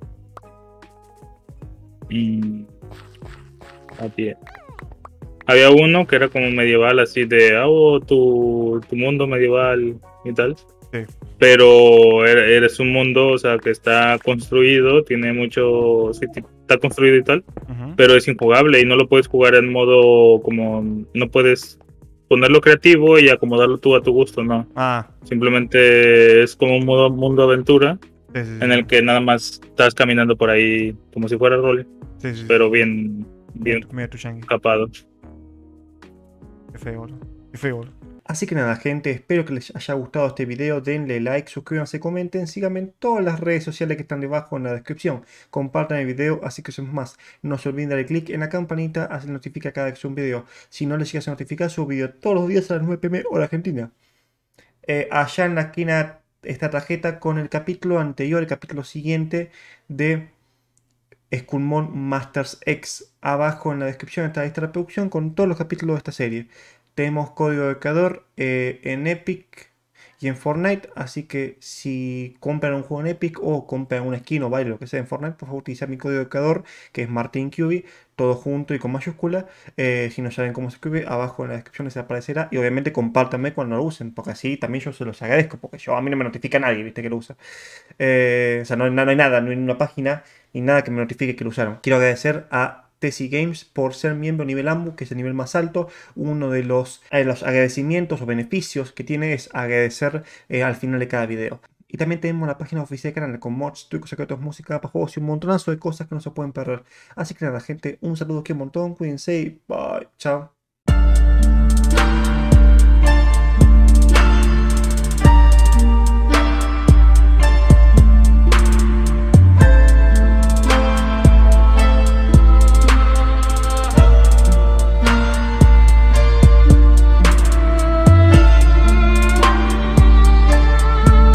había uno que era como medieval, así de tu mundo medieval y tal. Sí. Pero eres un mundo, o sea, que está construido, tiene mucho, sí, está construido y tal, pero es injugable y no lo puedes jugar en modo como, no puedes ponerlo creativo y acomodarlo tú a tu gusto, ¿no? Ah, Simplemente es como un mundo aventura sí, sí, sí. en el que nada más estás caminando por ahí como si fuera rol, Sí, sí, sí. pero bien Mira tu Yankee. capado. Qué feo, boludo. Qué feo, boludo. Así que nada, gente, espero que les haya gustado este video. Denle like, suscríbanse, comenten, síganme en todas las redes sociales que están debajo en la descripción. Compartan el video, así que somos más. No se olviden darle click en la campanita, así notifica cada vez que subo un video. Si no les llegas a notificar, subo video todos los días a las 9 p.m. hora argentina. Allá en la esquina esta tarjeta con el capítulo anterior, el capítulo siguiente de Skullmon Masters X. Abajo en la descripción está la lista de reproducción con todos los capítulos de esta serie. Tenemos código de creador en Epic y en Fortnite, así que si compran un juego en Epic o compran una skin o baile, lo que sea en Fortnite, por favor utilizar mi código de creador, que es MartinQB, todo junto y con mayúscula. Si no saben cómo se escribe, abajo en la descripción les aparecerá. Y obviamente compártanme cuando lo usen, porque así también yo se los agradezco, porque a mí no me notifica nadie, viste, que lo usa. O sea, no hay nada, no hay una página ni nada que me notifique que lo usaron. Quiero agradecer a Tesi Games por ser miembro nivel AMBU, que es el nivel más alto. Uno de los agradecimientos o beneficios que tiene es agradecer al final de cada video. Y también tenemos la página oficial del canal con mods, trucos secretos, música para juegos y un montonazo de cosas que no se pueden perder. Así que nada, gente, un saludo aquí un montón, cuídense y bye, chao.